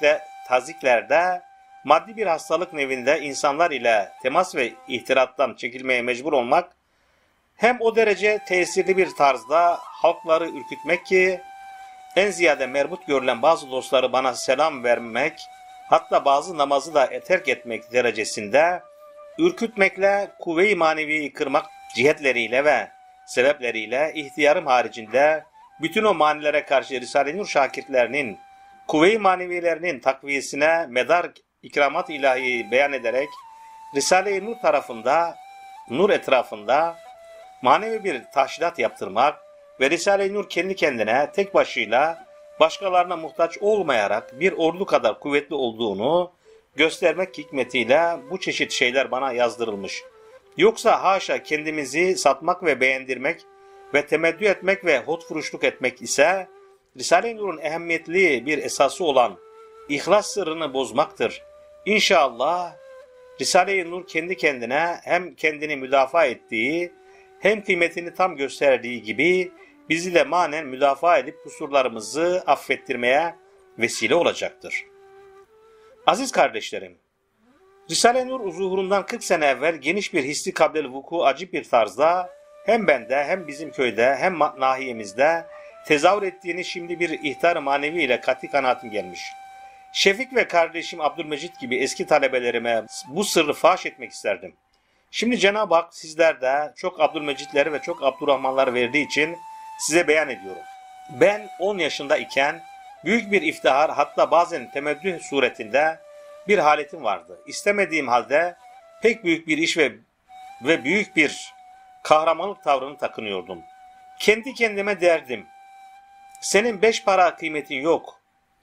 taziklerde maddi bir hastalık nevinde insanlar ile temas ve ihtirattan çekilmeye mecbur olmak, hem o derece tesirli bir tarzda halkları ürkütmek ki, en ziyade merbut görülen bazı dostları bana selam vermek, hatta bazı namazı da terk etmek derecesinde ürkütmekle kuvve-i maneviyi kırmak cihetleriyle ve sebepleriyle ihtiyarım haricinde bütün o manilere karşı Risale-i Nur şakirtlerinin kuvve-i manevilerinin takviyesine medar ikramat ilahiyi beyan ederek Risale-i Nur tarafında, nur etrafında manevi bir tahşilat yaptırmak ve Risale-i Nur kendi kendine tek başıyla başkalarına muhtaç olmayarak bir ordu kadar kuvvetli olduğunu göstermek hikmetiyle bu çeşit şeyler bana yazdırılmış. Yoksa haşa kendimizi satmak ve beğendirmek ve temeddü etmek ve hotfuruşluk etmek ise Risale-i Nur'un ehemmiyetli bir esası olan İhlas sırrını bozmaktır. İnşallah Risale-i Nur kendi kendine hem kendini müdafaa ettiği hem kıymetini tam gösterdiği gibi bizi de manen müdafaa edip kusurlarımızı affettirmeye vesile olacaktır. Aziz kardeşlerim, Risale-i Nur zuhurundan 40 sene evvel geniş bir hissi kablel vuku acip bir tarzda hem bende hem bizim köyde hem nahiyemizde tezahür ettiğini şimdi bir ihtar-ı manevi ile kat'i kanaatim gelmiş. Şefik ve kardeşim Abdülmecit gibi eski talebelerime bu sırrı faş etmek isterdim. Şimdi Cenab-ı Hak sizler de çok Abdülmecitleri ve çok Abdurrahmanları verdiği için size beyan ediyorum. Ben 10 yaşında iken büyük bir iftihar, hatta bazen temeddüh suretinde bir haletim vardı. İstemediğim halde pek büyük bir iş ve büyük bir kahramanlık tavrını takınıyordum. Kendi kendime derdim, senin 5 para kıymetin yok.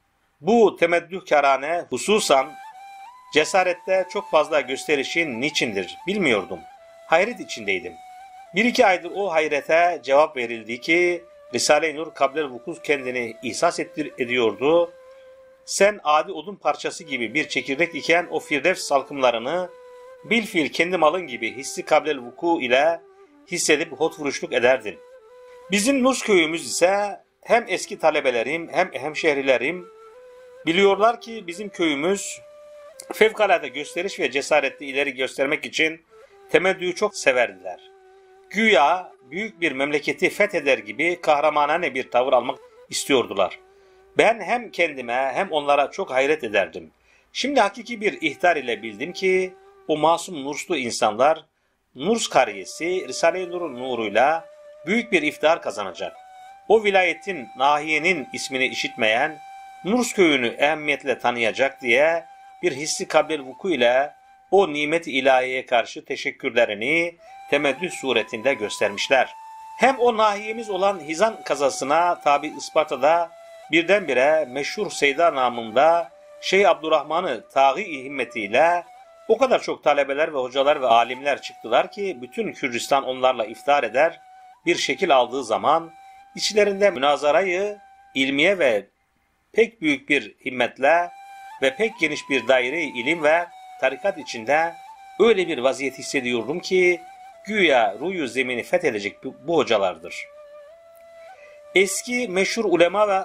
Bu temeddühkârane hususan cesarette çok fazla gösterişin niçindir bilmiyordum. Hayret içindeydim. 1-2 aydır o hayrete cevap verildi ki Risale-i Nur kablel vukuz kendini ihsas ediyordu. Sen adi odun parçası gibi bir çekirdek iken o firdevs salkımlarını bilfiil kendi malın gibi hissi kablel vuku ile hissedip hotvuruşluk ederdin. Bizim Nus köyümüz ise hem eski talebelerim hem hemşehrilerim biliyorlar ki bizim köyümüz fevkalade gösteriş ve cesaretli ileri göstermek için temeddüğü çok severdiler. Güya büyük bir memleketi fetheder gibi kahramanane bir tavır almak istiyordular. Ben hem kendime hem onlara çok hayret ederdim. Şimdi hakiki bir ihtar ile bildim ki o masum nurslu insanlar Nurs kariyesi Risale-i Nur'un nuruyla büyük bir iftihar kazanacak. O vilayetin, nahiyenin ismini işitmeyen Nurs köyünü ehemmiyetle tanıyacak diye bir hissi kablel vuku ile o nimet-i ilahiyeye karşı teşekkürlerini temeddüh suretinde göstermişler. Hem o nahiyemiz olan Hizan kazasına tabi Isparta'da birdenbire meşhur Seyda namında Şeyh Abdurrahman'ı taği himmetiyle o kadar çok talebeler ve hocalar ve alimler çıktılar ki bütün Kürdistan onlarla iftihar eder, bir şekil aldığı zaman içlerinde münazarayı ilmiye ve pek büyük bir himmetle ve pek geniş bir daire-i ilim ve tarikat içinde öyle bir vaziyet hissediyordum ki güya ruyu zemini fethedecek bu hocalardır. Eski meşhur ulema ve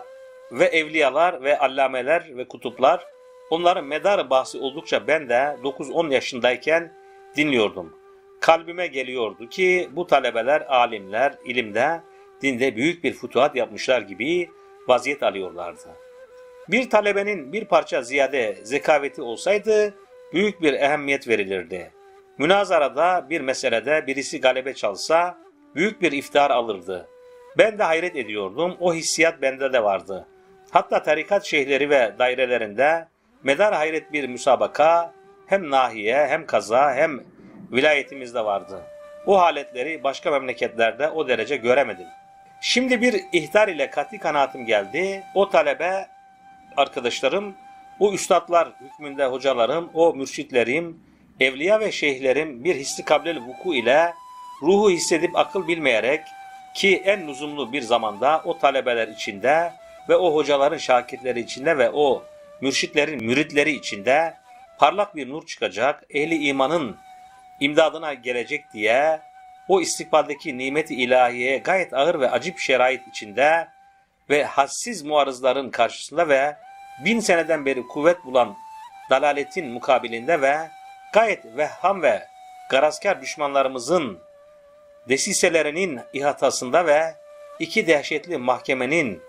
ve evliyalar ve allameler ve kutuplar, onların medar bahsi oldukça ben de 9-10 yaşındayken dinliyordum. Kalbime geliyordu ki bu talebeler, alimler, ilimde, dinde büyük bir fütuhat yapmışlar gibi vaziyet alıyorlardı. Bir talebenin bir parça ziyade zekaveti olsaydı büyük bir ehemmiyet verilirdi. Münazarada bir meselede birisi galebe çalsa büyük bir iftihar alırdı. Ben de hayret ediyordum, o hissiyat bende de vardı. Hatta tarikat şeyhleri ve dairelerinde medar hayret bir müsabaka hem nahiye hem kaza hem vilayetimizde vardı. O haletleri başka memleketlerde o derece göremedim. Şimdi bir ihtar ile kat'i kanaatim geldi. O talebe arkadaşlarım, o üstadlar hükmünde hocalarım, o mürşitlerim, evliya ve şeyhlerim bir hissi kablel vuku ile ruhu hissedip akıl bilmeyerek ki en lüzumlu bir zamanda o talebeler içinde ve o hocaların şakirtleri içinde ve o mürşitlerin müritleri içinde parlak bir nur çıkacak, ehli imanın imdadına gelecek diye o istikbaldeki nimet-i ilahiyeye gayet ağır ve acip şerait içinde ve hassiz muarızların karşısında ve 1000 seneden beri kuvvet bulan dalaletin mukabilinde ve gayet vehham ve garazkar düşmanlarımızın desiselerinin ihatasında ve iki dehşetli mahkemenin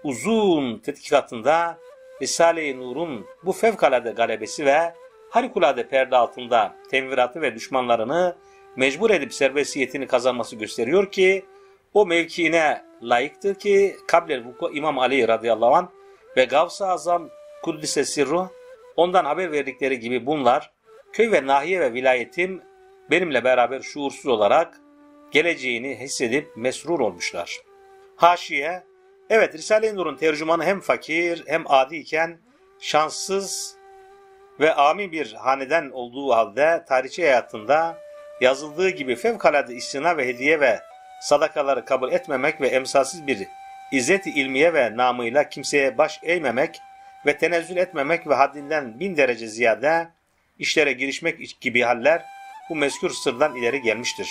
uzun tetkikatında Risale-i Nur'un bu fevkalade galebesi ve harikulade perde altında tenviratı ve düşmanlarını mecbur edip serbestiyetini kazanması gösteriyor ki o mevkiine layıktır ki kablel vuku İmam Ali radıyallahu anh ve Gavs-ı Azam Kuddise Sirruh ondan haber verdikleri gibi bunlar köy ve nahiye ve vilayetim benimle beraber şuursuz olarak geleceğini hissedip mesrur olmuşlar. Haşiye, evet Risale-i Nur'un tercümanı hem fakir hem adi iken şanssız ve ami bir haneden olduğu halde tarihçi hayatında yazıldığı gibi fevkalade istina ve hediye ve sadakaları kabul etmemek ve emsalsiz bir izzet-i ilmiye ve namıyla kimseye baş eğmemek ve tenezzül etmemek ve haddinden 1000 derece ziyade işlere girişmek gibi haller bu mezkür sırdan ileri gelmiştir.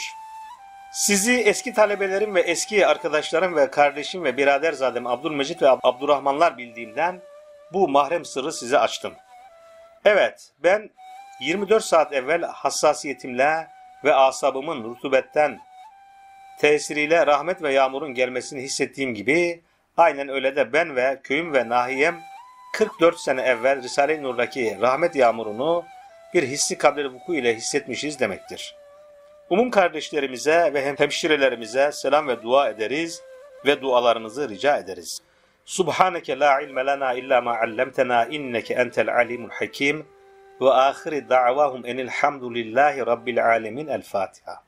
Sizi eski talebelerim ve eski arkadaşlarım ve kardeşim ve biraderzadem Abdülmecit ve Abdurrahmanlar bildiğimden bu mahrem sırrı size açtım. Evet, ben 24 saat evvel hassasiyetimle ve asabımın rutubetten tesiriyle rahmet ve yağmurun gelmesini hissettiğim gibi aynen öyle de ben ve köyüm ve nahiyem 44 sene evvel Risale-i Nur'daki rahmet yağmurunu bir hissi kablel vuku ile hissetmişiz demektir. Umum kardeşlerimize ve hemşirelerimize selam ve dua ederiz ve dualarınızı rica ederiz. Subhaneke la ilme lana illa ma allamtena inneke entel alimul hakim ve ahiri da'vahum enilhamdülillahi rabbil alemin. El Fatiha.